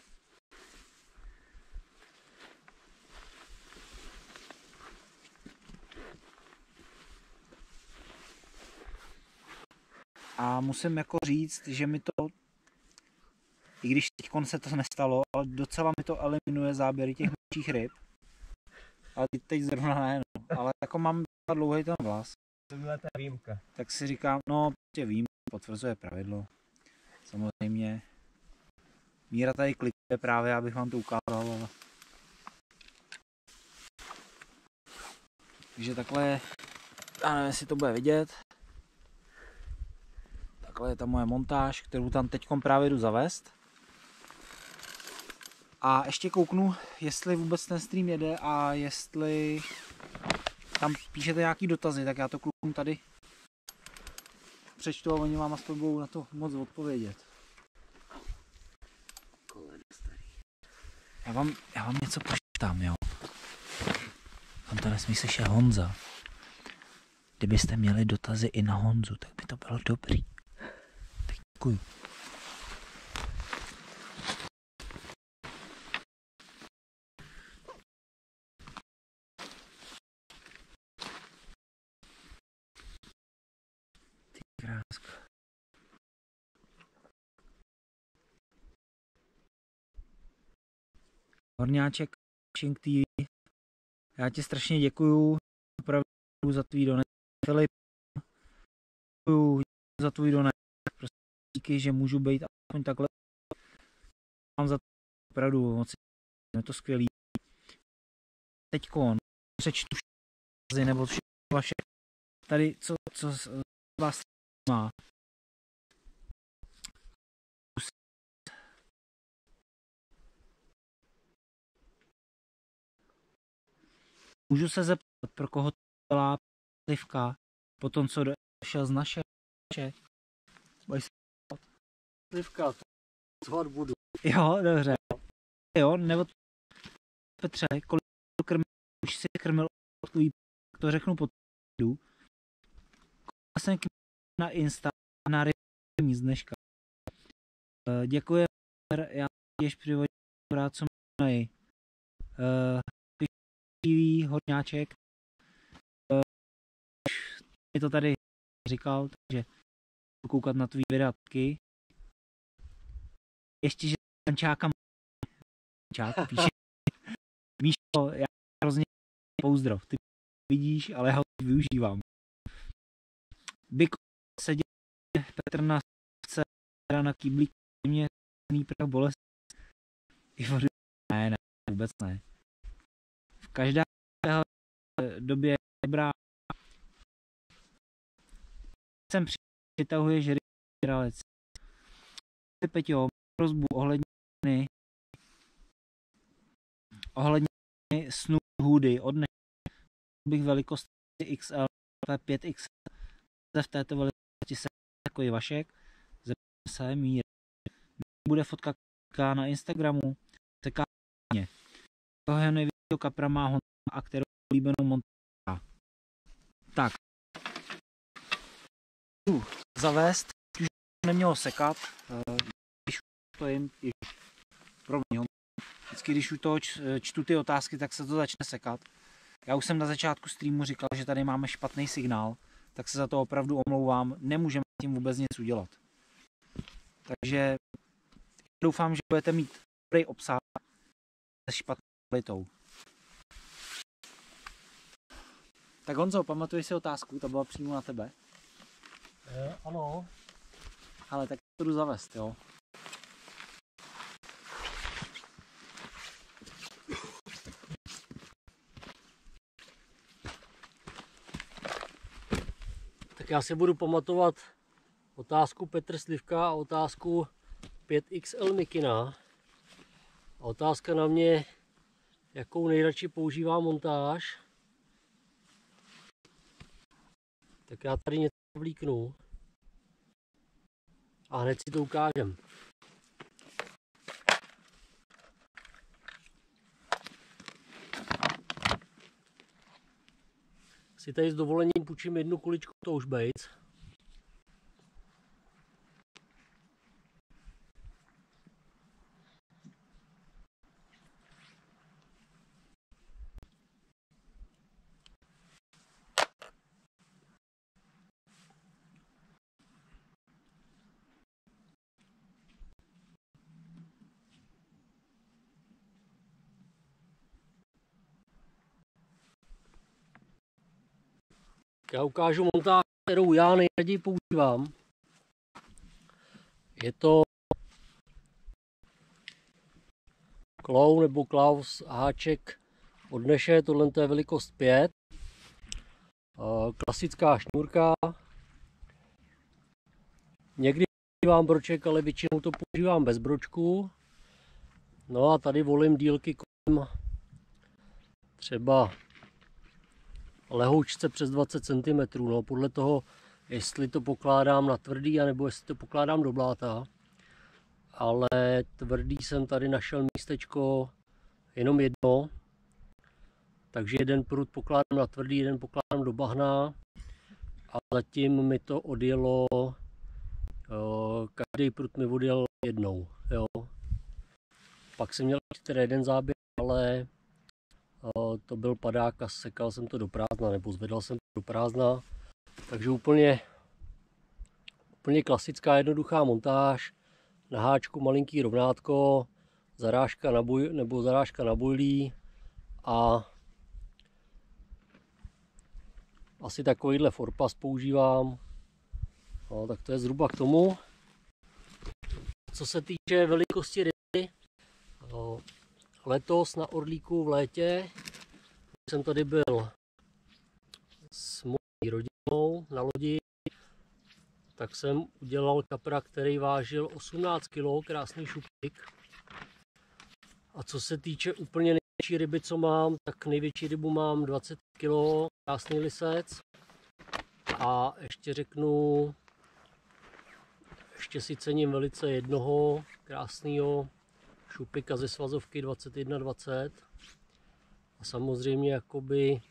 Speaker 1: A musím jako říct, že mi to, i když teďkon se to nestalo, ale docela mi to eliminuje záběry těch menších ryb. Ale teď zrovna ne, no. Ale jako mám dlouhý ten vlas.
Speaker 2: to byla ta výjimka.
Speaker 1: Tak si říkám, no prostě vím, potvrzuje pravidlo. Samozřejmě. Míra tady klikuje právě, abych vám to ukázal, ale... Takže takhle, já nevím, jestli to bude vidět. Takhle je ta moje montáž, kterou tam teďkom právě jdu zavést. A ještě kouknu, jestli vůbec ten stream jede a jestli tam píšete nějaký dotazy, tak já to klukům tady přečtu a oni vám aspoň budou na to moc odpovědět. Já vám něco poštětám, jo. Tam to nesmí slyšet Honza. Kdybyste měli dotazy i na Honzu, tak by to bylo dobrý. Tak děkuju. Ty kráska. Horňáček, Shing TV. Já ti strašně děkuju opravdu za tvůj donet. Filip, děkuju za tvůj donet. Prostě díky, že můžu být aspoň takhle. Mám za to opravdu moc. Je to skvělý. Teďkon přečtu všechny nebo všechny vaše tady, co vás má. Můžu se zeptat, pro koho to byla Livka, po tom, co došel z naše.
Speaker 3: Livka, zvat budu.
Speaker 1: Jo, dobře. Jo, nebo Petře, kolik krmil, už si krmil od tvůj, to řeknu po týdu. Jsem na Insta, na ryby z dneška. Děkuji, já těž přivodím rád, co mají. Hodňáček. Mi to tady říkal, takže koukat na tvý videa taky. Ještě, že Ančáka píše. Míšo, já hrozně pouzdrov. Ty vidíš, ale já ho využívám. Biko seděl Petr na stovce, na kýblík, mě prach bolest. Ne, vůbec ne. V každé době dobrá. Sem přitahuješ rybíralec. Peťo, prosbu ohledně snů hůdy od bych velikost XL, 5XL, v této velikosti se takový Vašek, zeptám se mír. Bude fotka na Instagramu, sekáně. Toho nejvíc kapra má Honza a kterou oblíbenou montáž. Tak. Zavést, už nemělo sekat, když stojím, Promiň, vždycky, když u toho čtu ty otázky, tak se to začne sekat. Já už jsem na začátku streamu říkal, že tady máme špatný signál, tak se za to opravdu omlouvám, nemůžeme s tím vůbec nic udělat. Takže doufám, že budete mít dobrý obsah se špatnou kvalitou. Tak Honzo, pamatuješ si otázku, to byla přímo na tebe.
Speaker 3: Ano.
Speaker 1: Ale tak to jdu zavést, jo.
Speaker 3: Tak já si budu pamatovat otázku Petr Slivka a otázku 5XL Mikina. A otázka na mě, jakou nejradši používám montáž. Tak já tady něco vlíknu a hned si to ukážem. Si tady s dovolením půjčím jednu kuličku Touchbaits. Já ukážu montáž, kterou já nejraději používám. Je to kloun nebo klaus háček od Neše, tohle je velikost 5. Klasická šňůrka. Někdy používám broček, ale většinou to používám bez bročku. No a tady volím dílky kolem třeba lehoučce přes 20 cm, no, podle toho, jestli to pokládám na tvrdý, anebo jestli to pokládám do bláta. Ale tvrdý jsem tady našel místečko jenom jedno, takže jeden prut pokládám na tvrdý, jeden pokládám do bahna a zatím mi to odjelo, každý prut mi odjel jednou, jo. Pak jsem měl tedy jeden záběr, ale to byl padák a sekal jsem to do prázdna, nebo zvedal jsem to do prázdna. Takže úplně klasická jednoduchá montáž. Na háčku malinký rovnátko, zarážka na bojlí a asi takovýhle forpas používám. No, tak to je zhruba k tomu. Co se týče velikosti ryby, letos na Orlíku v létě jsem tady byl s mojí rodinou na lodi, tak jsem udělal kapra, který vážil 18 kg, krásný šupík. A co se týče úplně největší ryby, co mám, tak největší rybu mám 20 kg, krásný lisec. A ještě řeknu, ještě si cením velice jednoho krásného šupika ze svazovky 21-20. A samozřejmě jakoby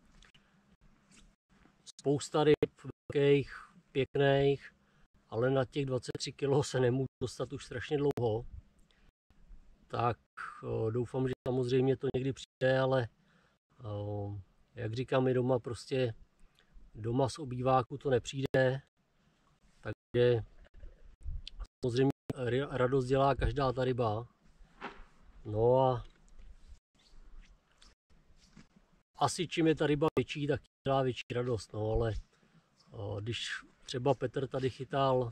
Speaker 3: spousta ryb velkých, pěkných, ale na těch 23 kg se nemůžu dostat už strašně dlouho. Tak doufám, že samozřejmě to někdy přijde, ale jak říkám, i doma prostě doma z obýváku to nepřijde. Takže samozřejmě radost dělá každá ta ryba. No a asi čím je ta ryba větší, tak dělá větší radost, no ale když třeba Petr tady chytal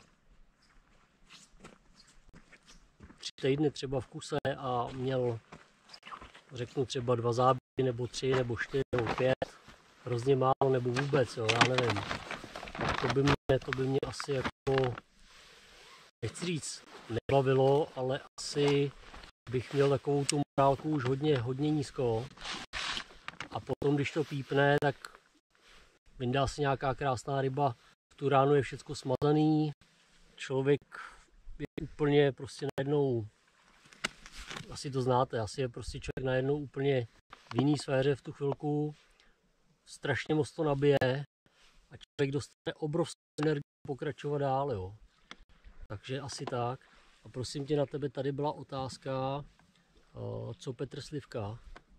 Speaker 3: 3 týdny třeba v kuse a měl, řeknu třeba 2 záběry, nebo 3, nebo 4, nebo 5, hrozně málo, nebo vůbec, jo, já nevím. To by mě asi jako, nechci říct, nebavilo, ale asi bych měl takovou tu morálku už hodně nízko. A potom, když to pípne, tak vyndá se nějaká krásná ryba, v tu ránu je všechno smazaný, člověk je úplně prostě najednou, asi to znáte, asi je prostě člověk najednou úplně v jiný sféře v tu chvilku, strašně moc to nabije a člověk dostane obrovskou energii pokračovat dál, jo. Takže asi tak. A prosím tě, na tebe tady byla otázka, Co Petr Slivka?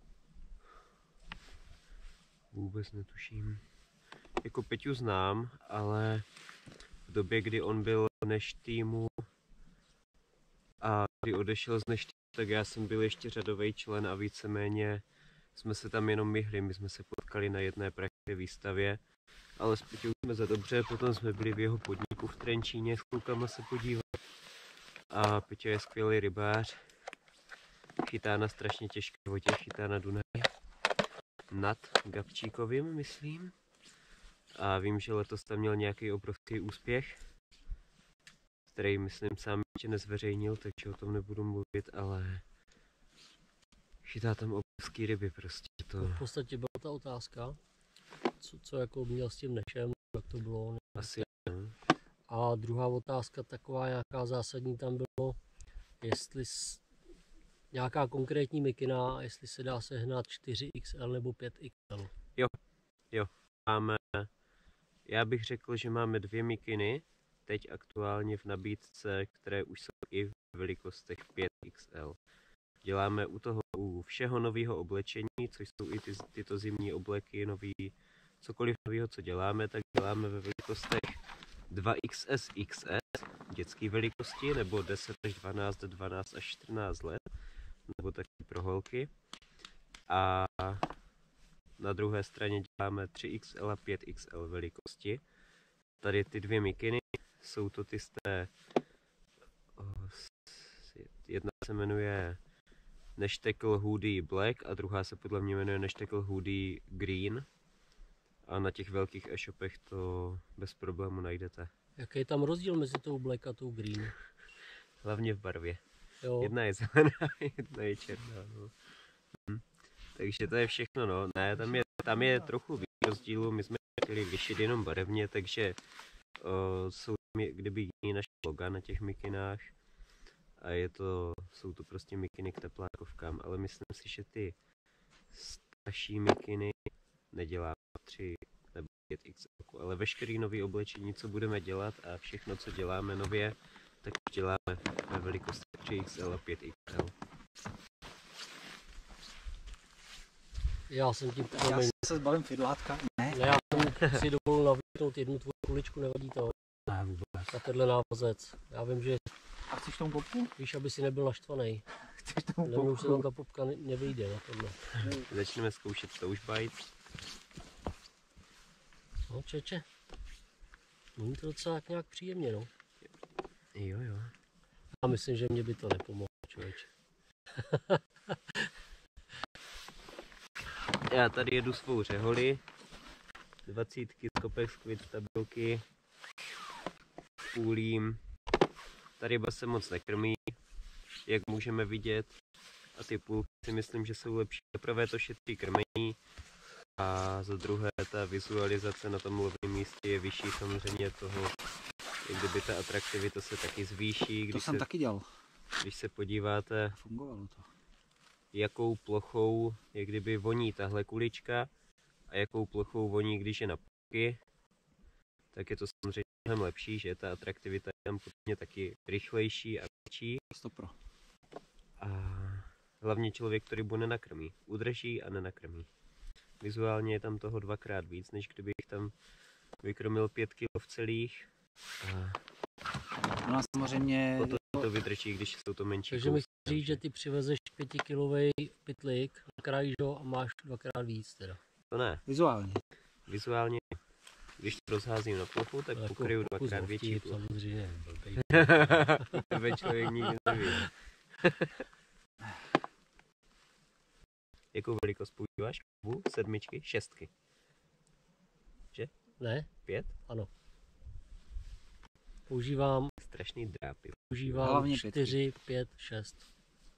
Speaker 2: Vůbec netuším. Jako Peťu znám, ale v době, kdy on byl v Neš týmu a kdy odešel z Neš týmu, tak já jsem byl ještě řadový člen a víceméně jsme se tam jenom myhli. My jsme se potkali na jedné pražské výstavě, ale s Peťou jsme za dobře, potom jsme byli v jeho podniku v Trenčíně s klukama se podívat. A Peťa je skvělý rybář, chytá na strašně těžké vodě, chytá na Dunaji. Nad Gabčíkovým, myslím. A vím, že letos tam měl nějaký obrovský úspěch, který, myslím, sám ještě nezveřejnil, takže o tom nebudu mluvit, ale chytá tam obrovský ryby prostě. To
Speaker 3: V podstatě byla ta otázka, co jako měl s tím Nešem, jak to bylo.
Speaker 2: asi ne.
Speaker 3: A druhá otázka, taková nějaká zásadní tam bylo, jestli nějaká konkrétní mikina, jestli se dá sehnat 4XL nebo 5XL.
Speaker 2: Máme, já bych řekl, že máme 2 mikiny, teď aktuálně v nabídce, které už jsou i v velikostech 5XL. Děláme u všeho nového oblečení, což jsou i tyto zimní obleky, cokoliv nového, co děláme, tak děláme ve velikostech 2XS, XS, dětské velikosti, nebo 10 až 12, 12 až 14 let, nebo taky pro holky. A na druhé straně děláme 3XL a 5XL velikosti. Tady ty 2 mikiny jsou to ty z té, jedna se jmenuje Neštekl Hoodie Black a druhá se podle mě jmenuje Neštekl Hoodie Green. A na těch velkých e-shopech to bez problému najdete.
Speaker 3: Jaký je tam rozdíl mezi tou black a tou green?
Speaker 2: Hlavně v barvě.
Speaker 3: Jo.
Speaker 2: Jedna je zelená, jedna je černá. No. Takže to je všechno, no. Ne, tam je trochu víc rozdílů, my jsme chtěli vyšit jenom barevně, takže jsou tam kdyby jiný naše loga na těch mikinách a jsou to prostě mikiny k teplákovkám, ale myslím si, že ty starší mikiny neděláme 3 nebo 5XL, ale veškerý nový oblečení, co budeme dělat a všechno, co děláme nově, tak děláme ve velikosti 3XL a 5XL.
Speaker 3: Já jsem tím
Speaker 1: Já se zbavím fidlátka. Ne,
Speaker 3: já jsem si dovolil navlíknout jednu tvoji kuličku, nevadí to.
Speaker 1: ne vůbec.
Speaker 3: Na tenhle návazec. Já vím, že
Speaker 1: A chceš tomu popku?
Speaker 3: víš, aby si nebyl naštvaný.
Speaker 1: Chceš tomu
Speaker 3: Nevím, už se tam
Speaker 1: popku?
Speaker 3: ta popka nevyjde na tohle.
Speaker 2: Začneme zkoušet Touch Bite.
Speaker 3: No čeče. Není to docela nějak příjemně, no.
Speaker 2: Jo.
Speaker 3: Já myslím, že mě by to nepomohlo, člověče.
Speaker 2: Já tady jedu svou řeholi. 20 skopek, skvit, stabilky. Půlím. Ta ryba se moc nekrmí, jak můžeme vidět. A ty půlky si myslím, že jsou lepší. Za prvé to šetří krmení. A za druhé ta vizualizace na tom lovném místě je vyšší samozřejmě toho, jak kdyby ta atraktivita se taky zvýší.
Speaker 1: To jsem taky dělal.
Speaker 2: Když se podíváte,
Speaker 1: Fungovalo to.
Speaker 2: jakou plochou jak kdyby voní tahle kulička a jakou plochou voní, když je na půlky, tak je to samozřejmě mnohem lepší, že ta atraktivita je tam potom taky rychlejší a větší.
Speaker 1: 100%.
Speaker 2: A hlavně člověk to rybu nenakrmí. Udrží a nenakrmí. Vizuálně je tam toho 2x víc, než kdybych tam vykrmil 5 kg v celých. A
Speaker 1: No a samozřejmě...
Speaker 2: potom to vydrží, když jsou to menší
Speaker 3: Takže mi
Speaker 2: kousky.
Speaker 3: chci říct, že ty přivezeš 5kilový pytlík na kraj, a máš 2x víc teda.
Speaker 2: To ne.
Speaker 1: Vizuálně.
Speaker 2: Vizuálně, když to rozházím na plochu, tak
Speaker 3: Jako
Speaker 2: pokryju
Speaker 3: pokus
Speaker 2: 2x
Speaker 3: o
Speaker 2: větší
Speaker 3: vtip,
Speaker 2: plochu.
Speaker 3: samozřejmě. blbej.
Speaker 2: Tebe člověk nikdy neví. Jakou velikost používáš? 7, 6?
Speaker 3: Ne?
Speaker 2: 5?
Speaker 3: Ano. Používám
Speaker 2: Strašný drápy.
Speaker 1: Hlavně
Speaker 3: 4, 5, 6.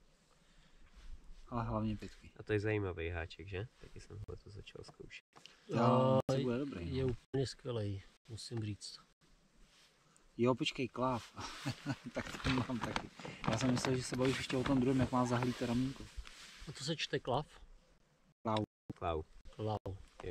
Speaker 1: Ale hlavně 5.
Speaker 2: A to je zajímavý háček, že? Taky jsem to začal zkoušet.
Speaker 1: Jo, to bude dobrý.
Speaker 3: Je
Speaker 1: No.
Speaker 3: úplně skvělý, musím říct.
Speaker 1: Jo, počkej, kláv. Tak to mám taky. Já jsem myslel, že se bavíš ještě o tom druhém, jak má zahlít ramínko.
Speaker 3: A to se čte klav?
Speaker 2: Klau.
Speaker 3: Klav.
Speaker 2: Je.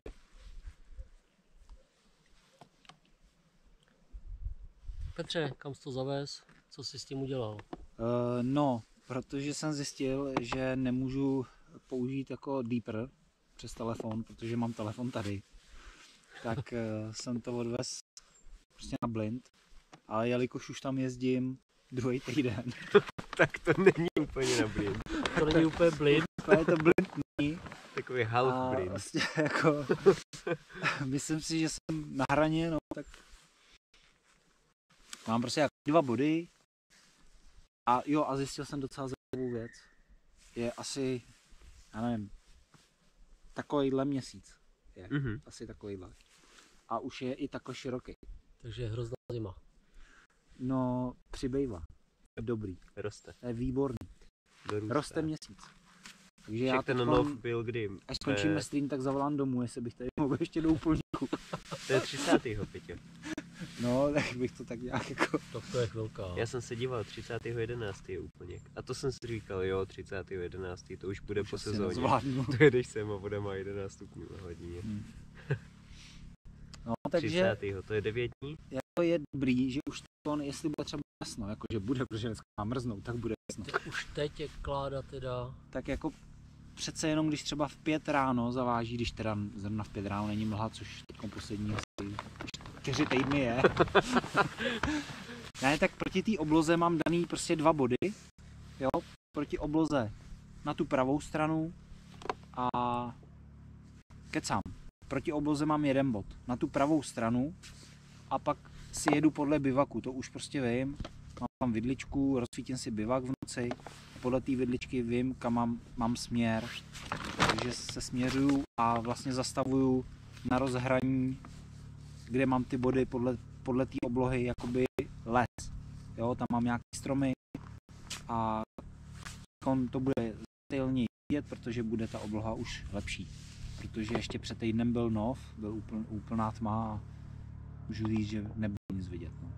Speaker 3: Petře, kam jsi to zavez? Co jsi s tím udělal?
Speaker 1: No, protože jsem zjistil, že nemůžu použít jako Deeper přes telefon, protože mám telefon tady. Tak jsem to odvez prostě na Blind, ale jelikož už tam jezdím druhý týden.
Speaker 2: Tak to není úplně na blind.
Speaker 3: To není úplně blind.
Speaker 1: Je to Blind není.
Speaker 2: Takový half blind.
Speaker 1: Vlastně jako, myslím si, že jsem na hraně, no tak mám prostě jako 2 body a zjistil jsem docela zajímavou věc. Je asi, já nevím, takovýhle měsíc je, asi takovýhle. A už je i takhle široký.
Speaker 3: Takže je hrozná zima.
Speaker 1: No, přibývá. Dobrý.
Speaker 2: Roste.
Speaker 1: To je výborný.
Speaker 2: Dorůstá.
Speaker 1: Roste měsíc. Takže
Speaker 2: Však ten
Speaker 1: teďkon,
Speaker 2: nov byl kdy?
Speaker 1: až skončíme stream, tak zavolám domů, jestli bych tady mohl ještě do úplníku.
Speaker 2: To je 30. Peťo.
Speaker 1: No, tak bych to tak nějak jako...
Speaker 3: To je chvilka.
Speaker 2: Já jsem se díval, 30.11. je úplněk. A to jsem si říkal, jo, 30.11. to už bude
Speaker 1: Už
Speaker 2: po
Speaker 1: asi
Speaker 2: sezóně.
Speaker 1: nezvládnu.
Speaker 2: To jedeš sem a voda má 11 stupňů na hladině.
Speaker 1: No, takže
Speaker 2: 30. to je 9 dní?
Speaker 1: jako je dobrý, že už to, jestli bude třeba jasno, jakože bude, protože dneska má mrznout, tak bude jasno.
Speaker 3: Už teď je Kláda teda.
Speaker 1: Tak jako přece jenom, když třeba v 5 ráno zaváží, když teda zrovna v 5 ráno není mlha, což teď poslední asi 4 týdny je. Ne, tak proti té obloze mám daný prostě 2 body, jo, proti obloze na tu pravou stranu a kecám. Proti obloze mám 1 bod na tu pravou stranu a pak si jedu podle bivaku, to už prostě vím. Mám tam vidličku, rozsvítím si bivak v noci, podle té vidličky vím, kam mám směr, takže se směřuju a vlastně zastavuju na rozhraní, kde mám ty body podle té oblohy, jakoby les. Jo, tam mám nějaké stromy a to bude detailněji vidět, protože bude ta obloha už lepší. Protože ještě před týdnem byl nov, byl úplná tma a můžu říct, že nebylo nic vidět. No.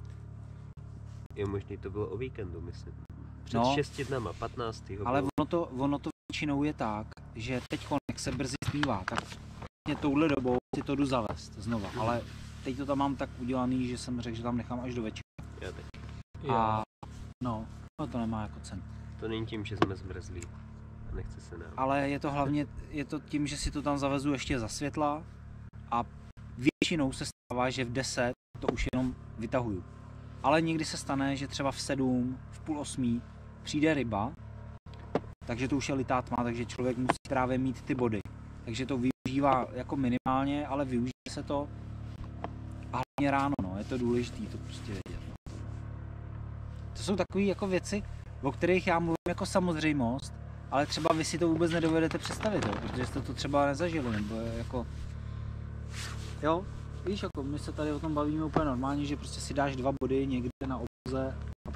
Speaker 2: Je možný, to bylo o víkendu, myslím. Před
Speaker 1: No,
Speaker 2: 6 dnama, 15.
Speaker 1: ale ono to většinou je tak, že teď, jak se brzy smívá, tak vlastně touhle dobou si to jdu zavést znova. Ale teď to tam mám tak udělaný, že jsem řekl, že tam nechám až do večera.
Speaker 2: Já teď.
Speaker 1: A no, to nemá jako cenu.
Speaker 2: To není tím, že jsme zmrzlí a nechce se nám.
Speaker 1: Ale je to hlavně tím, že si to tam zavezu ještě za světla a většinou se stává, že v 10 to už jenom vytahuju. Ale někdy se stane, že třeba v 7, v půl 8 přijde ryba, takže to už je litá tma, takže člověk musí právě mít ty body. Takže to využívá jako minimálně, ale využije se to a hlavně ráno, no, je to důležité to prostě vědět. No. To jsou takové jako věci, o kterých já mluvím jako samozřejmost, ale třeba vy si to vůbec nedovedete představit, jo, protože jste to třeba nezažili, nebo jako, jo, víš, jako my se tady o tom bavíme úplně normálně, že prostě si dáš 2 body někde na obloze a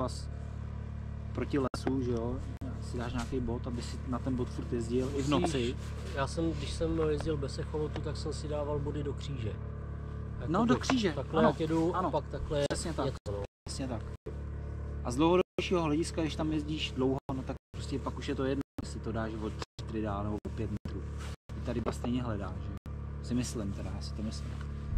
Speaker 1: proti lesu, že jo, si dáš nějaký bod, aby si na ten bod furt jezdil i v noci.
Speaker 3: Já jsem, když jsem jezdil bez echolotu, tak jsem si dával body do kříže. Jako
Speaker 1: No, do kříže,
Speaker 3: takhle
Speaker 1: ano,
Speaker 3: jak jedu
Speaker 1: ano,
Speaker 3: a pak takhle
Speaker 1: přesně tak.
Speaker 3: něco, no.
Speaker 1: Přesně tak. A z dlouhodobějšího hlediska, když tam jezdíš dlouho, no tak prostě pak už je to jedno, jestli to dáš od 3 dál nebo 5 metrů. Ty ta ryba stejně hledá, že? Si myslím teda, já si to myslím.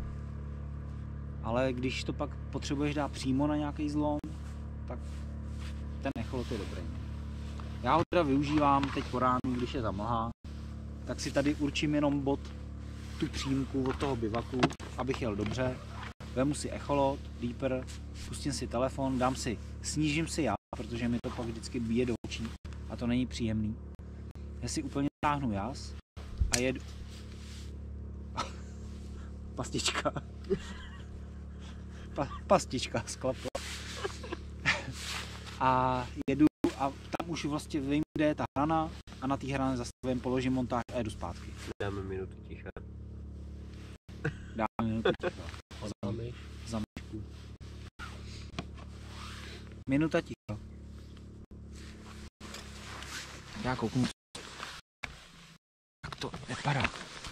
Speaker 1: Ale když to pak potřebuješ dát přímo na nějaký zlom, tak ten echolot je dobrý. Já ho teda využívám teď po ránu, když je zamlha, tak si tady určím jenom bod, tu přímku od toho bivaku, abych jel dobře. Vemu si echolot, Deeper, pustím si telefon, snížím si jas, protože mi to pak vždycky bije do očí a to není příjemný. Já si úplně táhnu jas a jedu... Pastička. Pastička sklapla. A jedu a tam už vlastně vím, kde je ta hrana a na té hraně zastavím, položím montáž a jedu zpátky.
Speaker 2: Dáme minutu ticha.
Speaker 1: Dáme minutu ticha. Za myšku. Minuta ticha. Já kouknu, jak to vypadá.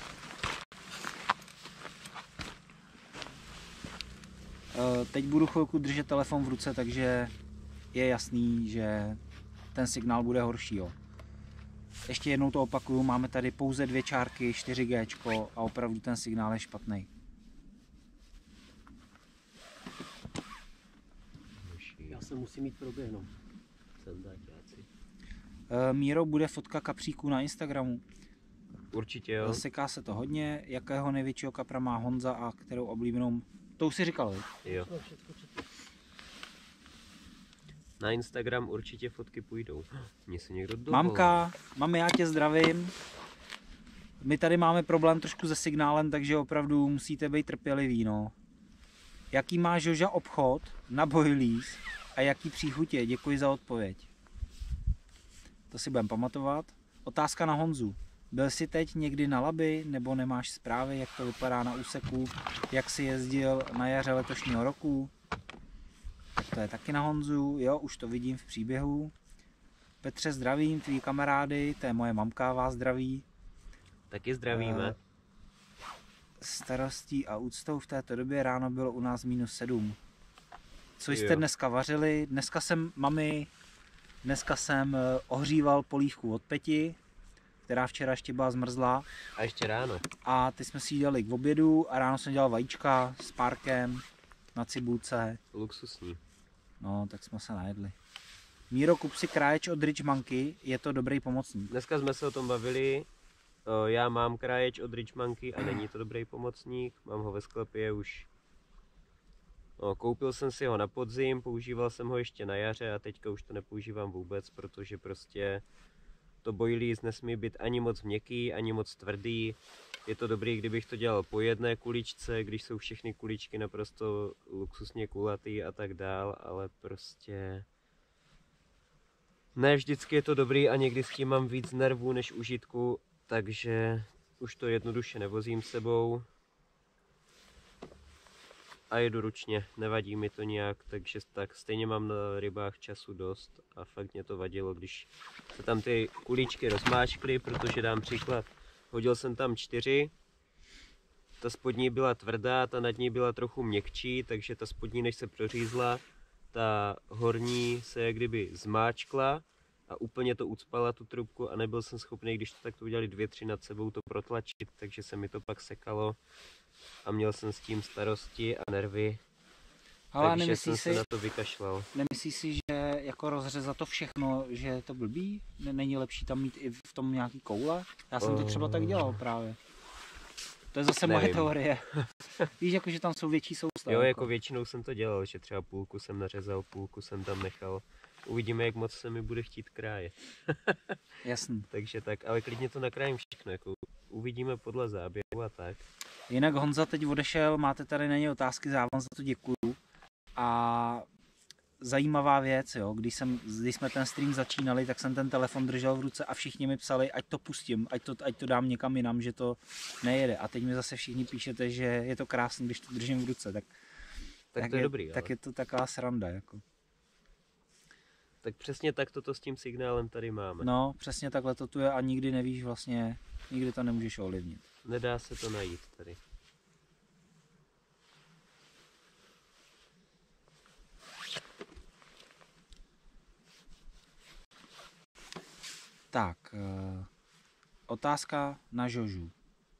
Speaker 1: Teď budu chvilku držet telefon v ruce, takže je jasný, že ten signál bude horší. Jo. Ještě jednou to opakuju, máme tady pouze 2 čárky, 4G a opravdu ten signál je špatný.
Speaker 3: Já se musím jít proběhnout.
Speaker 2: standardáci.
Speaker 1: Míro, bude fotka kapříků na Instagramu.
Speaker 2: Určitě jo.
Speaker 1: Seká se to hodně. Jakého největšího kapra má Honza a kterou oblíbenou? To už si říkal, viď?
Speaker 2: Jo. Na Instagram určitě fotky půjdou. Mně se někdo dovolá.
Speaker 1: Mamka, mami, já tě zdravím. My tady máme problém trošku se signálem, takže opravdu musíte být trpěliví, no. Jaký má Žoža obchod na Boilies a jaký příchutě? Děkuji za odpověď. To si budeme pamatovat. Otázka na Honzu. Byl jsi teď někdy na Labi, nebo nemáš zprávy, jak to vypadá na úseku, jak jsi jezdil na jaře letošního roku? Tak to je taky na Honzu, jo, už to vidím v příběhu. Petře, zdravím, tví kamarády, to je moje mamka, vás zdraví.
Speaker 2: Taky zdravíme.
Speaker 1: Starostí a úctou v této době ráno bylo u nás -7. Co jste
Speaker 2: Jo.
Speaker 1: dneska vařili? Dneska jsem ohříval polívku od Peti, která včera ještě byla zmrzlá.
Speaker 2: A ještě ráno.
Speaker 1: A ty jsme si ji dali k obědu a ráno jsem dělal vajíčka s párkem na cibulce.
Speaker 2: Luxusní.
Speaker 1: No, tak jsme se najedli. Míro, kup si kráječ od Rich Monkey, je to dobrý pomocník.
Speaker 2: Dneska jsme se o tom bavili. Já mám kráječ od Rich Monkey a není to dobrý pomocník. Mám ho ve sklepě už. Koupil jsem si ho na podzim, používal jsem ho ještě na jaře a teďka už to nepoužívám vůbec, protože prostě to Boilies nesmí být ani moc měkký, ani moc tvrdý. Je to dobrý, kdybych to dělal po jedné kuličce, když jsou všechny kuličky naprosto luxusně kulatý a tak dál, ale prostě ne vždycky je to dobrý a někdy s tím mám víc nervů než užitku, takže už to jednoduše nevozím s sebou a jedu ručně, nevadí mi to nějak, takže tak stejně mám na rybách času dost a fakt mě to vadilo, když se tam ty kuličky rozmáčkly, protože dám příklad, hodil jsem tam 4, ta spodní byla tvrdá, ta nad ní byla trochu měkčí, takže ta spodní než se prořízla, ta horní se jak kdyby zmáčkla a úplně to ucpala tu trubku a nebyl jsem schopný, když to takto udělali 2-3 nad sebou, to protlačit, takže se mi to pak sekalo a měl jsem s tím starosti a nervy,
Speaker 1: Ale
Speaker 2: takže jsem se na to vykašlal.
Speaker 1: nemyslíš si, že jako rozřezat to všechno, že je to blbý? Není lepší tam mít i v tom nějaký koule? Já jsem to třeba tak dělal právě. To je zase moje
Speaker 2: Nevím.
Speaker 1: teorie. Víš, jako, že tam jsou větší soustavy.
Speaker 2: Jo, jako většinou jsem to dělal, že třeba půlku jsem nařezal, půlku jsem tam nechal. Uvidíme, jak moc se mi bude chtít krájet.
Speaker 1: Jasný.
Speaker 2: Takže tak, ale klidně to nakrájím všechno, jako uvidíme podle záběru a tak.
Speaker 1: Jinak Honza teď odešel, máte tady na něj otázky, já vám za to děkuju. A zajímavá věc, jo, když jsme ten stream začínali, tak jsem ten telefon držel v ruce a všichni mi psali, ať to pustím, ať to dám někam jinam, že to nejede. A teď mi zase všichni píšete, že je to krásný, když to držím v ruce. Tak
Speaker 2: To je dobrý,
Speaker 1: tak
Speaker 2: ale.
Speaker 1: je to taková sranda. Jako.
Speaker 2: Tak přesně tak toto s tím signálem tady máme.
Speaker 1: No, přesně takhle to tu je a nikdy nevíš vlastně, nikdy to nemůžeš ovlivnit.
Speaker 2: Nedá se to najít tady.
Speaker 1: Tak, otázka na Žožu.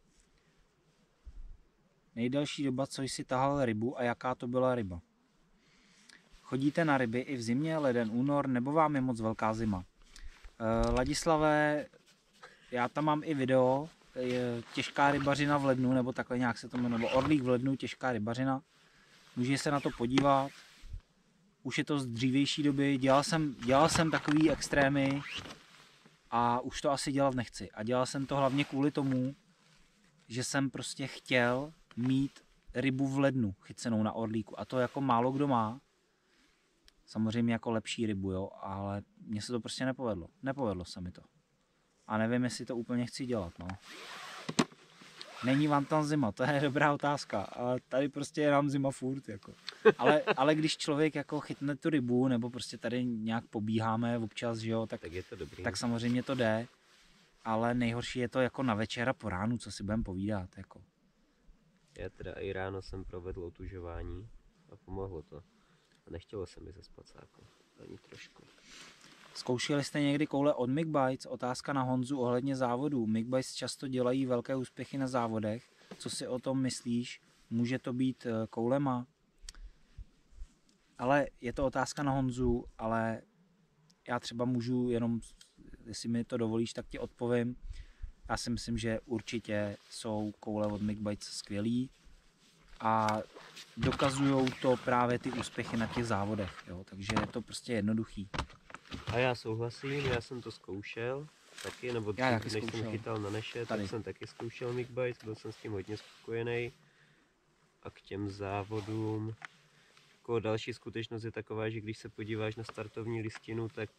Speaker 1: Nejdelší doba, co jsi tahal rybu a jaká to byla ryba? Chodíte na ryby i v zimě, leden, únor, nebo vám je moc velká zima? Ladislavé, já tam mám i video, je těžká rybařina v lednu, nebo takhle nějak se to jmenuje, nebo Orlík v lednu, těžká rybařina. Můžete se na to podívat. Už je to z dřívější doby, dělal jsem takový extrémy a už to asi dělat nechci. A dělal jsem to hlavně kvůli tomu, že jsem prostě chtěl mít rybu v lednu chycenou na Orlíku. A to jako málo kdo má. Samozřejmě jako lepší rybu, jo, ale mně se to prostě nepovedlo. Nepovedlo se mi to. A nevím, jestli to úplně chci dělat, no. Není vám tam zima, to je dobrá otázka, ale tady prostě je nám zima furt, jako. Ale když člověk jako chytne tu rybu, nebo prostě tady nějak pobíháme občas, že jo, tak
Speaker 2: je to dobrý.
Speaker 1: tak samozřejmě to jde. Ale nejhorší je to jako na večer a po ránu, co si budeme povídat, jako.
Speaker 2: Já teda i ráno jsem provedl otužování a pomohlo to. A nechtělo se mi ze spacáku, ani trošku.
Speaker 1: Zkoušeli jste někdy koule od Migbites? Otázka na Honzu ohledně závodů. Migbites často dělají velké úspěchy na závodech. Co si o tom myslíš? Může to být koulema? Ale je to otázka na Honzu, ale já třeba můžu jenom, jestli mi to dovolíš, tak ti odpovím. Já si myslím, že určitě jsou koule od MIG-Bytes skvělý a dokazují to právě ty úspěchy na těch závodech, jo? Takže je to prostě jednoduchý.
Speaker 2: A já souhlasím, já jsem to zkoušel taky, nebo než jsem chytal na neše, tak jsem taky zkoušel MIG-Bytes, byl jsem s tím hodně spokojený. A k těm závodům, jako další skutečnost je taková, že když se podíváš na startovní listinu, tak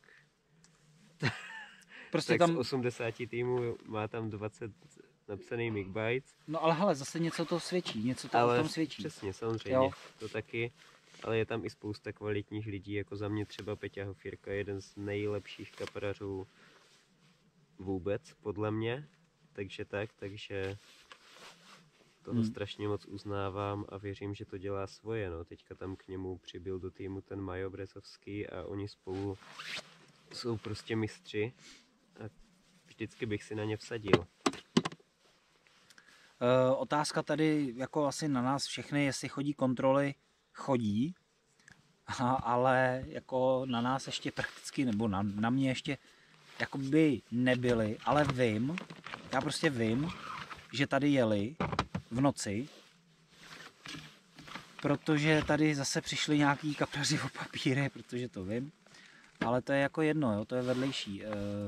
Speaker 1: prostě
Speaker 2: tak
Speaker 1: tam
Speaker 2: z 80 týmů má tam 20 napsaný MIG-Bytes.
Speaker 1: No ale hele, zase něco to svědčí, něco to o tom svědčí.
Speaker 2: Přesně, samozřejmě,
Speaker 1: jo.
Speaker 2: To taky. Ale je tam i spousta kvalitních lidí, jako za mě třeba Peťa Hofírka, jeden z nejlepších kaprařů vůbec, podle mě. Takže toho strašně moc uznávám a věřím, že to dělá svoje. No. Teďka tam k němu přibyl do týmu ten Majo Brezovský a oni spolu jsou prostě mistři a vždycky bych si na ně vsadil.
Speaker 1: Otázka tady jako asi na nás všechny, jestli chodí kontroly, chodí, ale jako na nás ještě prakticky, nebo na mě ještě jakoby nebyly, ale já prostě vím, že tady jeli v noci, protože tady zase přišli nějaký kapraři o papíry, protože to vím, ale to je jako jedno, jo, to je vedlejší.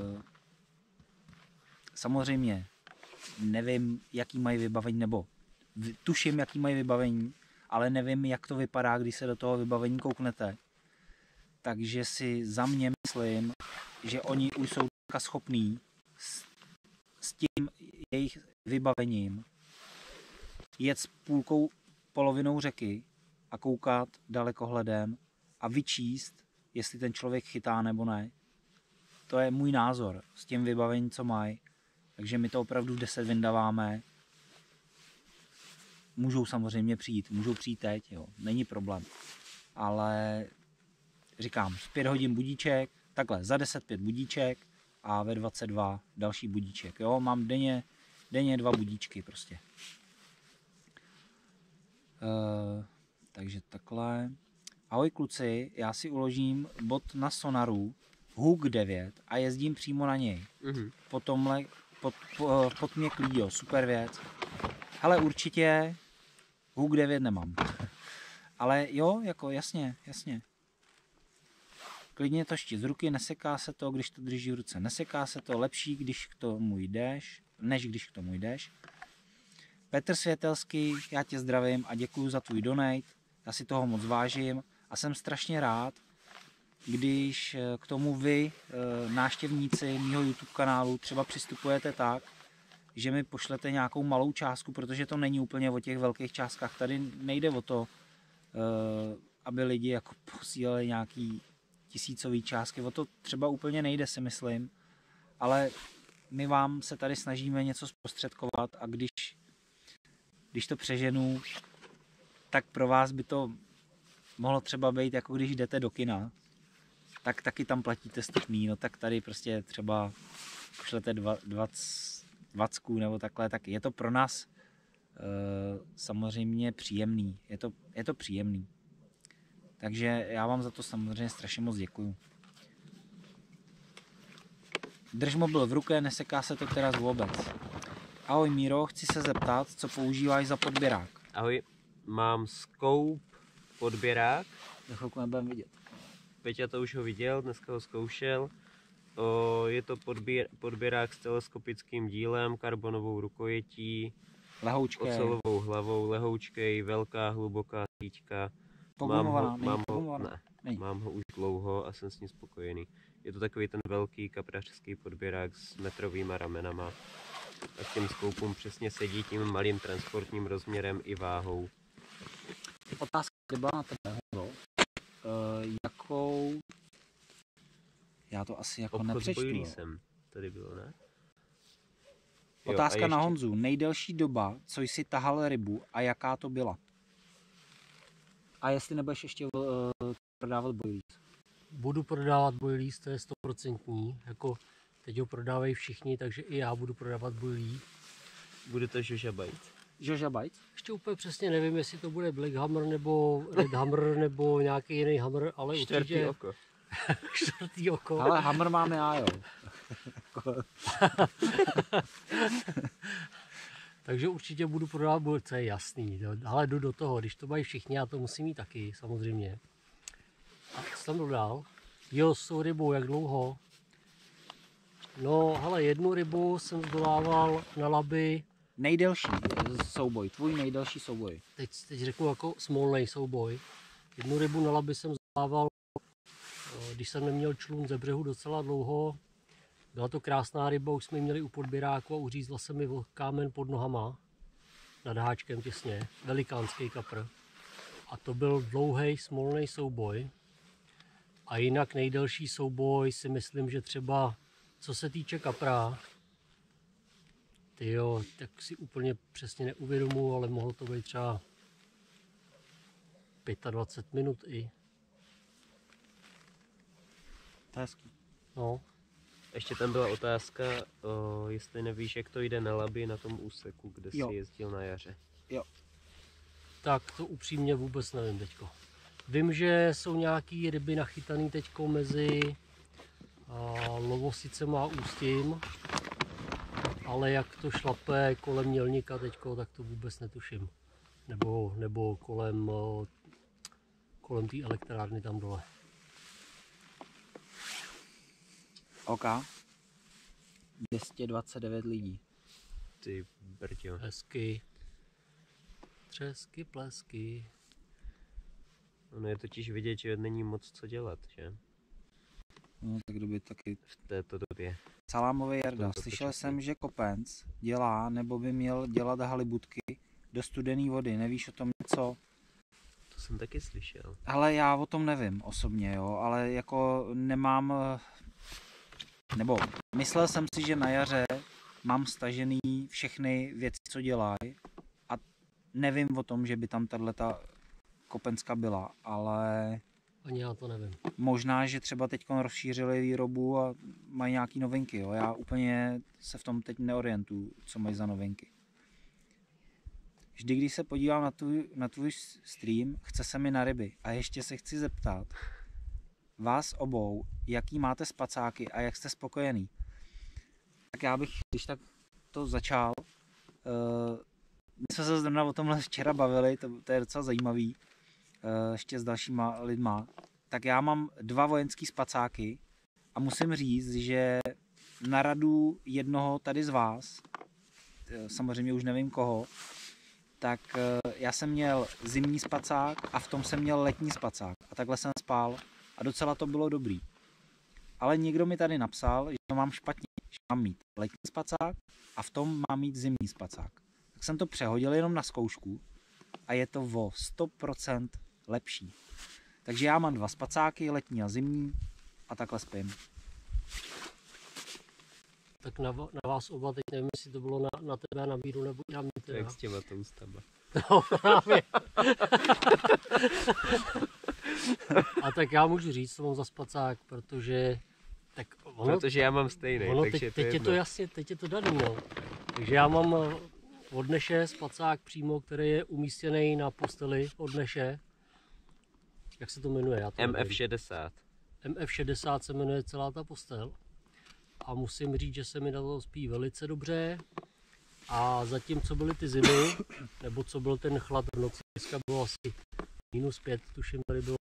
Speaker 1: Samozřejmě nevím, jaký mají vybavení, nebo tuším, jaký mají vybavení, ale nevím, jak to vypadá, když se do toho vybavení kouknete. Takže si za mě myslím, že oni už jsou schopní s tím jejich vybavením jet s polovinou řeky a koukat dalekohledem a vyčíst, jestli ten člověk chytá nebo ne. To je můj názor s tím vybavením, co mají. Takže my to opravdu v 10 vyndaváme. Můžou samozřejmě přijít, teď, jo, není problém. Ale říkám, v 5 hodin budíček, takhle, za 10 5 budíček a ve 22 další budíček. Jo, mám denně 2 budíčky prostě. Takže takhle. Ahoj kluci, já si uložím bot na sonaru Hook 9 a jezdím přímo na něj. Potom pod mě klíďo, super věc. Hele, určitě Hook 9 nemám. Ale jo, jako jasně. Klidně to štít z ruky, neseká se to, když to drží v ruce. Neseká se to, lepší, když k tomu jdeš, než když k tomu jdeš. Petr Světelský, já tě zdravím a děkuju za tvůj donate. Já si toho moc vážím a jsem strašně rád, když k tomu vy, návštěvníci mýho YouTube kanálu, třeba přistupujete tak, že mi pošlete nějakou malou částku, protože to není úplně o těch velkých částkách. Tady nejde o to, aby lidi jako posílali nějaký tisícový částky. O to třeba úplně nejde, si myslím. Ale my vám se tady snažíme něco zprostředkovat a když to přeženu, tak pro vás by to mohlo třeba být, jako když jdete do kina, tak taky tam platíte vstupný, no tak tady prostě třeba pošlete 20 nebo takhle, tak je to pro nás samozřejmě příjemný, je to příjemný. Takže já vám za to samozřejmě strašně moc děkuju. Drž mobil v ruce, neseká se to teraz vůbec. Ahoj Míro, chci se zeptat, co používáš za podběrák?
Speaker 2: Ahoj, mám Scope podběrák.
Speaker 1: Za chvilku nebudem vidět.
Speaker 2: Peťa to už ho viděl, dneska ho zkoušel. Je to podběrák s teleskopickým dílem, karbonovou rukojetí, ocelovou hlavou, lehoučkej, velká, hluboká síťka. Mám ho už dlouho a jsem s ním spokojený. Je to takový ten velký kaprařský podběrák s metrovýma ramenama. A s tím skoupům přesně sedí tím malým transportním rozměrem i váhou.
Speaker 1: Otázka byla na tebe, jakou... Já to asi jako nepřečtu.
Speaker 2: Jsem. Tady bylo, ne?
Speaker 1: Otázka na Honzu. Nejdelší doba, co jsi tahal rybu a jaká to byla? A jestli nebudeš ještě prodávat boilies?
Speaker 3: Budu prodávat boilies, to je 100%. Jako teď ho prodávají všichni, takže i já budu prodávat boilies.
Speaker 2: Bude to Joja Bytes.
Speaker 1: Joja Bytes?
Speaker 3: Ještě úplně přesně nevím, jestli to bude Black Hammer nebo Red Hammer nebo nějaký jiný Hammer, ale
Speaker 2: Čtvrtý
Speaker 3: určitě...
Speaker 2: oko.
Speaker 3: čtvrtý oko.
Speaker 1: Ale hamr mám já, jo.
Speaker 3: Takže určitě budu prodávat borce, jasný. Ale jdu do toho, když to mají všichni, já to musím mít taky, samozřejmě. A co tam dodal? Jo, s tou rybou, jak dlouho? No, hele, jednu rybu jsem zdolával na Labi.
Speaker 1: Nejdelší souboj, tvůj nejdelší souboj.
Speaker 3: Teď řeknu jako smolnej souboj. Jednu rybu na Labi jsem zdolával, když jsem neměl člun ze břehu docela dlouho. Byla to krásná ryba, už jsme ji měli u podběráku a uřízla se mi kámen pod nohama. Nad háčkem těsně. Velikánský kapr. A to byl dlouhý smolný souboj. A jinak nejdelší souboj si myslím, že třeba co se týče kapra, tyjo, tak si úplně přesně neuvědomuji, ale mohlo to být třeba 25 minut i.
Speaker 1: To je hezký.
Speaker 3: No.
Speaker 2: Ještě tam byla otázka, jestli nevíš, jak to jde na Labi na tom úseku, kde jsi jezdil na jaře.
Speaker 1: Jo.
Speaker 3: Tak to upřímně vůbec nevím teďko. Vím, že jsou nějaký ryby nachytaný teďko mezi Lovosicem a Ústím, ale jak to šlape kolem Mělníka teďko, tak to vůbec netuším. Nebo kolem té elektrárny tam dole.
Speaker 1: OK. 229 lidí.
Speaker 2: Ty brďo.
Speaker 3: Hezky. Třesky, plesky.
Speaker 2: Ono je totiž vidět, že není moc co dělat, že?
Speaker 1: No, tak kdo by taky...
Speaker 2: V této době.
Speaker 1: Salámový Jarda.
Speaker 2: Tomto
Speaker 1: Slyšel
Speaker 2: počasí.
Speaker 1: jsem, že kopenc dělá, nebo by měl dělat halibutky do studené vody. Nevíš o tom něco?
Speaker 2: To jsem taky slyšel.
Speaker 1: Ale já o tom nevím osobně, jo, ale jako nemám, nebo myslel jsem si, že na jaře mám stažený všechny věci, co dělají a nevím o tom, že by tam tato kopenská byla, ale
Speaker 3: Ani já to nevím.
Speaker 1: možná, že třeba teď rozšířili výrobu a mají nějaký novinky, jo, já úplně se v tom teď neorientuju, co mají za novinky. Vždy, když se podívám na tvůj stream, chce se mi na ryby. A ještě se chci zeptat vás obou, jaký máte spacáky a jak jste spokojený. Tak já bych, když tak to začal, my jsme se zrovna o tomhle včera bavili, to je docela zajímavý, ještě s dalšíma lidma. Tak já mám 2 vojenský spacáky a musím říct, že na radu jednoho tady z vás, samozřejmě už nevím koho, tak já jsem měl zimní spacák a v tom jsem měl letní spacák. A takhle jsem spal a docela to bylo dobrý. Ale někdo mi tady napsal, že to mám špatně, že mám mít letní spacák a v tom mám mít zimní spacák. Tak jsem to přehodil jenom na zkoušku a je to o 100% lepší. Takže já mám 2 spacáky, letní a zimní a takhle spím.
Speaker 3: Tak na vás oba, teď nevím, jestli to bylo na tebe, na Míru, nebo na mě teda.
Speaker 2: Jak s těma toustama.
Speaker 3: No právě. A tak já můžu říct, co mám za spacák, protože tak ono,
Speaker 2: Protože já mám stejný,
Speaker 3: ono
Speaker 2: takže
Speaker 3: teď je to jasně, teď je to daný, no. Takže já mám od Neše spacák přímo, který je umístěný na posteli od Neše. Jak se to jmenuje? Já to nevím.
Speaker 2: MF60.
Speaker 3: MF60 se jmenuje celá ta postel. A musím říct, že se mi na to spí velice dobře. A zatím, co byly ty zimy, nebo co byl ten chlad v noci, dneska bylo asi -5, tuším, tady bylo.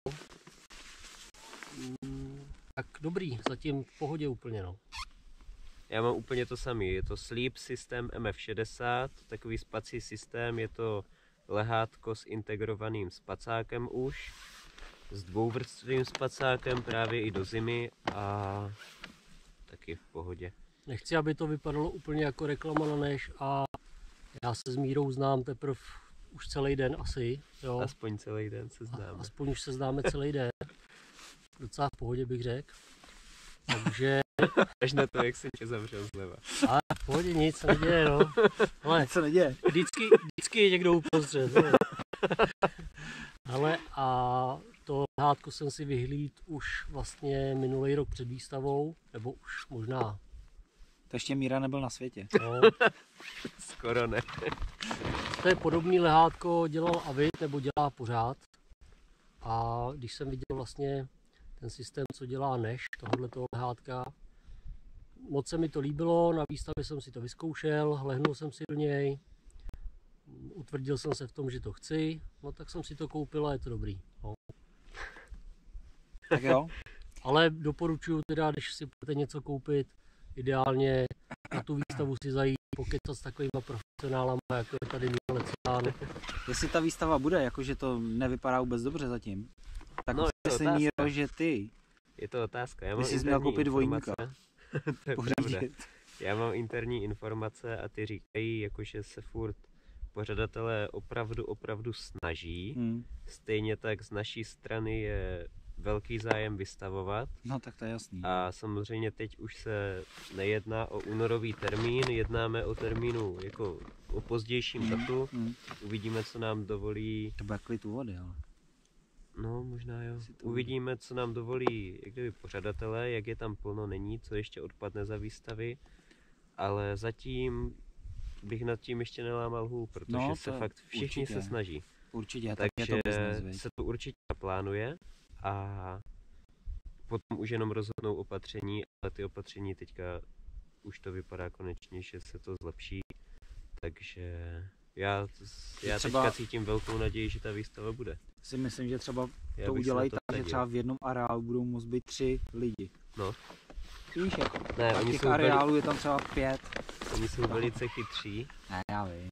Speaker 3: Tak dobrý, zatím v pohodě úplně, no.
Speaker 2: Já mám úplně to samý, je to Sleep System MF60, takový spací systém, je to lehátko s integrovaným spacákem už, s dvouvrstvým spacákem právě i do zimy a taky v pohodě.
Speaker 3: Nechci, aby to vypadalo úplně jako reklama na Neš a já se s Mírou znám teprve už celý den asi, jo.
Speaker 2: Aspoň celý den se známe.
Speaker 3: Aspoň už se známe celý den. Docela v pohodě bych řekl. Takže...
Speaker 2: Až na to, jak jsem tě zavřel zleva.
Speaker 3: A v pohodě nic se neděje, no. Ale
Speaker 1: Co neděje?
Speaker 3: vždycky je někdo uprostřed. No. Ale a to lehátko jsem si vyhlídl už vlastně minulý rok před výstavou, nebo už možná.
Speaker 1: To ještě Míra nebyl na světě.
Speaker 3: No.
Speaker 2: Skoro ne.
Speaker 3: To je podobný lehátko dělal Avid, nebo dělá pořád. A když jsem viděl vlastně ten systém, co dělá Neš, tohoto lehátka. Moc se mi to líbilo, na výstavě jsem si to vyzkoušel, lehnul jsem si do něj, utvrdil jsem se v tom, že to chci, no tak jsem si to koupil a je to dobrý. No.
Speaker 1: Tak jo.
Speaker 3: Ale doporučuji teda, když si budete něco koupit, ideálně na tu výstavu si zajít, pokecat s takovýma profesionálama, jako je tady Míro Lecán.
Speaker 1: Jestli ta výstava bude, jakože to nevypadá vůbec dobře zatím, tak
Speaker 2: No,
Speaker 1: si Míro, že ty
Speaker 2: Je to otázka. Já mám
Speaker 1: jsi měl koupit dvojníka.
Speaker 2: To je pravda.
Speaker 1: pořídit.
Speaker 2: Já mám interní informace a ty říkají, jakože se furt pořadatelé opravdu snaží. Stejně tak z naší strany je velký zájem vystavovat.
Speaker 1: No tak to je jasný.
Speaker 2: A samozřejmě teď už se nejedná o únorový termín, jednáme o termínu jako o pozdějším datu. Uvidíme, co nám dovolí.
Speaker 1: To bude klid u vody, ale.
Speaker 2: No, možná jo. Uvidíme, co nám dovolí jak kdyby pořadatelé, jak je tam plno, není, co ještě odpadne za výstavy. Ale zatím bych nad tím ještě nelámal hůl, protože
Speaker 1: No,
Speaker 2: se fakt všichni
Speaker 1: určitě.
Speaker 2: se snaží.
Speaker 1: Určitě, tak je to
Speaker 2: Takže
Speaker 1: business,
Speaker 2: se to určitě naplánuje a potom už jenom rozhodnou opatření, ale ty opatření teďka už to vypadá konečně, že se to zlepší. Takže já
Speaker 1: třeba
Speaker 2: teďka cítím velkou naději, že ta výstava bude.
Speaker 1: si myslím, že třeba
Speaker 2: Já
Speaker 1: to
Speaker 2: bych se
Speaker 1: udělají
Speaker 2: na to
Speaker 1: tak, že
Speaker 2: vsadil.
Speaker 1: třeba v jednom areálu budou moct být 3 lidi.
Speaker 2: No.
Speaker 1: Víš, jako,
Speaker 2: Ne,
Speaker 1: a
Speaker 2: oni
Speaker 1: těch
Speaker 2: jsou,
Speaker 1: areálů je tam třeba 5.
Speaker 2: oni jsou velice chytří
Speaker 1: Ne, já vím.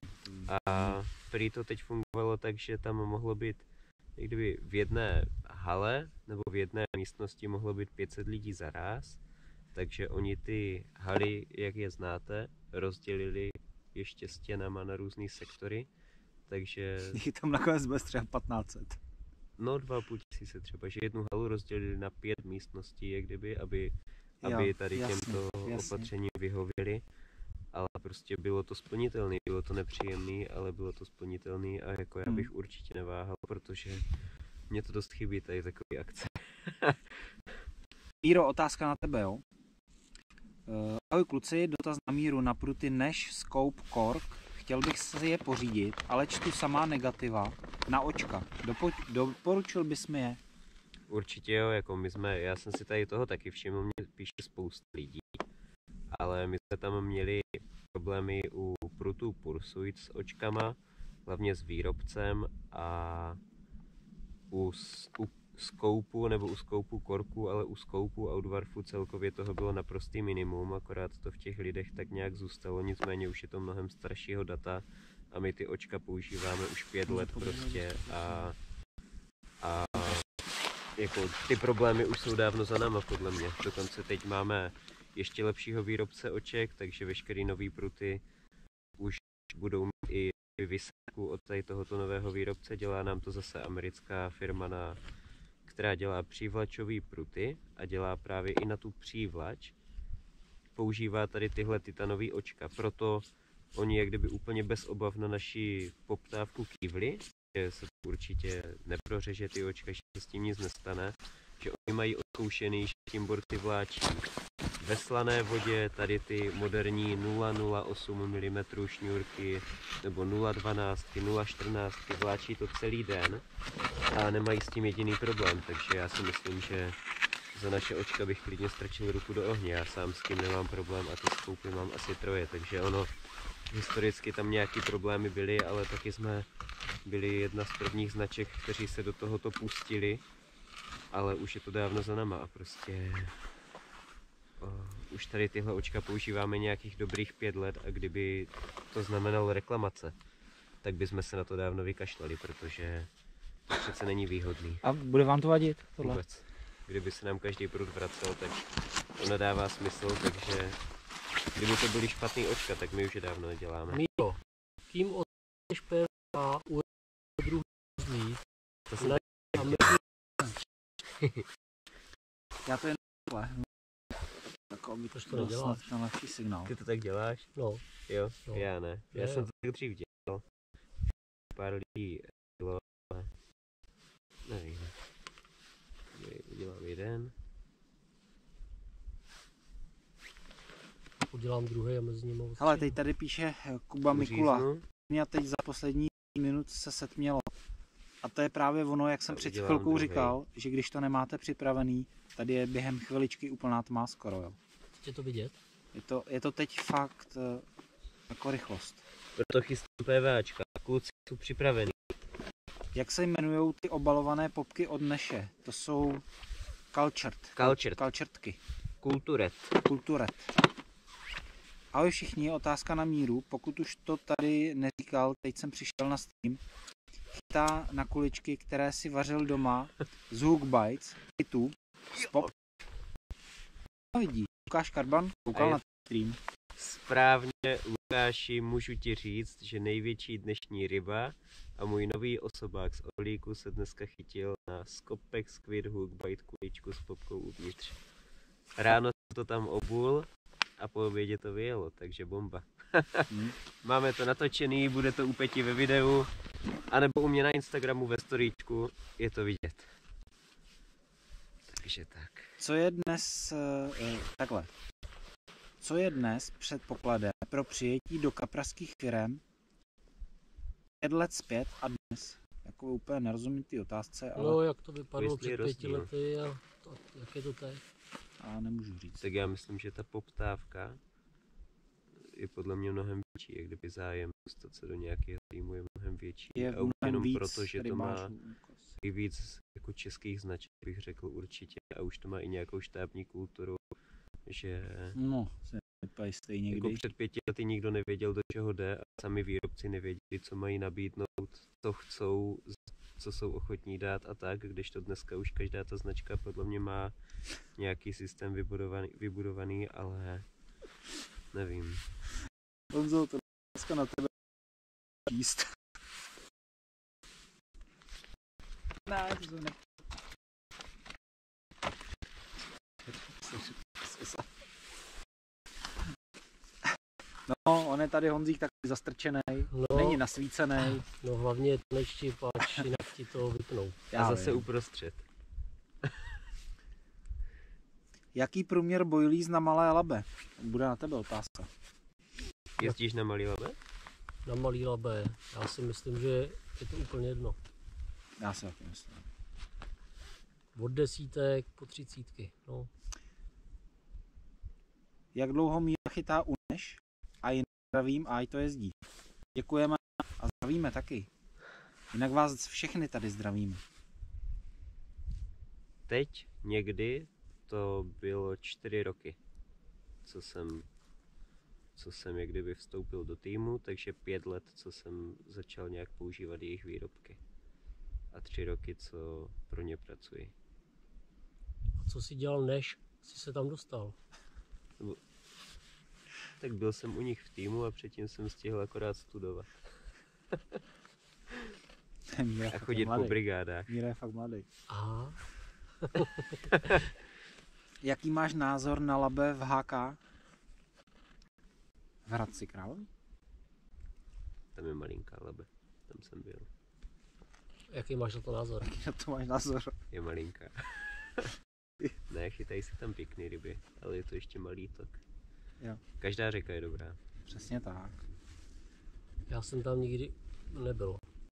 Speaker 2: a prý to teď fungovalo tak, že tam mohlo být, jak kdyby v jedné hale nebo v jedné místnosti mohlo být 500 lidí zaráz, takže oni ty haly, jak je znáte, rozdělili ještě stěnama na různý sektory, takže
Speaker 1: Jich tam nakonec bude třeba 1500.
Speaker 2: no 2500 třeba, že jednu halu rozdělili na 5 místností, jak kdyby, aby
Speaker 1: Jo,
Speaker 2: tady
Speaker 1: jasně,
Speaker 2: těmto
Speaker 1: jasně.
Speaker 2: opatřením vyhověli. Ale prostě bylo to splnitelné, bylo to nepříjemné, ale bylo to splnitelné a jako já bych určitě neváhal, protože mě to dost chybí tady takový akce.
Speaker 1: Míro, otázka na tebe, jo? Ahoj kluci, dotaz na Míru na pruty Neš Scope Cork. Chtěl bych si je pořídit, ale čtu samá negativa na očka. Doporučil bys mi je?
Speaker 2: Určitě jo, jako já jsem si tady toho taky všiml, mě píše spousta lidí, ale my jsme tam měli problémy u prutů Pursuit s očkama, hlavně s výrobcem a u Scoupu nebo u Scoupu Corku, ale u Scoupu Outwarfu celkově toho bylo naprostý minimum, akorát to v těch lidech tak nějak zůstalo, nicméně už je to mnohem staršího data a my ty očka používáme už 5 let prostě a jako ty problémy už jsou dávno za náma podle mě, dokonce teď máme ještě lepšího výrobce oček, takže veškerý nový pruty už budou mít i výsadku od tady tohoto nového výrobce, dělá nám to zase americká firma, která dělá přívlačové pruty a dělá právě i na tu přívlač. Používá tady tyhle titanové očka, proto oni jak kdyby úplně bez obav na naši poptávku kývli, že se to určitě neprořeže ty očka, že se s tím nic nestane, že oni mají odzkoušený, že tím borci vláčí ve slané vodě tady ty moderní 0,08 mm šňůrky nebo 0,12, 0,14 vláčí to celý den a nemají s tím jediný problém, takže já si myslím, že za naše očka bych klidně strčil ruku do ohně, já sám s tím nemám problém a ty skoupy mám asi 3, takže ono historicky tam nějaký problémy byly, ale taky jsme byli jedna z prvních značek, kteří se do tohoto pustili, ale už je to dávno za náma a prostě už tady tyhle očka používáme nějakých dobrých 5 let a kdyby to znamenalo reklamace, tak bychom se na to dávno vykašlali, protože to přece není výhodný.
Speaker 1: A bude vám to vadit? Tohle?
Speaker 2: Vůbec. Kdyby se nám každý prut vracel, tak to nedává smysl, takže kdyby to byly špatný očka, tak my už je dávno neděláme.
Speaker 3: Míro, kým odstaneš pér a u druhý zlý,
Speaker 2: To jsem
Speaker 1: Já to jen takový
Speaker 3: Proč to neděláš?
Speaker 1: na lepší signál.
Speaker 2: Ty to tak děláš?
Speaker 3: No,
Speaker 2: Jo,
Speaker 3: No.
Speaker 2: já ne. Já
Speaker 3: Ne,
Speaker 2: jsem
Speaker 3: jo.
Speaker 2: to tak dřív dělal. Pár lidí bylo, ale nevím. Udělám jeden.
Speaker 3: udělám druhý a mezi nimi
Speaker 1: Hele, teď tady píše Kuba Mikula.
Speaker 2: Uříznu.
Speaker 1: Mě teď za poslední minut se setmělo. A to je právě ono, jak jsem
Speaker 2: A
Speaker 1: před
Speaker 2: udělám
Speaker 1: chvilkou
Speaker 2: druhej.
Speaker 1: říkal, že když to nemáte připravený, Tady je během chviličky úplná tma skoro, jo.
Speaker 3: Chce to vidět?
Speaker 1: Je to teď fakt jako rychlost.
Speaker 2: Proto chystám PVAčka. Kluci jsou připravení.
Speaker 1: Jak se jmenují ty obalované popky od Neše? To jsou kalčertky. Kulturet. Ahoj všichni, otázka na míru. Pokud už to tady neříkal, teď jsem přišel na stream. Chytá na kuličky, které si vařil doma z Hook Bites, hitu, z pop. Vidíš, Lukáš Karban koukal na stream.
Speaker 2: Správně, Lukáši, můžu ti říct, že největší dnešní ryba a můj nový osobák z Orlíku se dneska chytil na Skopek Squid Hook Bite kuličku s popkou uvnitř. Ráno jsem to tam obul a po obědě to vyjelo, takže bomba. Máme to natočený, bude to u Peti ve videu, anebo u mě na Instagramu ve storíčku, je to vidět. Takže tak.
Speaker 1: Co je dnes, takhle, co je dnes předpokladem pro přijetí do kapraských firem 5 let zpět a dnes? Jako úplně nerozumím ty otázce, ale...
Speaker 3: No, jak to vypadalo
Speaker 2: Jestli je
Speaker 3: před 5
Speaker 2: rozdíl.
Speaker 3: lety a to, jak je to teď?
Speaker 1: A nemůžu říct.
Speaker 2: Tak já myslím, že ta poptávka je podle mě mnohem větší, jak kdyby zájem dostat se do nějakého týmu je mnohem větší.
Speaker 1: Je
Speaker 2: A už
Speaker 1: mnohem
Speaker 2: jenom
Speaker 1: víc
Speaker 2: proto, že to má
Speaker 1: rybářů.
Speaker 2: i víc jako českých značek, bych řekl určitě. A už to má i nějakou štábní kulturu, že
Speaker 1: No, se vypadají stejně
Speaker 2: jako
Speaker 1: kdy.
Speaker 2: před 5 lety nikdo nevěděl, do čeho jde a sami výrobci nevěděli, co mají nabídnout, co chcou, co jsou ochotní dát a tak, kdežto dneska už každá ta značka podle mě má nějaký systém vybudovaný, ale nevím.
Speaker 1: Honzo, to dneska na tebe jíst. Ne, to ne. No, on je tady Honzík taky zastrčený,
Speaker 3: No.
Speaker 1: není nasvícený.
Speaker 3: No hlavně je to neštípač, jinak ti to vypnou.
Speaker 2: A zase uprostřed.
Speaker 1: Jaký průměr boilies na malé labe? Bude na tebe otázka.
Speaker 2: Jezdíš na malý labe?
Speaker 3: Na malý labé. Já si myslím, že je to úplně jedno.
Speaker 1: Já si taky myslím.
Speaker 3: Od 10 po 30. No.
Speaker 1: Jak dlouho Míra chytá Uneš? A jinak zdravím a i to jezdí. Děkujeme a zdravíme taky. Jinak vás všechny tady zdravíme.
Speaker 2: Teď někdy to bylo 4 roky, co jsem jak kdyby vstoupil do týmu, takže 5 let, co jsem začal nějak používat jejich výrobky. A 3 roky, co pro ně pracuji.
Speaker 3: A co si dělal, než jsi se tam dostal?
Speaker 2: Tak byl jsem u nich v týmu a předtím jsem stihl akorát studovat
Speaker 1: Míra
Speaker 2: a
Speaker 1: fakt
Speaker 2: chodit
Speaker 1: je
Speaker 2: po
Speaker 1: mladý.
Speaker 2: brigádách.
Speaker 1: Míra je fakt mladý.
Speaker 3: Aha.
Speaker 1: Jaký máš názor na labe v HK? V Hradci Králové?
Speaker 2: Tam je malinká labe, tam jsem byl.
Speaker 3: Jaký máš na to názor?
Speaker 1: Na to máš názor.
Speaker 2: Je malinká. Ne, chytají se tam pěkný ryby, ale je to ještě malý tok.
Speaker 1: Jo.
Speaker 2: Každá řeka je dobrá.
Speaker 1: Přesně tak.
Speaker 3: Já jsem tam nikdy nebyl.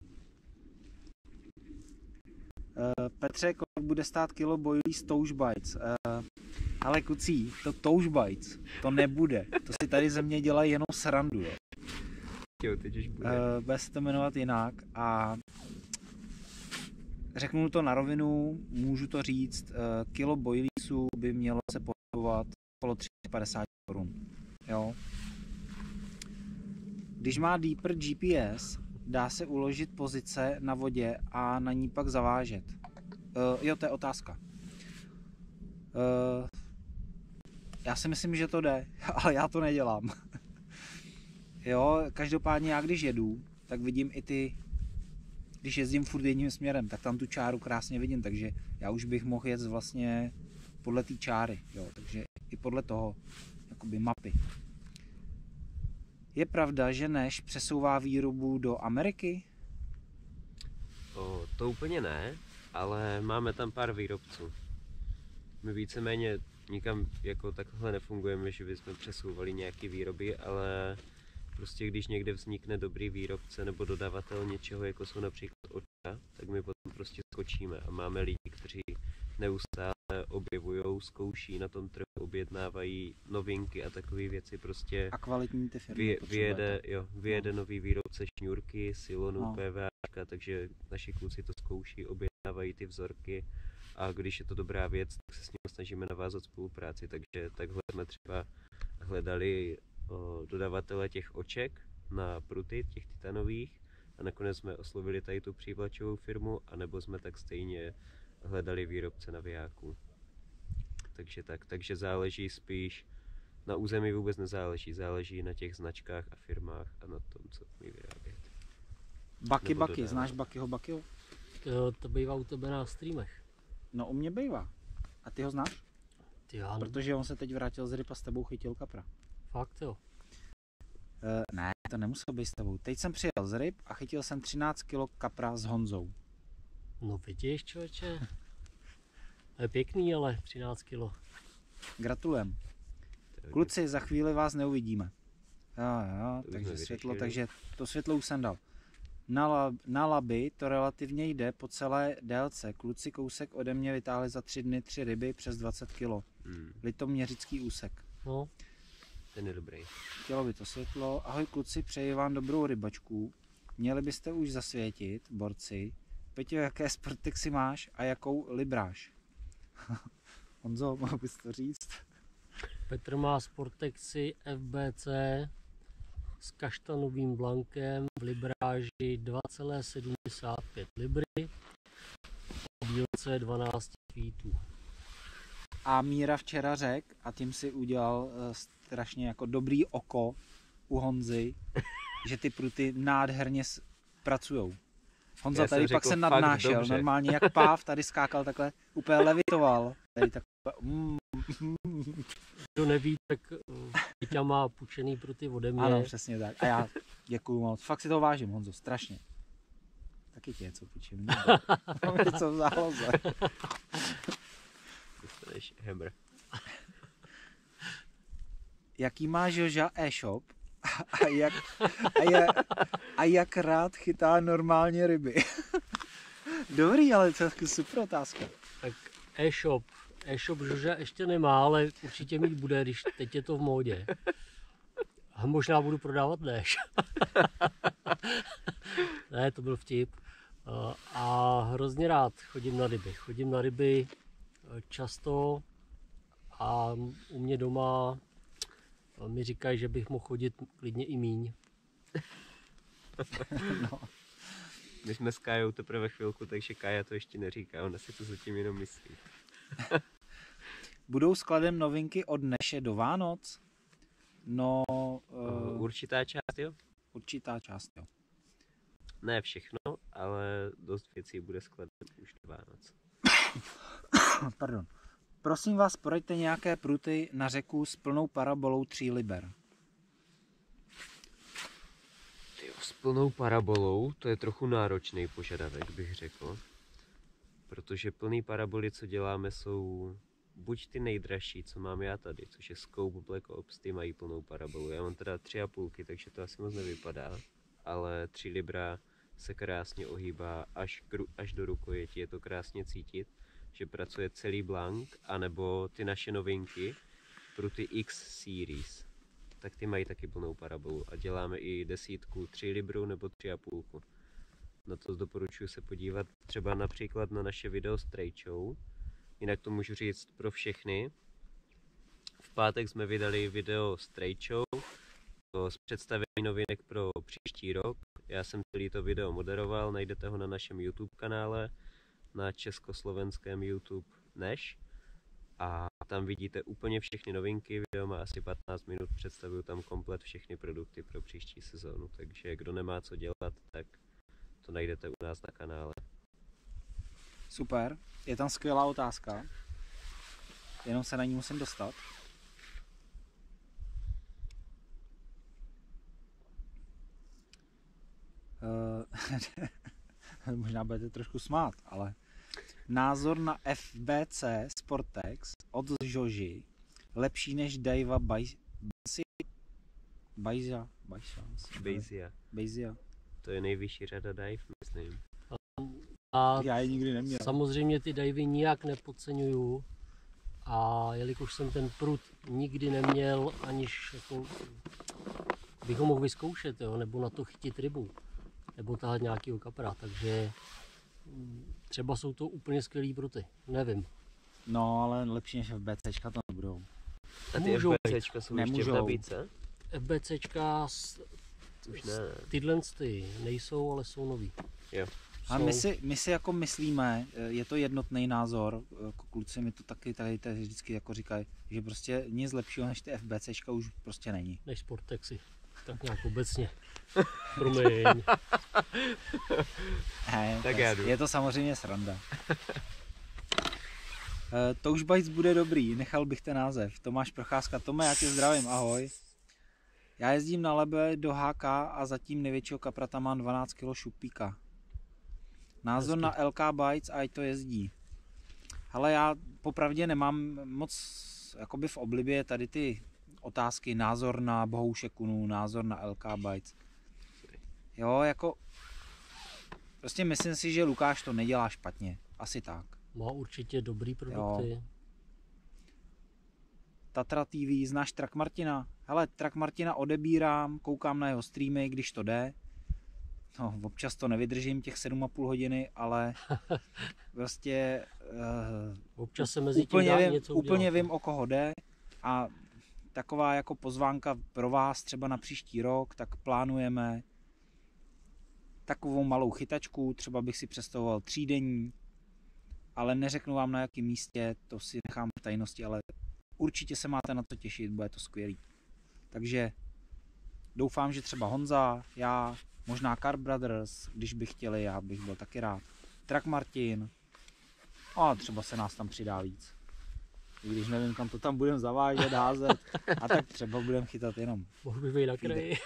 Speaker 1: Petře, kolik bude stát kilo boilies Touch Bites? Ale kucí, to Touch Bites, to nebude. To si tady ze mě dělají jenom srandu, jo.
Speaker 2: Jo, teď už bude.
Speaker 1: Bude se to jmenovat jinak a řeknu to na rovinu, můžu to říct, kilo boiliesů by mělo se pohybovat okolo 350 korun. Jo. Když má Deeper GPS, dá se uložit pozice na vodě a na ní pak zavážet. Jo, to je otázka. Já si myslím, že to jde, ale já to nedělám. Jo, každopádně já když jedu, tak vidím i ty, když jezdím furt jedním směrem, tak tam tu čáru krásně vidím, takže já už bych mohl jet vlastně podle té čáry, jo, takže i podle toho, jakoby mapy. Je pravda, že Neš přesouvá výrobu do Ameriky?
Speaker 2: To úplně ne, ale máme tam pár výrobců. My víceméně nikam jako takhle nefungujeme, že bychom přesouvali nějaké výroby, ale prostě když někde vznikne dobrý výrobce nebo dodavatel něčeho, jako jsou například očka, tak my potom prostě skočíme a máme lidi, kteří neustále objevujou, zkouší na tom trhu, objednávají novinky a takové věci prostě.
Speaker 1: A kvalitní ty firmy
Speaker 2: Vyjede nový výrobce šňůrky, silonů,
Speaker 1: No.
Speaker 2: PVAčka, takže naši kluci to zkouší, objednávají ty vzorky a když je to dobrá věc, tak se s nimi snažíme navázat spolupráci, takže takhle jsme třeba hledali dodavatele těch oček na pruty, těch titanových a nakonec jsme oslovili tady tu přívlačovou firmu, anebo jsme tak stejně hledali výrobce navijáků. Takže záleží spíš, na území vůbec nezáleží, záleží na těch značkách a firmách a na tom, co umí vyrábět.
Speaker 1: Baky, znáš Bakyho?
Speaker 3: To bývá u tebe na streamech.
Speaker 1: No u mě bývá. A ty ho znáš?
Speaker 3: Ty já,
Speaker 1: Protože on se teď vrátil z ryb a s tebou chytil kapra.
Speaker 3: fakt jo.
Speaker 1: Ne, to nemuselo být s tebou. Teď jsem přijel z ryb a chytil jsem 13 kg kapra s Honzou.
Speaker 3: No vidíš, člověče. To je pěkný, ale 13 kilo.
Speaker 1: Gratulujem. Kluci, za chvíli vás neuvidíme. Jo, takže světlo, takže to světlo už jsem dal. Na laby to relativně jde po celé délce. Kluci kousek ode mě vytáhli za 3 dny 3 ryby přes 20 kg. Litoměřický úsek.
Speaker 3: No,
Speaker 2: ten je dobrý.
Speaker 1: Chtělo by to světlo. Ahoj kluci, přeji vám dobrou rybačku. Měli byste už zasvětit, borci. Peťo, jaké sportexy máš a jakou libráš? Honzo, mohl bys to říct?
Speaker 3: Petr má Sportexy FBC s kaštanovým blankem v libráži 2,75 libry a dílce 12 feetů.
Speaker 1: A Míra včera řekl, a tím si udělal strašně jako dobrý oko u Honzy, že ty pruty nádherně pracujou. Honza tady pak se nadnášel, normálně jak páv, tady skákal takhle, úplně levitoval. Tady takhle,
Speaker 3: Kdo neví, tak Peťa má půjčený pruty ode mě.
Speaker 1: Ano, přesně tak. A já děkuju moc. Fakt si to vážím, Honzo, strašně. Taky ti něco půjčím. Mám něco v záloze.
Speaker 2: Dostaneš Hammer.
Speaker 1: Jaký má Joža e-shop a jak rád chytá normálně ryby? Dobrý, ale to je super otázka.
Speaker 3: Tak e-shop Joža ještě nemá, ale určitě mít bude, když teď je to v módě. A možná budu prodávat déš. Ne, to byl vtip. A hrozně rád chodím na ryby. Chodím na ryby často a u mě doma mi říkají, že bych mohl chodit klidně i míň.
Speaker 1: No.
Speaker 2: My jsme s Kájou teprve chvilku, takže Kája to ještě neříká, ona si to zatím jenom myslí.
Speaker 1: Budou skladem novinky od Neše do Vánoc? No...
Speaker 2: Určitá část, jo?
Speaker 1: Určitá část, jo.
Speaker 2: Ne všechno, ale dost věcí bude skladem už do Vánoc.
Speaker 1: Pardon. Prosím vás, poraďte nějaké pruty na řeku s plnou parabolou 3 liber.
Speaker 2: S plnou parabolou, to je trochu náročný požadavek, bych řekl. Protože plný paraboly, co děláme, jsou buď ty nejdražší, co mám já tady, což je Scope Black Ops, ty mají plnou parabolu. Já mám teda 3,5, takže to asi moc nevypadá, ale 3 libra se krásně ohýbá až do rukojetí, je to krásně cítit, že pracuje celý blank, anebo ty naše novinky, pruty X Series, tak ty mají taky plnou parabolu a děláme i 10, 3 libru nebo 3,5. Na to doporučuji se podívat třeba například na naše video Stray Show. Jinak to můžu říct pro všechny. V pátek jsme vydali video Stray Show s představením novinek pro příští rok. Já jsem celý to video moderoval, najdete ho na našem YouTube kanále, na československém YouTube Neš. A tam vidíte úplně všechny novinky, video má asi 15 minut, představuju tam komplet všechny produkty pro příští sezónu, takže kdo nemá co dělat, tak to najdete u nás na kanále.
Speaker 1: Super, je tam skvělá otázka, jenom se na ní musím dostat. Možná budete trošku smát, ale názor na FBC Sportex od Joži lepší než Daiwa Beizia.
Speaker 2: To je nejvyšší řada dive, myslím.
Speaker 1: Já je nikdy neměl.
Speaker 3: Samozřejmě ty divy nijak nepodceňuju. A jelikož jsem ten prut nikdy neměl, aniž jako bych ho mohl vyzkoušet, jo, nebo na to chytit rybu, nebo tahat nějakýho kapra, takže třeba jsou to úplně skvělý pruty, nevím.
Speaker 1: No, ale lepší než FBCčka to nebudou.
Speaker 2: A ty
Speaker 3: Můžou
Speaker 2: FBCčka jsou ještě v
Speaker 1: Nemůžou.
Speaker 2: nabídce?
Speaker 3: FBCčka,
Speaker 2: Už ne.
Speaker 3: tyhle nejsou, ale jsou nový.
Speaker 2: Jo.
Speaker 1: A my si jako myslíme, je to jednotný názor, jako kluci mi to taky tady vždycky jako říkají, že prostě nic lepšího než ty FBCčka už prostě není.
Speaker 3: Než Sportexy, tak nějak obecně. Promiň.
Speaker 1: Ne,
Speaker 2: Tak já jdu.
Speaker 1: je to samozřejmě sranda. Touch Bites bude dobrý, nechal bych ten název. Tomáš Procházka. Tome, já tě zdravím, ahoj. Já jezdím na Lebe do HK a zatím největšího kapra tam mám 12 kg šupíka. Názor na LK Bites, ať to jezdí. Ale já popravdě nemám moc jakoby v oblibě tady ty otázky. Názor na Bohouše Kunu, názor na LK Bites. Jo, jako prostě myslím si, že Lukáš to nedělá špatně. Asi tak.
Speaker 3: Má určitě dobrý produkty.
Speaker 1: Jo. Tatra TV, znáš Trak Martina? Hele, Trak Martina odebírám, koukám na jeho streamy, když to jde. No, občas to nevydržím těch 7,5 hodiny, ale prostě
Speaker 3: Občas se mezi tím dá něco
Speaker 1: úplně
Speaker 3: udělat.
Speaker 1: vím, o koho jde a taková jako pozvánka pro vás třeba na příští rok, tak plánujeme takovou malou chytačku, třeba bych si představoval 3denní, ale neřeknu vám na jakém místě, to si nechám v tajnosti, ale určitě se máte na to těšit, bude to skvělý. Takže doufám, že třeba Honza, já, možná Car Brothers, když by chtěli, já bych byl taky rád. Trak Martin, a třeba se nás tam přidá víc. I když nevím, kam to tam budeme zavážet, házet, a tak třeba budeme chytat jenom.
Speaker 3: Mohl bych být na kraji.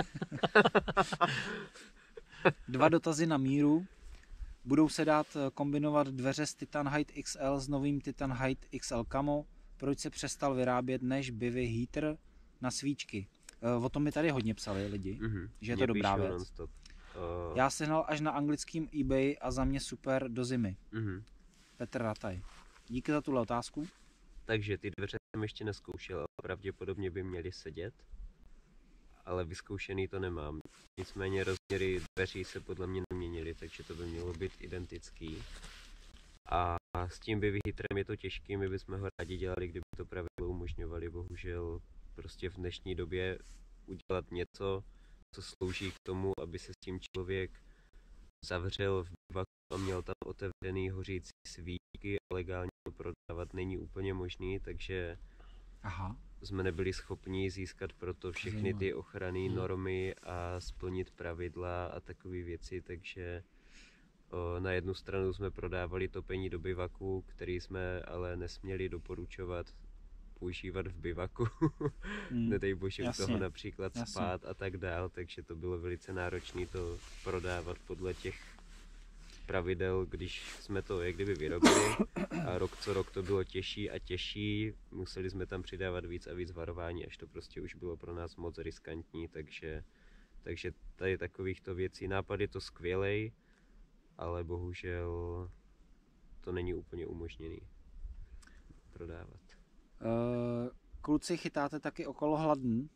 Speaker 1: 2 dotazy na míru. Budou se dát kombinovat dveře z Titan Height XL s novým Titan Height XL Camo. Proč se přestal vyrábět než bivy heater na svíčky? O tom mi tady hodně psali lidi, že je to dobrá věc. Já sehnal až na anglickým eBay a za mě super do zimy. Petr Rataj. Díky za tuhle otázku.
Speaker 2: Takže ty dveře jsem ještě neskoušel, ale pravděpodobně by měly sedět. Ale vyzkoušený to nemám. Nicméně rozměry dveří se podle mě neměnily, takže to by mělo být identický. A s tím bivy-hitrem je to těžké, my bychom ho rádi dělali, kdyby to pravidlo umožňovali. Bohužel prostě v dnešní době udělat něco, co slouží k tomu, aby se s tím člověk zavřel v bivaku a měl tam otevřený hořící svíčky a legálně to prodávat není úplně možný, takže jsme nebyli schopni získat proto všechny ty ochranné normy a splnit pravidla a takové věci, takže na jednu stranu jsme prodávali topení do bivaku, který jsme ale nesměli doporučovat používat v bivaku, nedej bože u toho například spát a tak dál, takže to bylo velice náročné to prodávat podle těch pravidel, když jsme to jak kdyby vyrobili a rok co rok to bylo těžší a těžší, museli jsme tam přidávat víc a víc varování, až to prostě už bylo pro nás moc riskantní, takže tady takovýchto věcí, nápad je to skvělej, ale bohužel to není úplně umožněný prodávat.
Speaker 1: Kluci, chytáte taky okolo Hladný,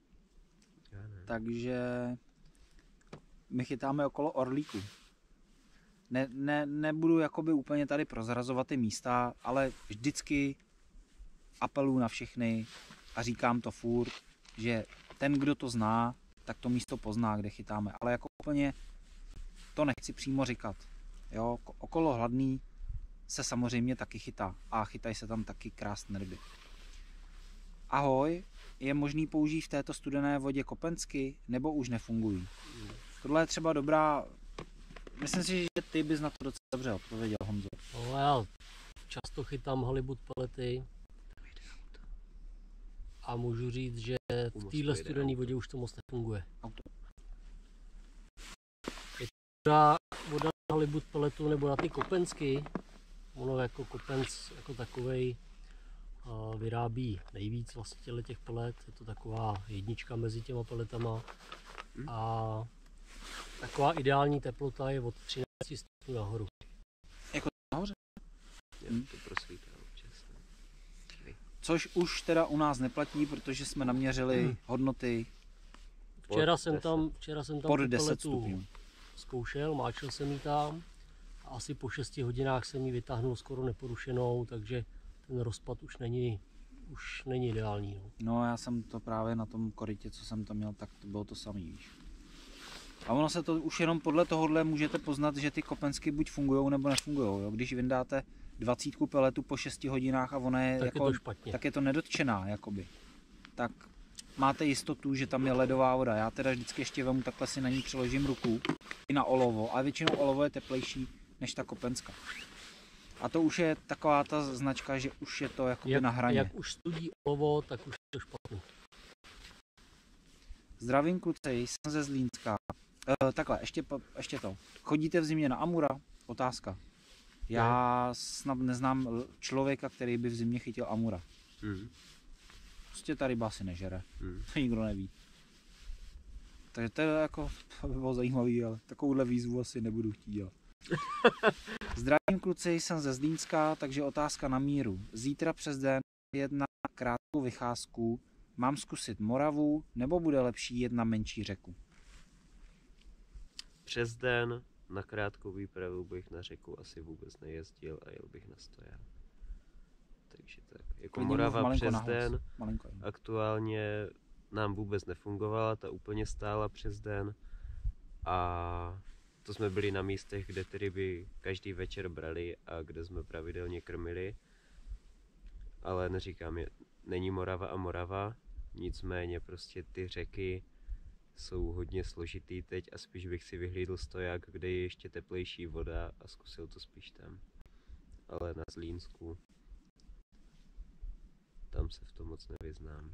Speaker 1: takže my chytáme okolo Orlíku. Nebudu jakoby úplně tady prozrazovat ty místa, ale vždycky apeluju na všechny a říkám to furt, že ten, kdo to zná, tak to místo pozná, kde chytáme. Ale jako úplně to nechci přímo říkat. Jo, okolo Hladný se samozřejmě taky chytá a chytají se tam taky krásné ryby. Ahoj, je možný použít v této studené vodě kopensky, nebo už nefungují? Tohle je třeba dobrá, myslím si, že ty bys na to docela dobře odpověděl, Honzo.
Speaker 3: No, já často chytám halibut pelety a můžu říct, že v téhle studené vodě už to moc nefunguje. Voda na halibut peletu nebo na ty kopensky, ono jako kopenc jako takovej vyrábí nejvíc vlastně těch pelet, je to taková jednička mezi těma peletama a taková ideální teplota je od 13 stupňů nahoru.
Speaker 1: Což už teda u nás neplatí, protože jsme naměřili hodnoty
Speaker 3: Včera jsem tam
Speaker 1: pod
Speaker 3: tu
Speaker 1: 10
Speaker 3: peletu
Speaker 1: stupňů.
Speaker 3: zkoušel, máčil jsem ji tam a asi po 6 hodinách jsem ji vytáhnul skoro neporušenou, takže ten rozpad už není ideální. No.
Speaker 1: No já jsem to právě na tom korytě, co jsem tam měl, tak to bylo to samý, víš. A ono se to už jenom podle tohohle můžete poznat, že ty kopensky buď fungují nebo nefungují. Jo? Když vyndáte 20 peletu po 6 hodinách a ona je,
Speaker 3: Tak
Speaker 1: jako,
Speaker 3: je to špatně.
Speaker 1: tak je to nedotčená, jakoby. Tak máte jistotu, že tam je ledová voda. Já teda vždycky ještě vemu, takhle si na ní přiložím ruku i na olovo. A většinou olovo je teplejší než ta kopenska. A to už je taková ta značka, že už je to jakoby na hraně.
Speaker 3: Jak už studí olovo, tak už je to špatný.
Speaker 1: Zdravím kluci, jsem ze Zlínska. Takhle, ještě to. Chodíte v zimě na Amura? Otázka. Já snad neznám člověka, který by v zimě chytil Amura. Prostě ta ryba si nežere. To nikdo neví. Takže to je jako, to by bylo zajímavý, ale takovouhle výzvu asi nebudu chtít dělat. Zdravím kluci, jsem ze Zlínska, takže otázka na míru. Zítra přes den jet na krátkou vycházku. Mám zkusit Moravu, nebo bude lepší jet na menší řeku?
Speaker 2: Přes den na krátkou výpravu bych na řeku asi vůbec nejezdil a jel bych na stoják. Takže tak. Jako
Speaker 1: Klidně
Speaker 2: Morava
Speaker 1: mluv
Speaker 2: přes
Speaker 1: nahlas.
Speaker 2: den
Speaker 1: Malinko.
Speaker 2: aktuálně nám vůbec nefungovala, ta úplně stála přes den a to jsme byli na místech, kde ty ryby každý večer brali a kde jsme pravidelně krmili. Ale neříkám, není Morava a Morava, nicméně prostě ty řeky jsou hodně složitý teď a spíš bych si vyhlídl stoják, kde je ještě teplejší voda a zkusil to spíš tam. Ale na Zlínsku tam se v tom moc nevyznám.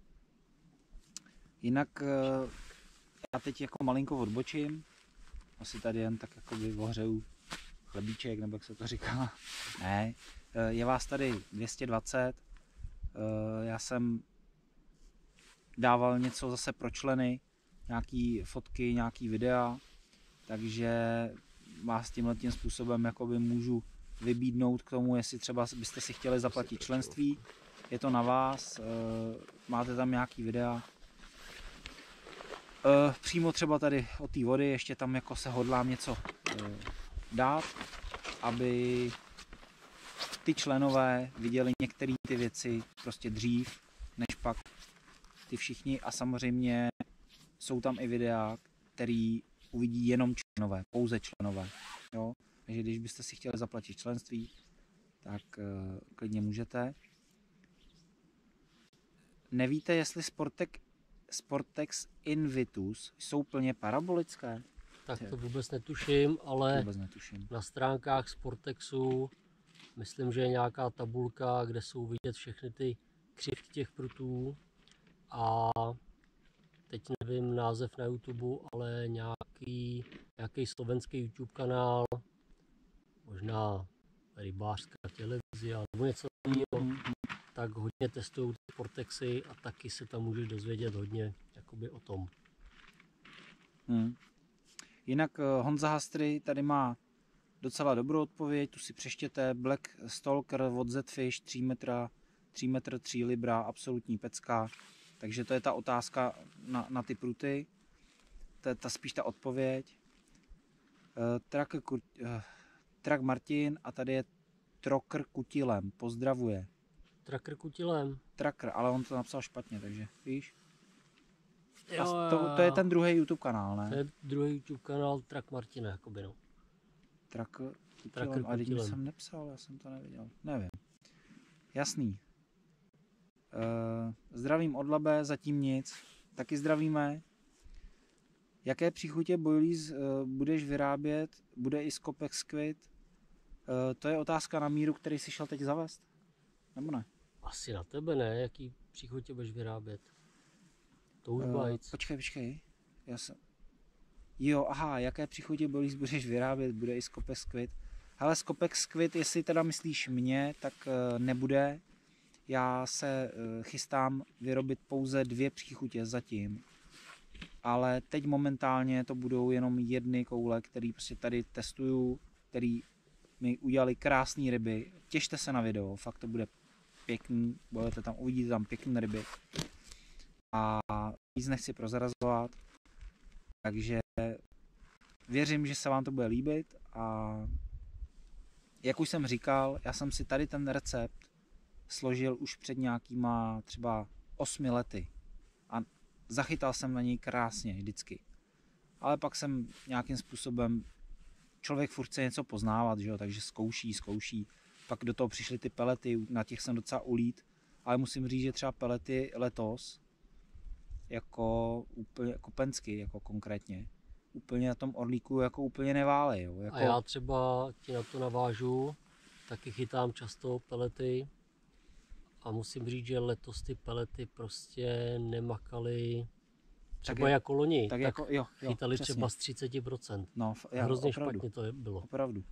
Speaker 1: Jinak já teď jako malinko odbočím. Asi tady jen tak jakoby ohřeju chlebíček, nebo jak se to říká. Ne, je vás tady 220. Já jsem dával něco zase pro členy, nějaký fotky, nějaký videa, takže vás tímhletím způsobem jakoby můžu vybídnout k tomu, jestli třeba byste si chtěli zaplatit členství. Je to na vás, máte tam nějaký videa. Přímo třeba tady od té vody, ještě tam jako se hodlám něco dát, aby ty členové viděli některé ty věci prostě dřív, než pak ty všichni, a samozřejmě jsou tam i videa, který uvidí jenom členové, pouze členové. Jo? Takže když byste si chtěli zaplatit členství, tak klidně můžete. Nevíte, jestli Sportex Invitus jsou plně parabolické?
Speaker 3: Tak to vůbec netuším, ale
Speaker 1: Vůbec netuším.
Speaker 3: na stránkách Sportexu myslím, že je nějaká tabulka, kde jsou vidět všechny ty křivky těch prutů a teď nevím název na YouTube, ale nějaký slovenský YouTube kanál, možná rybářská televize nebo něco takového, tak hodně testují ty Sportexy a taky se tam můžeš dozvědět hodně jakoby o tom.
Speaker 1: Jinak Honza Hastry tady má docela dobrou odpověď, tu si přeštěte. Black Stalker od Zfish 3 metr 3 libra, absolutní pecka. Takže to je ta otázka na ty pruty. To je spíš ta odpověď. Trak Martin a tady je Trokr Kutilem, pozdravuje.
Speaker 3: Tracker Kutilem.
Speaker 1: Tracker, ale on to napsal špatně, takže víš.
Speaker 3: Jo,
Speaker 1: To je ten druhý YouTube kanál, ne?
Speaker 3: To je druhý YouTube kanál Trak Martina, jakoby no.
Speaker 1: Tracker
Speaker 3: Tracker
Speaker 1: Kutilem, a teď
Speaker 3: Kutilem.
Speaker 1: jsem nepsal, já jsem to neviděl. Nevím. Jasný. Zdravím od Labe, zatím nic. Taky zdravíme. Jaké příchutě boilies budeš vyrábět? Bude i Scopex Squid? To je otázka na míru, který jsi šel teď zavést? Nebo ne?
Speaker 3: Asi na tebe ne, jaký příchutě budeš vyrábět. Touch Bites.
Speaker 1: Počkej. Jo, aha, jaké příchutě boilies budeš vyrábět? Bude i Scopex Squid? Hele, Scopex Squid, jestli teda myslíš mě, tak nebude. Já se chystám vyrobit pouze 2 příchutě zatím. Ale teď momentálně to budou jenom jedny koule, který prostě tady testuju, který mi udělali krásné ryby. Těšte se na video, fakt to bude pěkný, uvidíte tam pěkný ryby. A nic nechci prozrazovat, takže věřím, že se vám to bude líbit a jak už jsem říkal, já jsem si tady ten recept složil už před nějakýma třeba 8 lety a zachytal jsem na něj krásně vždycky. Ale pak jsem nějakým způsobem, člověk furt chce něco poznávat, že jo? Takže zkouší. Pak do toho přišly ty pelety, na těch jsem docela ulít, ale musím říct, že třeba pelety letos, jako penské, jako konkrétně, úplně na tom orlíku jako úplně neválej. Jo? Jako...
Speaker 3: A já třeba ti na to navážu, taky chytám často pelety a musím říct, že letos ty pelety prostě nemakaly třeba jako loni, tak
Speaker 1: jako, jo,
Speaker 3: chytali
Speaker 1: přesně.
Speaker 3: třeba z 30%.
Speaker 1: No,
Speaker 3: hrozně
Speaker 1: opravdu,
Speaker 3: špatně to bylo.
Speaker 1: Opravdu.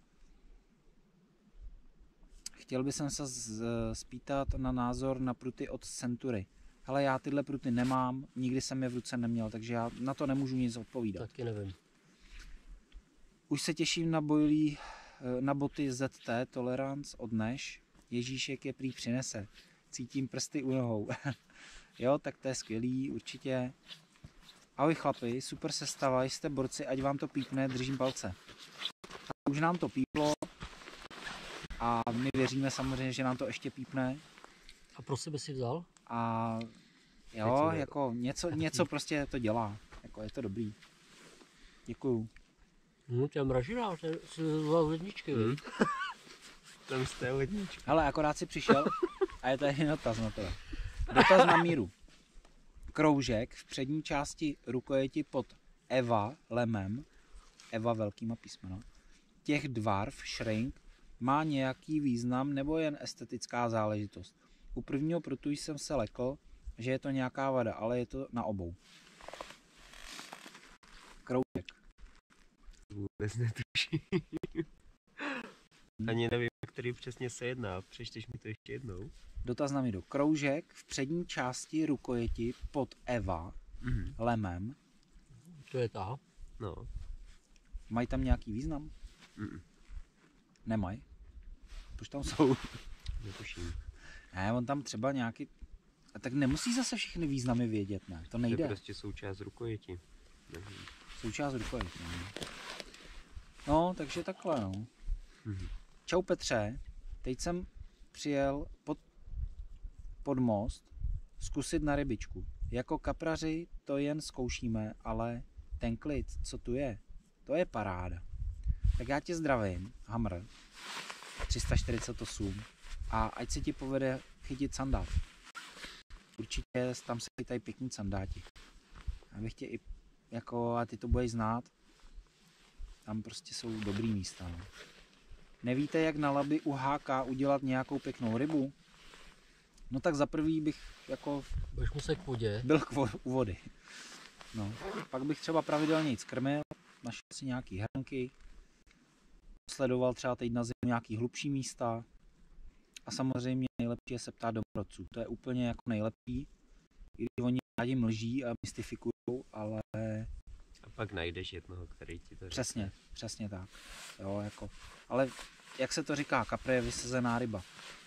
Speaker 1: Chtěl bych se spýtat na názor na pruty od Century. Hele, já tyhle pruty nemám, nikdy jsem je v ruce neměl, takže já na to nemůžu nic odpovídat.
Speaker 3: Taky nevím.
Speaker 1: Už se těším na boty ZT Tolerance od Nash. Ježíšek je prý přinese. Cítím prsty u nohou. Jo, tak to je skvělý, určitě. Ahoj chlapi, super sestava, jste borci, ať vám to pípne, držím palce. Tak už nám to píplo a my věříme samozřejmě, že nám to ještě pípne.
Speaker 3: A pro sebe si vzal?
Speaker 1: A jo, jako něco prostě to dělá, jako je to dobrý. Děkuju.
Speaker 3: No, to je mražina, to je vzal ledničky,
Speaker 2: Tam jste ledničky.
Speaker 1: Hele, akorát si přišel a je tady dotaz na to. Dotaz na míru. Kroužek v přední části rukojeti pod Eva lemem, Eva velkýma písmena, těch dwarf, shrink, má nějaký význam nebo jen estetická záležitost? U prvního prutu jsem se lekl, že je to nějaká vada, ale je to na obou. Kroužek.
Speaker 2: Vůbec netuším. Ani nevím, který přesně se jedná. Přečteš mi to ještě jednou.
Speaker 1: Dotaz na míru. Kroužek v přední části rukojeti pod Eva lemem.
Speaker 3: To je ta.
Speaker 2: No.
Speaker 1: Mají tam nějaký význam? Nemají. Proč tam jsou?
Speaker 2: Netuším.
Speaker 1: Ne, on tam třeba nějaký... A tak nemusí zase všechny významy vědět, ne? To
Speaker 2: To je
Speaker 1: nejde.
Speaker 2: prostě součást rukojeti. Nevím.
Speaker 1: Součást rukojeti. No, takže takhle, no. Čau Petře, teď jsem přijel pod most zkusit na rybičku. Jako kapraři to jen zkoušíme, ale ten klid, co tu je, to je paráda. Tak já tě zdravím, Hamr 348 a ať se ti povede chytit sandát. Určitě tam se chytají pěkný sandáti. Já bych tě i, jako, a ty to budeš znát, tam prostě jsou dobrý místa. No. Nevíte, jak na Labi u HK udělat nějakou pěknou rybu? No tak za prvý bych jako
Speaker 3: Budeš muset k vodě.
Speaker 1: byl u vody. No, pak bych třeba pravidelně jít krmil, našel si nějaký hrnky, sledoval třeba teď na zimu nějaký hlubší místa a samozřejmě nejlepší je se ptát domorodců. To je úplně jako nejlepší, i když oni rádi mlží a mystifikují, ale
Speaker 2: A pak najdeš jednoho, který ti to
Speaker 1: přesně, přesně tak. Jo, jako, ale jak se to říká, kapr je vysazená ryba.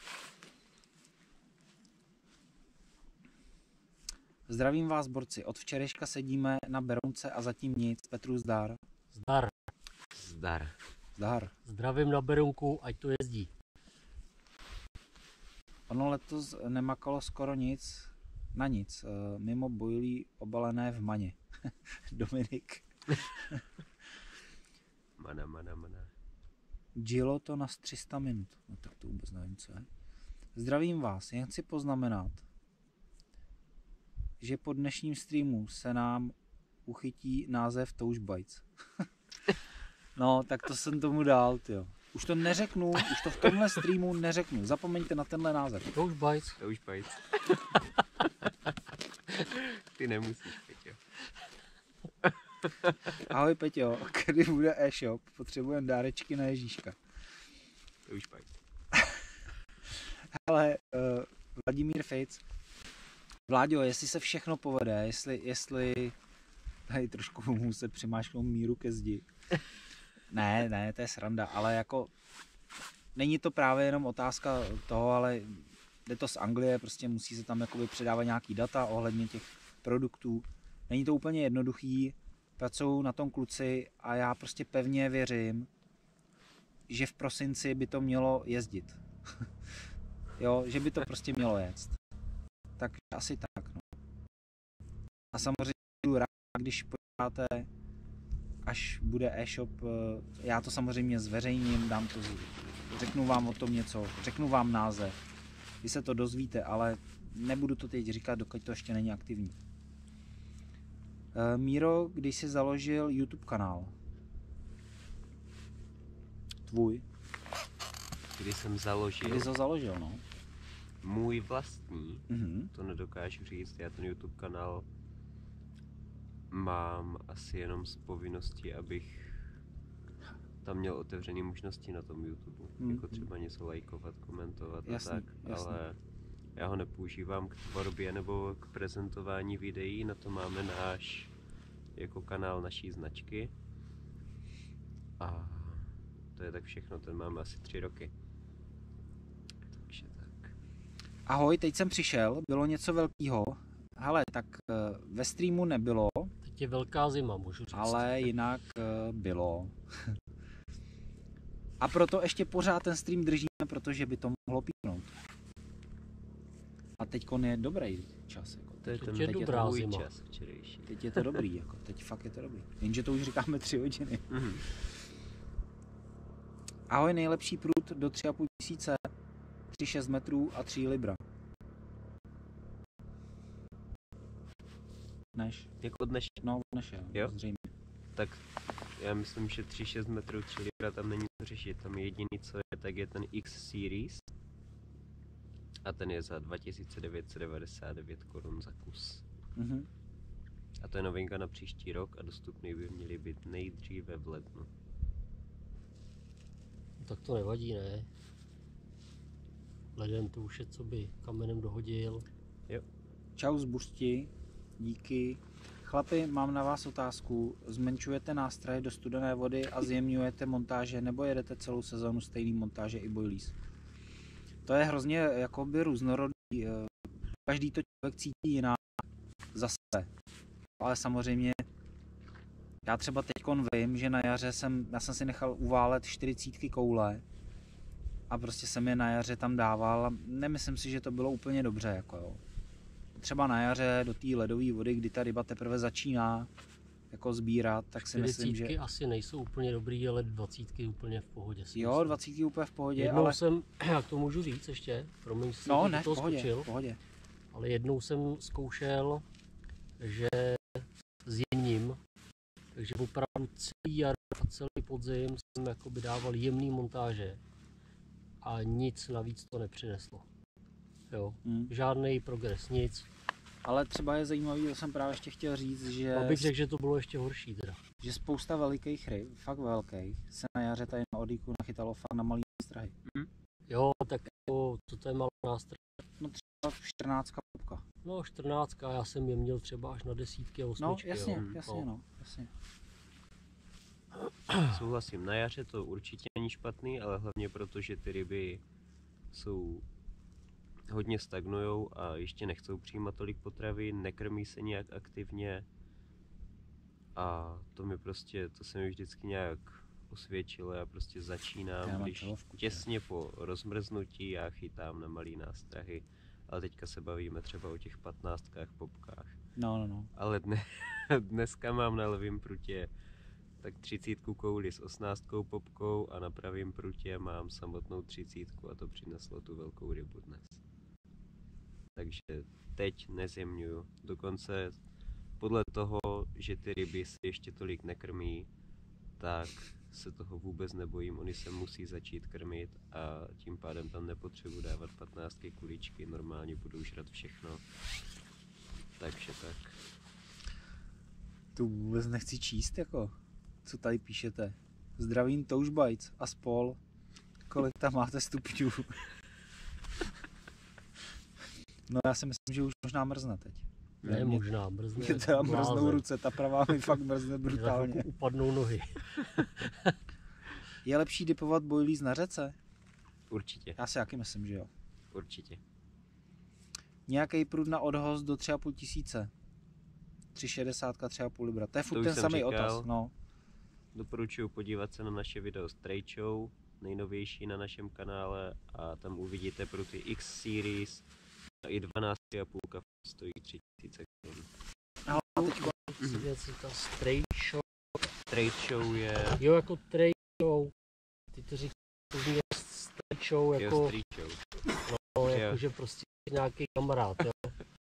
Speaker 1: Zdravím vás, borci. Od včerejška sedíme na Berounce a zatím nic. Petru zdar.
Speaker 3: Zdar.
Speaker 2: Zdar.
Speaker 1: Zdar.
Speaker 3: Zdravím na Berounku, ať to jezdí.
Speaker 1: Ono letos nemakalo skoro nic, na nic. Mimo bojlí obalené v maně. Dominik.
Speaker 2: Mana.
Speaker 1: Gilo to na 300 minut. No tak to vůbec nevím, co je. Zdravím vás. Jen chci poznamenat, že po dnešním streamu se nám uchytí název Touch Bites. No, tak to jsem tomu dal, tyjo. Už to neřeknu, už to v tomhle streamu neřeknu. Zapomeňte na tenhle název.
Speaker 3: To už bajc.
Speaker 2: To už pojď. Ty nemusíš, Peťo.
Speaker 1: Ahoj Peťo, kdy bude e-shop? Potřebujeme dárečky na Ježíška.
Speaker 2: To už pojď.
Speaker 1: Ale Vladimír Fejc. Vláďo, jestli se všechno povede, jestli tady trošku muset přimášknout míru ke zdi. Ne, to je sranda, ale jako není to právě jenom otázka toho, ale jde to z Anglie, prostě musí se tam jakoby předávat nějaký data ohledně těch produktů. Není to úplně jednoduchý, pracují na tom kluci a já prostě pevně věřím, že v prosinci by to mělo jezdit. Jo, že by to prostě mělo jet. Tak asi tak, no. A samozřejmě budu rád, když podíváte, až bude e-shop, já to samozřejmě zveřejním, dám to, řeknu vám o tom něco, řeknu vám název, vy se to dozvíte, ale nebudu to teď říkat, dokud to ještě není aktivní. Míro, když jsi založil YouTube kanál? Tvůj?
Speaker 2: Když jsem založil
Speaker 1: Kdy jsi ho založil, no?
Speaker 2: můj vlastní,
Speaker 1: Mhm.
Speaker 2: to nedokážu říct, já ten YouTube kanál mám asi jenom z povinnosti, abych tam měl otevřené možnosti na tom YouTube, jako třeba něco lajkovat, komentovat
Speaker 1: Jasný,
Speaker 2: a tak,
Speaker 1: jasný.
Speaker 2: ale já ho nepoužívám k tvorbě nebo k prezentování videí, na to máme náš jako kanál naší značky a to je tak všechno, ten máme asi 3 roky. Takže tak.
Speaker 1: Ahoj, teď jsem přišel, bylo něco velkého. Hele, tak ve streamu nebylo,
Speaker 3: Teď je velká zima, můžu říct.
Speaker 1: ale jinak bylo. A proto ještě pořád ten stream držíme, protože by to mohlo píknout. A teďkon je dobrý čas. Jako.
Speaker 2: To je
Speaker 3: Teď
Speaker 2: ten
Speaker 3: je
Speaker 2: teď
Speaker 3: dobrá
Speaker 2: můj
Speaker 3: zima.
Speaker 2: čas včerejší.
Speaker 1: Teď je to dobrý, jako. Teď fakt je to dobrý. Jenže to už říkáme 3 hodiny.
Speaker 2: Mhm.
Speaker 1: Ahoj, nejlepší prut do 3,5 tisíce, 3,6 metrů a 3 libra. Než?
Speaker 2: Jako dnešní.
Speaker 1: No, než je,
Speaker 2: Jo?
Speaker 1: zřejmě.
Speaker 2: Tak já myslím, že 3,6 metrů 3 libra tam není co řešit. Tam jediný, co je, tak je ten X Series. A ten je za 2999 korun za kus.
Speaker 1: Mhm.
Speaker 2: A to je novinka na příští rok a dostupný by měly být nejdříve v lednu.
Speaker 3: Tak to nevadí, ne? Leden to už je, co by kamenem dohodil.
Speaker 1: Čau z Bušti, díky. Chlapi, mám na vás otázku. Zmenšujete nástroje do studené vody a zjemňujete montáže, nebo jedete celou sezónu stejný montáže i boilies? To je hrozně jakoby různorodý. Každý to člověk cítí jinak za sebe. Ale samozřejmě já třeba teďkon vím, že na jaře jsem si nechal uválet 40 koule a prostě jsem je na jaře tam dával a nemyslím si, že to bylo úplně dobře. Jako jo. Třeba na jaře do té ledové vody, kdy ta ryba teprve začíná jako sbírat, tak si myslím, že...
Speaker 3: 40 asi nejsou úplně dobrý, ale 20 úplně v pohodě. si
Speaker 1: Jo,
Speaker 3: myslím.
Speaker 1: 20 úplně v pohodě,
Speaker 3: Jednou
Speaker 1: ale...
Speaker 3: jsem, jak to můžu říct ještě, promiň, že jsem
Speaker 1: No,
Speaker 3: do
Speaker 1: ne, v
Speaker 3: toho
Speaker 1: pohodě,
Speaker 3: skočil,
Speaker 1: v pohodě.
Speaker 3: ale jednou jsem zkoušel, že s jemním, takže opravdu celý jar a celý podzim jsem jakoby dával jemný montáže a nic navíc to nepřineslo. Jo, žádný progres, nic.
Speaker 1: Ale třeba je zajímavý, to jsem právě ještě chtěl říct, že...
Speaker 3: Abych řekl, že to bylo ještě horší teda.
Speaker 1: že spousta velikých ryb, fakt velkých, se na jaře tady na Odíku nachytalo fakt na malý strahy.
Speaker 3: Jo, tak jako, co to je malá nástroj?
Speaker 1: No třeba 14 popka.
Speaker 3: No 14, já jsem je měl třeba až na 10 a 8.
Speaker 1: No jasně,
Speaker 3: jo.
Speaker 1: jasně, no, jasně.
Speaker 2: Souhlasím, na jaře to určitě není špatný, ale hlavně proto, že ty ryby jsou hodně stagnujou a ještě nechcou přijímat tolik potravy, nekrmí se nějak aktivně a to se mi vždycky nějak osvědčilo, já prostě začínám, když těsně po rozmrznutí já chytám na malý nástrahy, ale teďka se bavíme třeba o těch 15 popkách.
Speaker 1: No.
Speaker 2: Ale dneska mám na levém prutě tak 30 kouli s 18 popkou a na pravém prutě mám samotnou 30 a to přineslo tu velkou rybu dnes. Takže teď nezjemňuju. Dokonce podle toho, že ty ryby se ještě tolik nekrmí, tak se toho vůbec nebojím. Oni se musí začít krmit a tím pádem tam nepotřebuji dávat 15 kuličky, normálně budou žrat všechno. Takže tak.
Speaker 1: Tu vůbec nechci číst, jako, co tady píšete. Zdravím Touchbites a spol. Kolik tam máte stupňů? No já si myslím, že už možná mrzne teď.
Speaker 3: Ne, možná mrzne.
Speaker 1: Mě teda mrznou ruce, ta pravá mi fakt mrzne brutálně.
Speaker 3: Za upadnou nohy.
Speaker 1: Je lepší dipovat boilies na řece?
Speaker 2: Určitě.
Speaker 1: Já si taky myslím, že jo.
Speaker 2: Určitě.
Speaker 1: Nějaký prut na odhoz do 3,5 tisíce. 3,60, 3,5 libra. To je furt
Speaker 2: už
Speaker 1: ten
Speaker 2: jsem
Speaker 1: samý
Speaker 2: říkal.
Speaker 1: otaz. No.
Speaker 2: Doporučuji podívat se na naše video s Trade Show, nejnovější na našem kanále, a tam uvidíte pruty X Series a i 12,5 stojí 3000 korun.
Speaker 1: A teďko,
Speaker 3: Ta trade show.
Speaker 2: Trade Show je...
Speaker 3: Jo, jako trade show. Ty to říkáš trade show,
Speaker 2: Jo,
Speaker 3: jako,
Speaker 2: Street Show.
Speaker 3: no,
Speaker 2: jo.
Speaker 3: jako že prostě nějaký kamarád, jo.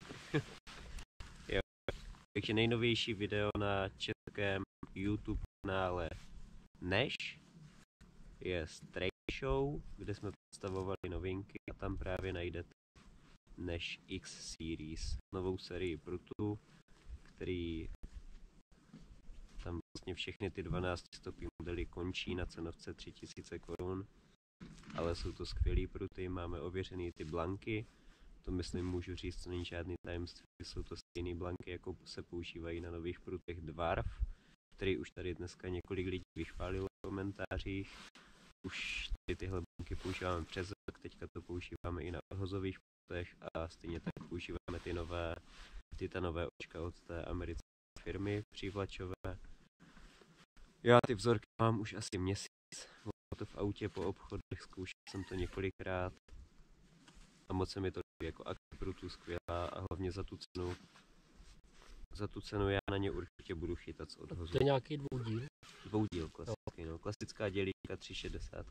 Speaker 2: Takže nejnovější video na českém YouTube kanále Neš je Trade Show, kde jsme představovali novinky, a tam právě najdete Neš X Series, novou sérii prutů, který tam vlastně všechny ty 12 stopy modely končí na cenovce 3000 korun, ale jsou to skvělý pruty, máme ověřený ty blanky, to myslím můžu říct, to není žádný tajemství, jsou to stejné blanky, jako se používají na nových prutech Dwarf, který už tady dneska několik lidí vychválilo v komentářích. Už tady tyhle blanky používáme přes rok, teďka to používáme i na odhozových prutech a stejně tak používáme ty nové titanové očka od té americké firmy přívlačové. Já ty vzorky mám už asi měsíc, mám to v autě po obchodech, zkoušel jsem to několikrát a moc se mi to líbí, jako akce prutů skvělá a hlavně za tu cenu. Za tu cenu já na ně určitě budu chytat z odhozu.
Speaker 3: To je nějaký dvoudíl.
Speaker 2: Dvoudíl klasický, no. Klasická dělíka 360.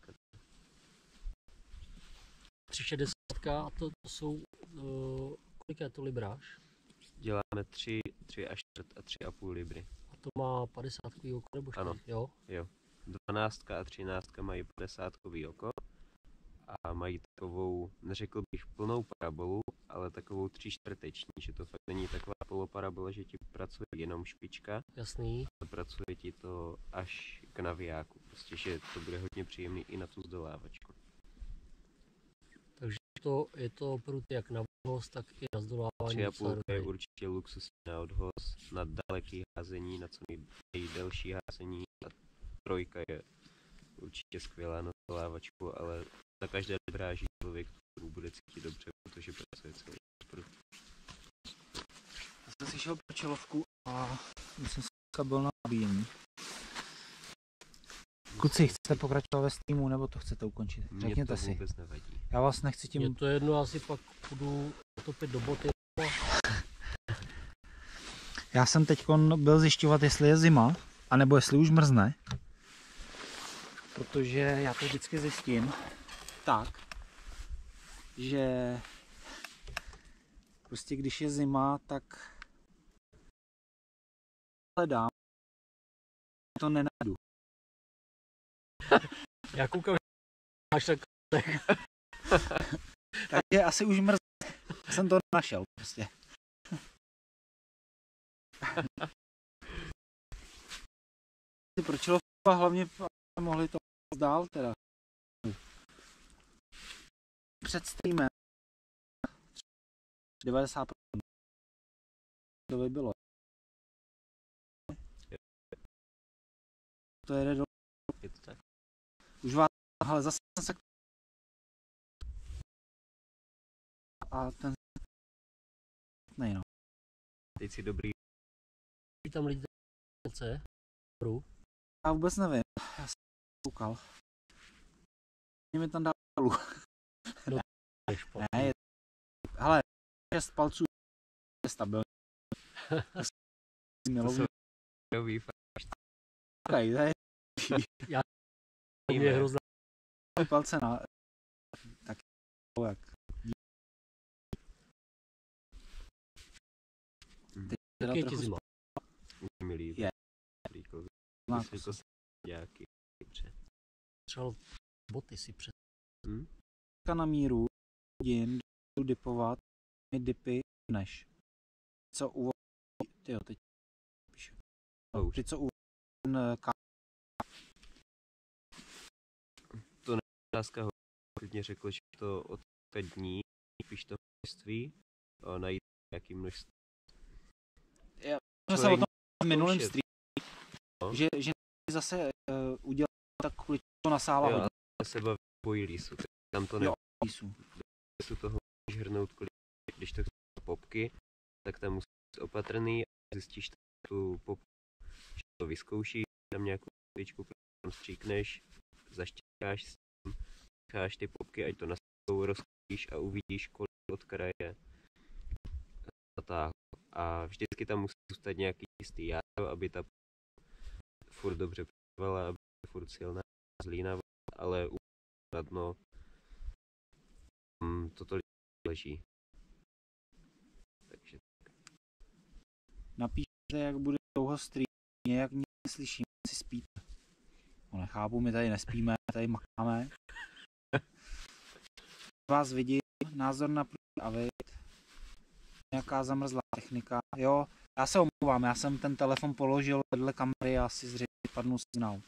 Speaker 3: 360 a to jsou, kolik je to libráž?
Speaker 2: Děláme 3 až 4 a 3,5 libry.
Speaker 3: A to má 50 oko nebo 4,
Speaker 2: Ano.
Speaker 3: jo?
Speaker 2: 12 a 13 mají 50 oko a mají takovou, neřekl bych plnou parabolu, ale takovou 3/4, že to fakt není taková poloparabola, že ti pracuje jenom špička.
Speaker 3: Jasný.
Speaker 2: A pracuje ti to až k navijáku, prostě, že to bude hodně příjemný i na tu zdolávačku.
Speaker 3: Takže je to prut jak na odhoz, tak i na zdolávání.
Speaker 2: 3,5 je určitě luxusní na odhoz, na daleký házení, na co nejdelší házení. A 3 je určitě skvělá na zdolávačku, ale na každé libráži člověk to bude cítit dobře, protože pracuje celý prut.
Speaker 1: já jsem si šel pro čelovku a myslím, že byl na nabíjení. Kluci, chcete pokračovat ve streamu, nebo to chcete ukončit? Řekněte
Speaker 2: Mně to
Speaker 1: si.
Speaker 2: vůbec nevadí.
Speaker 1: Já vás nechci tím...
Speaker 3: Mně to je jedno, asi pak budu topit do boty.
Speaker 1: Já jsem teď byl zjišťovat, jestli je zima, anebo jestli už mrzne. Protože já to vždycky zjistím tak, že prostě když je zima, tak hledám, to nenajdu.
Speaker 3: Já koukám, máš tak...
Speaker 1: Takže asi už mrzne. Já jsem to našel prostě. Proč hlavně mohli to dál teda. Před streamem 90% to by bylo. To jede do...
Speaker 2: Je to tak?
Speaker 1: Už vás, ale zase se... A ten... Nej, no.
Speaker 2: Teď si dobrý.
Speaker 3: Tam lidi C.
Speaker 1: Já vůbec nevím. Já jsem koukal. Mě mi tam dal dolů. Ne, hele, 6 palců je stabilní.
Speaker 2: To nový
Speaker 1: Okay, to je
Speaker 3: Mě je hrozná.
Speaker 1: palce na... Tak jak... Teď teda
Speaker 3: Jak je ti
Speaker 1: trochu
Speaker 3: zima?
Speaker 2: mi líbí.
Speaker 1: Je.
Speaker 2: Vysvětlo se nějaký dobře.
Speaker 3: Třeba boty si před...
Speaker 1: na míru hodin jdu dipovat mi dipy než. Co uvolí... Tyjo, teď píšu.
Speaker 2: No,
Speaker 1: Ty co uvolí
Speaker 2: to otázka hodně řekl, že to od dní píš to množství a najít nějaký množství.
Speaker 1: jsme se o tom v minulém
Speaker 2: zkoušet.
Speaker 1: streamu, že zase udělat tak kvůli to nasála
Speaker 2: Jo,
Speaker 1: hodně.
Speaker 2: ale se baví bojí lísu, tam to
Speaker 1: Jo,
Speaker 2: neví.
Speaker 1: lísu.
Speaker 2: Lísu toho můžeš hrnout kolik, když to chceš popky, tak tam musíš být opatrný a zjistíš tu popku, že to vyzkoušíš, tam nějakou chvíličku, tam stříkneš, zaštěkáš s tím, necháš ty popky, ať to na sebou rozkříš a uvidíš, kolik od kraje zatáhl. A vždycky tam musí zůstat nějaký jistý jádro, aby ta furt dobře pracovala, aby furt silná zlína, ale na dno toto leží. Takže
Speaker 1: Napíšte, jak bude dlouho stream, nějak nic neslyším, si spíte. No nechápu, my tady nespíme, tady makáme. Vás vidí, názor na a vid. Nějaká zamrzlá technika. Jo, já se omlouvám, já jsem ten telefon položil vedle kamery a asi zřejmě padnul signál.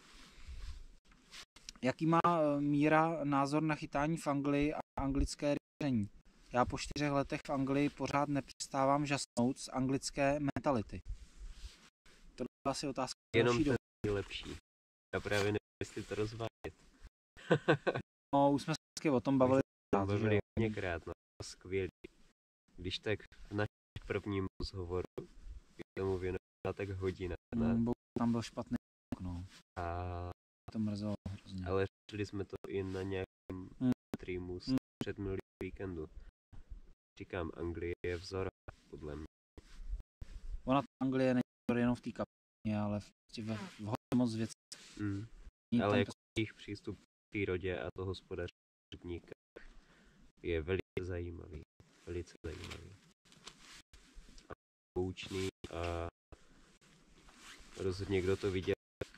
Speaker 1: Jaký má Míra názor na chytání v Anglii a anglické rybaření? Já po 4 letech v Anglii pořád nepřestávám žasnout z anglické mentality. To je asi otázka.
Speaker 2: jenom ten nejlepší. Já právě nevím, jestli to rozvádět.
Speaker 1: No, už jsme se o tom bavili.
Speaker 2: Bavili hodněkrát, no, skvělý. Když tak v našem prvním rozhovoru k tomu věnovala tak hodina.
Speaker 1: Tam byl špatný no.
Speaker 2: A
Speaker 1: to mrzelo hrozně.
Speaker 2: ale řešili jsme to i na nějakém streamu z předminulý víkendu. Říkám, Anglie je vzor, podle mě.
Speaker 1: Ona Anglie není vzor jenom v té kapině, ale v hodně moc věcí.
Speaker 2: Ale jako jejich přístup k přírodě a to hospodaření rybníka je velice zajímavý. Velice zajímavý. A poučný a rozhodně kdo to viděl,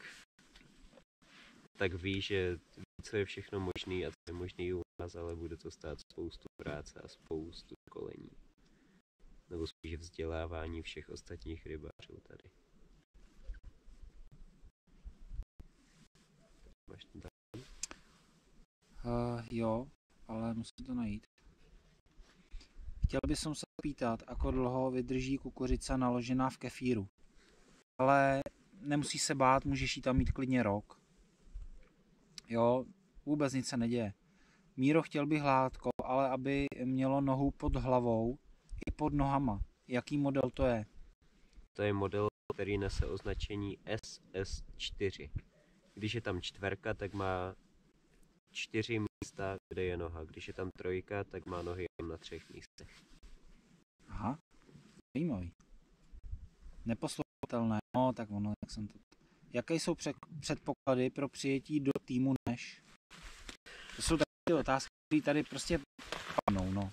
Speaker 2: tak ví, že co je všechno možný a co je možný u nás, ale bude to stát spoustu práce a spoustu školení. Nebo spíš vzdělávání všech ostatních rybářů tady. Máš ten telefon?
Speaker 1: Jo, ale musím to najít. Chtěl bych se pýtat, ako dlouho vydrží kukuřica naložená v kefíru. Ale nemusí se bát, můžeš jí tam mít klidně rok. Jo, vůbec nic se neděje. Míro, chtěl bych hládko, ale aby mělo nohu pod hlavou i pod nohama. Jaký model to je?
Speaker 2: To je model, který nese označení SS4. Když je tam čtverka, tak má 4 místa, kde je noha. Když je tam trojka, tak má nohy jen na 3 místech.
Speaker 1: Aha, zajímavý. Neposlouchatelné, no tak ono, jak jsem to... Jaké jsou předpoklady pro přijetí do týmu Nash? To jsou takové otázky, které tady prostě padnou, no.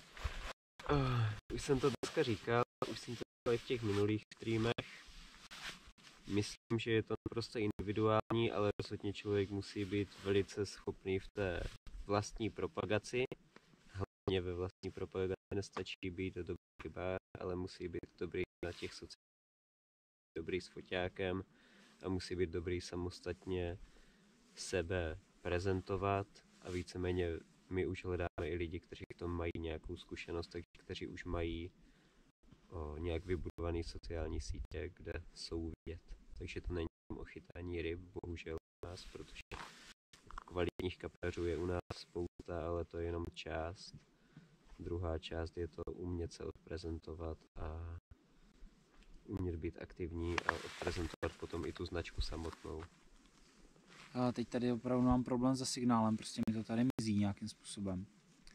Speaker 2: Už jsem to dneska říkal, už jsem to říkal i v těch minulých streamech. Myslím, že je to prostě individuální, ale rozhodně člověk musí být velice schopný v té vlastní propagaci. Hlavně ve vlastní propagaci nestačí být dobrý rybář, ale musí být dobrý na těch sociálních, dobrý s foťákem a musí být dobrý samostatně sebe prezentovat a víceméně my už hledáme i lidi, kteří v tom mají nějakou zkušenost, kteří už mají nějak vybudované sociální sítě, kde jsou vidět. Takže to není o chytání ryb, bohužel u nás, protože kvalitních kapeřů je u nás spousta, ale to je jenom část. Druhá část je to umět se odprezentovat a umět být aktivní a odprezentovat potom i tu značku samotnou.
Speaker 1: A teď tady opravdu mám problém se signálem, prostě mi to tady mizí nějakým způsobem.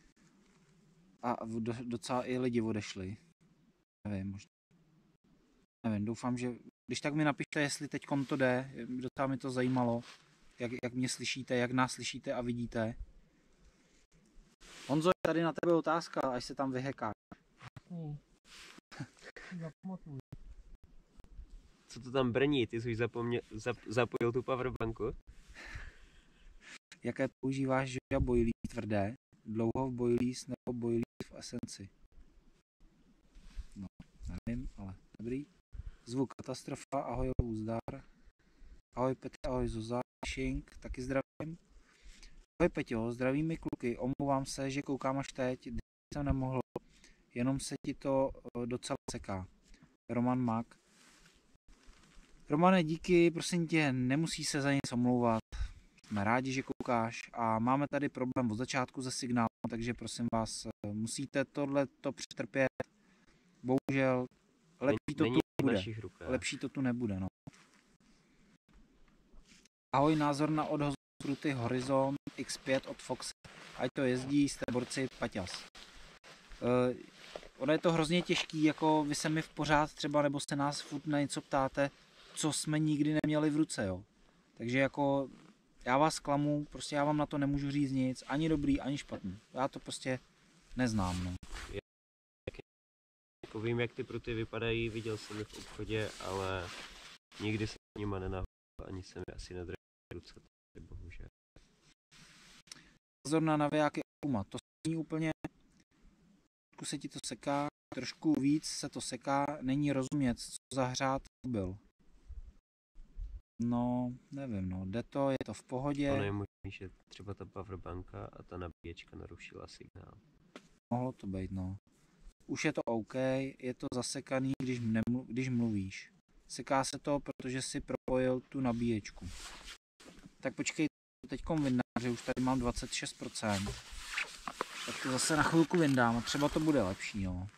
Speaker 1: A docela i lidi odešli. Nevím, možná. Nevím, doufám, že... Když tak mi napište, jestli teďkom to jde, docela mi to zajímalo, jak mě slyšíte, jak nás slyšíte a vidíte. Honzo, je tady na tebe otázka, až se tam vyhekáš.
Speaker 2: Co to tam brní? Ty jsi už zapojil tu powerbanku?
Speaker 1: Jaké používáš Joja boilies tvrdé, dlouho v boilies nebo boilies v esenci? No, nevím, ale dobrý. Zvuk katastrofa, ahoj Uzdar. Ahoj Petr, ahoj Zuza, Šink, taky zdravím. Ahoj Peťo, zdravím mi kluky, omlouvám se, že koukám až teď, když jsem nemohl, jenom se ti to docela seká. Roman Mak. Romane, díky, prosím tě, nemusí se za nic omlouvat. Jsme rádi, že koukáš a máme tady problém od začátku se signálem, takže prosím vás, musíte tohleto přetrpět. Bohužel lepší to
Speaker 2: Není
Speaker 1: tu
Speaker 2: v
Speaker 1: nebude.
Speaker 2: našich rukách.
Speaker 1: Lepší to tu nebude, no. Ahoj, názor na odhoz Fruity Horizon X5 od Foxe. Ať to jezdí, jste borci, paťas. Ono je to hrozně těžký, jako vy se mi v pořád třeba, nebo se nás furt na něco ptáte, co jsme nikdy neměli v ruce, jo. Takže jako já vás klamu, prostě já vám na to nemůžu říct nic, ani dobrý, ani špatný. Já to prostě neznám, no.
Speaker 2: Jako vím, jak ty pruty vypadají, viděl jsem je v obchodě, ale nikdy jsem s nima nenahodil, ani jsem je asi nedržel v ruce, bohužel.
Speaker 1: Názor na navijáky Akuma, to není úplně, trošku se ti to seká, trošku víc se to seká, není rozumět, co za hřát byl. No, nevím, no, jde to, je to v pohodě.
Speaker 2: Ono je možný, že třeba ta powerbanka a ta nabíječka narušila signál.
Speaker 1: Mohlo to být, no. Už je to OK, je to zasekaný, když mluvíš. Seká se to, protože si propojil tu nabíječku. Tak počkej, teďkom vyndám, že už tady mám 26%. Tak to zase na chvilku vyndám a třeba to bude lepší, no.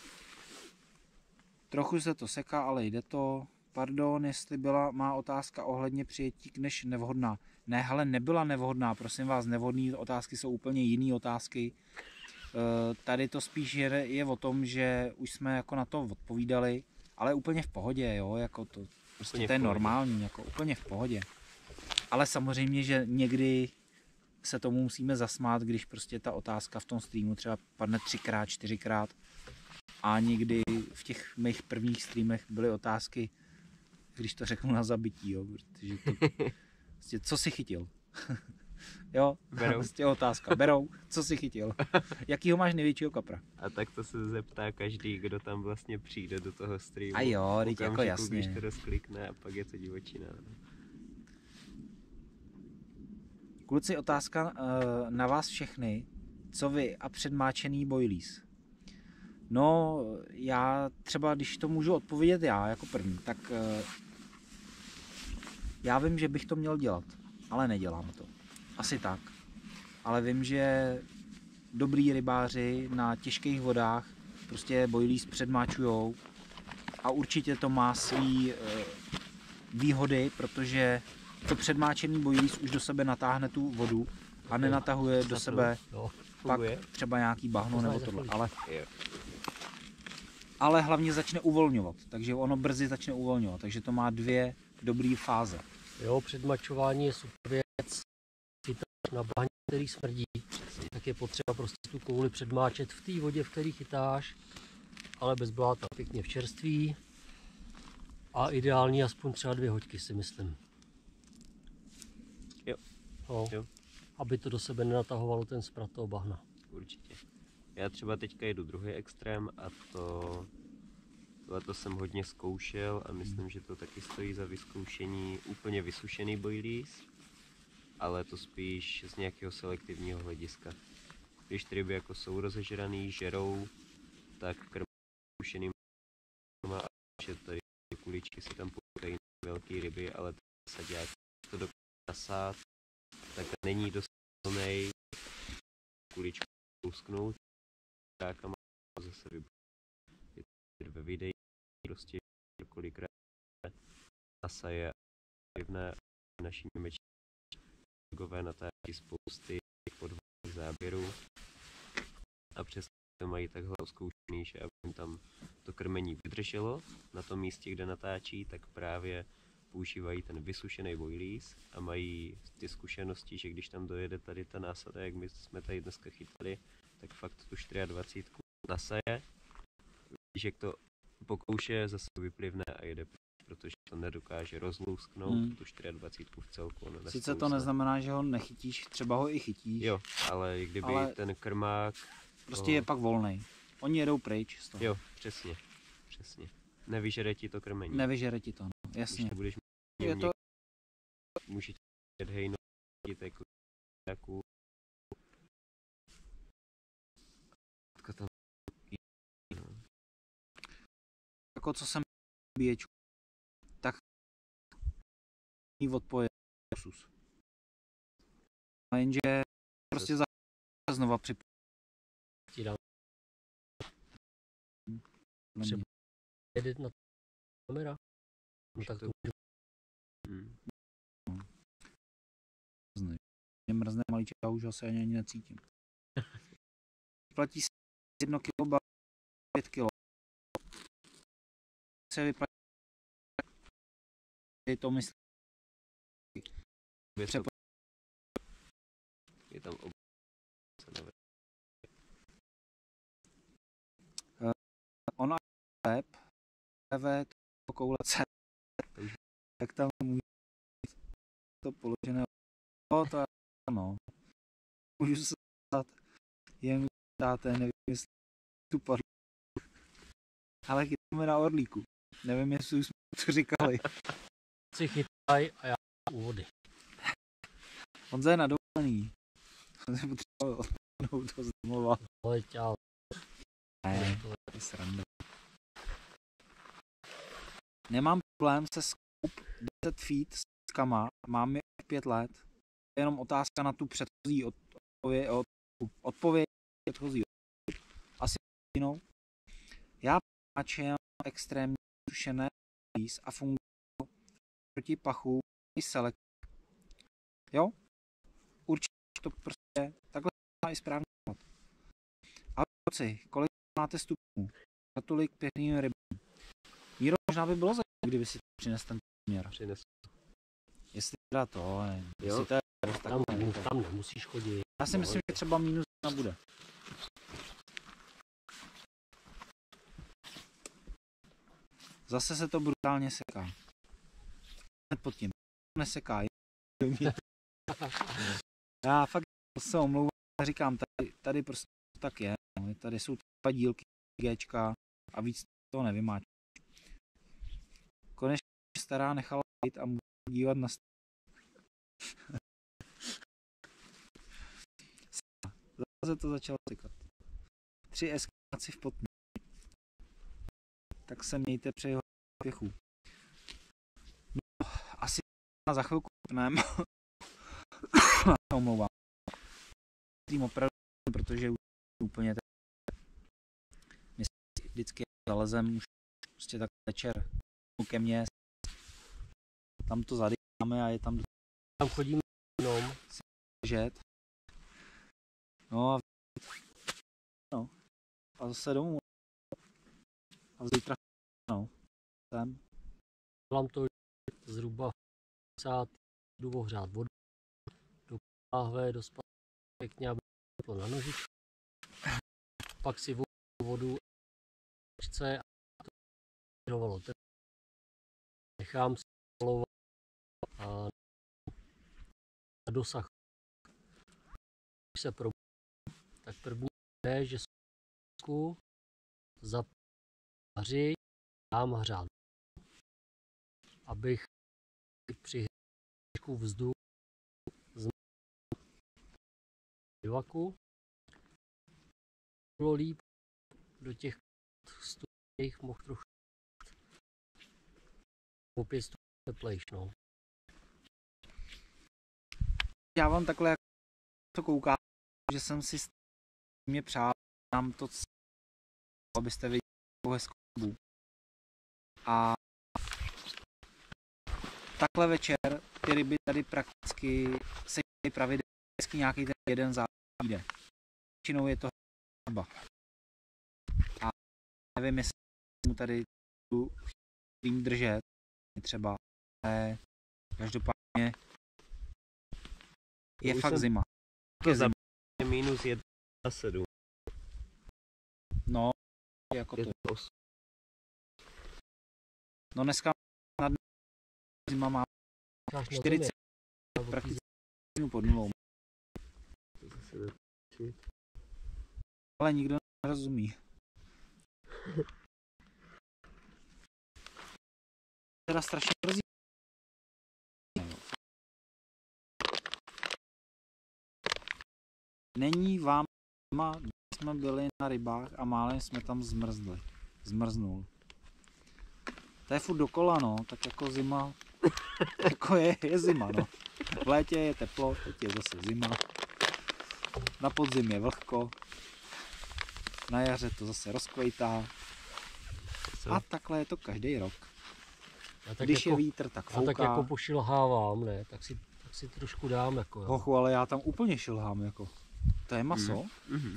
Speaker 1: Trochu se to seká, ale jde to. Pardon, jestli byla má otázka ohledně přijetí než nevhodná. Ne, hele, nebyla nevhodná, prosím vás, nevhodné otázky jsou úplně jiné otázky. Tady to spíš je o tom, že už jsme jako na to odpovídali, ale úplně v pohodě, jo, jako to, prostě to je normální, jako úplně v pohodě. Ale samozřejmě, že někdy se tomu musíme zasmát, když prostě ta otázka v tom streamu třeba padne 3x, 4x a někdy v těch mých prvních streamech byly otázky, když to řeknu na zabití, jo, protože to, prostě, co jsi chytil? Jo, prostě otázka, berou, co jsi chytil? Jakýho máš největšího kapra?
Speaker 2: A tak to se zeptá každý, kdo tam vlastně přijde do toho streamu.
Speaker 1: A jo, teď jako jasně.
Speaker 2: Když to rozklikne a pak je to divočina.
Speaker 1: Kluci, otázka na vás všechny. Co vy a předmáčený boilies? No, já třeba, když to můžu odpovědět já jako první, tak já vím, že bych to měl dělat, ale nedělám to. Asi tak. Ale vím, že dobrý rybáři na těžkých vodách prostě boilies předmáčujou a určitě to má svý výhody, protože to předmáčený boilies už do sebe natáhne tu vodu a nenatahuje do sebe pak třeba nějaký bahno nebo tohle, ale hlavně začne uvolňovat, takže ono brzy začne uvolňovat, takže to má dvě dobré fáze.
Speaker 3: Jo, předmačování je super věc, chytáš na bahně, který smrdí, tak je potřeba prostě tu kouli předmáčet v té vodě, v který chytáš, ale bez bláta, pěkně v čerství a ideální aspoň třeba 2 hoďky, si myslím.
Speaker 2: Jo.
Speaker 3: No,
Speaker 2: Jo.
Speaker 3: Aby to do sebe nenatahovalo ten sprat toho bahna.
Speaker 2: Určitě. Já třeba teďka jdu druhý extrém a to jsem hodně zkoušel a myslím, že to taky stojí za vyzkoušení úplně vysušený boilies, ale to spíš z nějakého selektivního hlediska. Když ty ryby jako jsou rozežraný, žerou, tak krmušeným a že tady kuličky si tam poutají velké ryby, ale sadák to dokáže nasát, tak není dost silnej kuličku lusknout, tákama zase rybu. Ve videí prostě kolikrát nasaje rybné naši němečtí kolegové natáčí spousty podvodných záběrů a přesně to mají takhle oskoušený, že aby tam to krmení vydrželo na tom místě, kde natáčí, tak právě používají ten vysušený boilies a mají ty zkušenosti, že když tam dojede tady ta násada, jak my jsme tady dneska chytali, tak fakt tu 24 nasaje, že to pokouše, zase vyplivne a jede, protože to nedokáže rozlousknout tu 24 v celku.
Speaker 1: Sice to neznamená, že ho nechytíš, třeba ho i chytíš.
Speaker 2: Jo, ale kdyby ten krmák...
Speaker 1: Prostě je pak volnej. Oni jedou pryč z toho.
Speaker 2: Jo, přesně. Nevyžere ti to krmení.
Speaker 1: Nevyžere ti to, no, jasně.
Speaker 2: Když to budeš
Speaker 1: je to...
Speaker 2: může ti hejnout jako takovou...
Speaker 1: Jako co jsem bíječku, tak odpoje sus. A jenže prostě znova připomínám.
Speaker 3: Třeba jedit na kamera. No tak to můžu.
Speaker 1: Mě mrzne malíček, já už asi ani necítím. Vyplatí se 1 kilo, 5 kilo. Se vyplatí to myslí.
Speaker 2: Je tam
Speaker 1: Ona web, to koule C, tak tam můžu to položené. No, to ano. Můžu se dát, jen dáte, nevím, jestli tu padlo. Ale chytáme na orlíku. Nevím, jestli už jsme to říkali.
Speaker 3: Si chytaj a já u vody.
Speaker 1: Honza je na dovolený. On se potřeboval odpnout to z domova.
Speaker 3: Letěl.
Speaker 1: Ne, to je sranda. Nemám problém se skoup 10 feet s kama, mám je 5 let. Je jenom otázka na tu předchozí odpověď. Asi jinou. Já páčím extrémně sušené a funguje proti pachu i selek. Jo? Určitě to prostě takhle má i správně. A kolik máte stupňů? Za tolik pěkným rybám. Míro, možná by bylo zajímavé, kdyby si přines ten poměr. Jestli teda to, jestli to je
Speaker 3: tam nemusíš chodit.
Speaker 1: Já si myslím, že třeba -1 bude. Zase se to brutálně seká. Hned pod tím. Neseká. Já fakt se omlouvám, říkám, tady prostě tak je. No. Tady jsou 2 dílky Gčka a víc to nevymáčí. Konečně stará nechala jít a můžu dívat na Zase to začalo sekat. 3 eskalaci v potmě. Tak se mějte přeji úspěchů. No, asi za chvilku pnem. Omlouvám. Tým opravdu, protože už úplně tak. My vždycky zalezem už prostě tak večer ke mně. Tam to zadýcháme a je tam
Speaker 3: chodíme jenom
Speaker 1: žet. No a zase domů. A zítra sem.
Speaker 3: Dělám to zhruba 50, jdu ohřát vodu, do láhve, do spát pěkně, aby to na nožičku. Pak si vodu a to vyrovalo. Nechám si polovat a na dosah. Když se probudí, tak první je, že zkusku zapařit, dám hřát, abych při hříšku vzduchu z bivaku bylo líp do těch stupňů mohl trochu po 5 stupňů teplejš, no.
Speaker 1: Já vám takhle jak to koukám, že jsem si mě přál, nám to, abyste viděli hezkou dobu. A takhle večer ty ryby tady prakticky se pravidelně nějaký ten jeden zápas jde. Většinou je to ryba. A nevím, jestli mu tady tu chtěl držet, třeba, ale každopádně je fakt zima.
Speaker 2: Je zima. -1,7.
Speaker 1: No, jako to. No dneska na dne zima má 40 prakticky pod nulou. Ale nikdo nerozumí. Teda strašně mrzí. Není vám zima, když jsme byli na rybách a málem jsme tam zmrznul. To je furt dokola, no, tak jako zima, jako je zima, no. V létě je teplo, teď je zase zima. Na podzim je vlhko. Na jaře to zase rozkvejtá.
Speaker 2: maso.
Speaker 1: A takhle je to každý rok.
Speaker 3: Já tak
Speaker 1: Když
Speaker 3: jako,
Speaker 1: je vítr, tak
Speaker 3: já tak
Speaker 1: fouká.
Speaker 3: jako pošilhávám, ne? Tak si trošku dám jako. Jo.
Speaker 1: Hochu, ale já tam úplně šilhám, jako. To je maso.
Speaker 2: Mhm.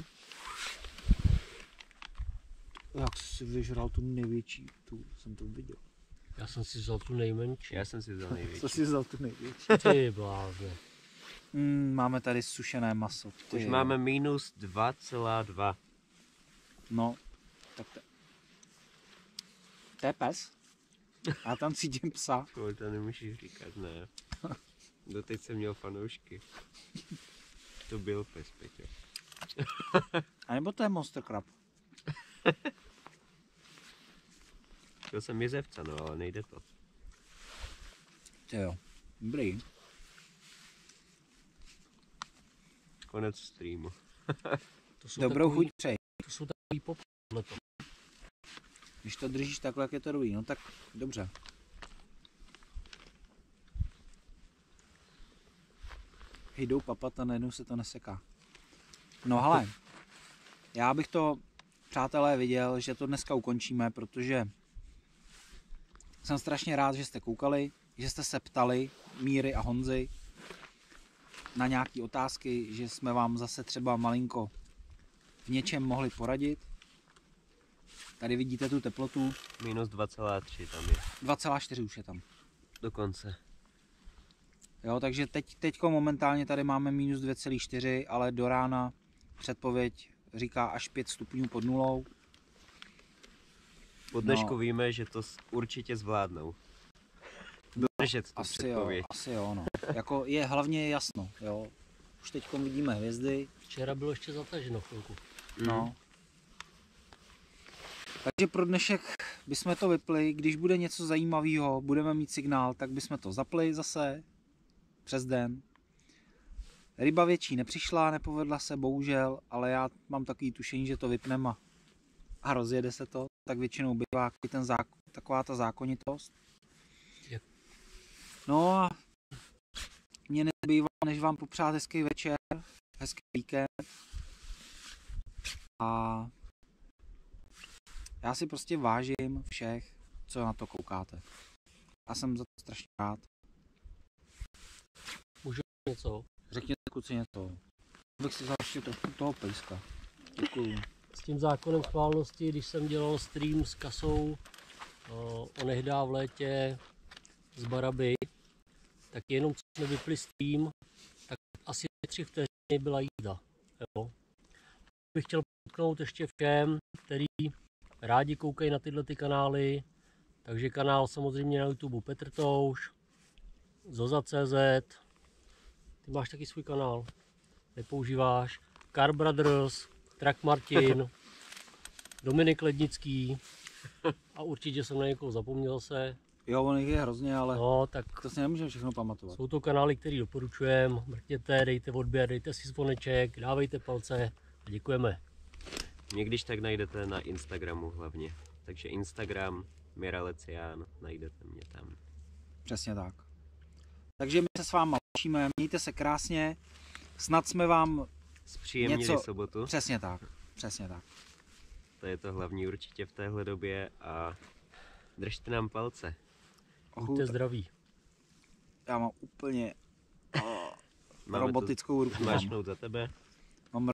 Speaker 1: Jak jsi vyžral tu největší, tu jsem to viděl.
Speaker 3: Já jsem si vzal tu nejmenší.
Speaker 2: Já jsem si vzal největší.
Speaker 1: Co jsi vzal tu největší?
Speaker 3: Ty blázne.
Speaker 1: Máme tady sušené maso. Ty
Speaker 2: Už
Speaker 1: jo.
Speaker 2: máme minus 2,2.
Speaker 1: No, tak to je pes. Já tam cítím psa.
Speaker 2: To nemůžeš říkat, ne. Doteď jsem měl fanoušky. To byl pes, Peťo.
Speaker 1: A nebo to je Monster Crab.
Speaker 2: Chtěl jsem jezevca, no, ale nejde to.
Speaker 1: Ty jo, dobrý.
Speaker 2: Konec streamu.
Speaker 3: To jsou
Speaker 1: Dobrou
Speaker 3: takový,
Speaker 1: chuť přeji.
Speaker 3: To jsou takový pop. tohleto.
Speaker 1: Když to držíš takhle, jak je to dobrý, no tak dobře. Jdou papat a najednou se to neseká. No hele, já bych to, přátelé, viděl, že to dneska ukončíme, protože jsem strašně rád, že jste koukali, že jste se ptali Míry a Honzy na nějaké otázky, že jsme vám zase třeba malinko v něčem mohli poradit. Tady vidíte tu teplotu,
Speaker 2: Minus 2,3 tam je.
Speaker 1: 2,4 už je tam.
Speaker 2: Dokonce.
Speaker 1: Jo, takže teďko momentálně tady máme minus 2,4, ale do rána předpověď říká až 5 stupňů pod nulou.
Speaker 2: Po dnešku víme, že to určitě zvládnou. Dodržet tu předpověď.
Speaker 1: Asi jo, no. Jako je hlavně jasno, jo. Už teďko vidíme hvězdy,
Speaker 3: Včera bylo ještě zataženo chvilku.
Speaker 1: no. Takže pro dnešek bychom to vypli, když bude něco zajímavého, budeme mít signál, tak bychom to zapli zase přes den. Ryba větší nepřišla, nepovedla se, bohužel, ale já mám takový tušení, že to vypneme a rozjede se to, tak většinou bývá taková ta zákonitost.
Speaker 3: Jak?
Speaker 1: No a mě nezbývá, než vám popřát hezký večer, hezký víkend a já si prostě vážím všech, co na to koukáte. Já jsem za to strašně rád.
Speaker 3: Něco.
Speaker 1: Řekněte kluci něco. Abych si vzal ještě trochu toho pejska. Děkuju.
Speaker 3: S tím zákonem chválnosti, když jsem dělal stream s Kasou onehdá v létě z Baraby, tak jenom co jsme vypli stream, tak asi 3 vteřiny byla jízda. Jo. Bych chtěl potknout ještě všem, který rádi koukají na tyhle ty kanály, takže kanál samozřejmě na YouTube Petr Touš, Zoza.cz, ty máš taky svůj kanál, nepoužíváš, Car Brothers, Trak Martin, Dominik Lednický a určitě jsem na někoho zapomněl se.
Speaker 1: Jo, on jich je hrozně, ale
Speaker 3: No, tak
Speaker 1: to si nemůžeme všechno pamatovat.
Speaker 3: jsou to kanály, které doporučujeme, mrkněte, dejte odběr, dejte si zvoneček, dávejte palce a děkujeme.
Speaker 2: Mě když tak najdete na Instagramu hlavně. Takže Instagram, Miralecián, najdete mě tam.
Speaker 1: Přesně tak. Takže my se s váma loučíme, mějte se krásně, snad jsme vám
Speaker 2: Zpříjemnili
Speaker 1: něco-
Speaker 2: sobotu.
Speaker 1: přesně tak, přesně tak.
Speaker 2: To je to hlavní určitě v téhle době a držte nám palce.
Speaker 3: Buďte zdraví.
Speaker 1: Já mám úplně
Speaker 2: Máme
Speaker 1: robotickou ruku.
Speaker 2: to
Speaker 1: mám.
Speaker 2: zmáčknout za tebe.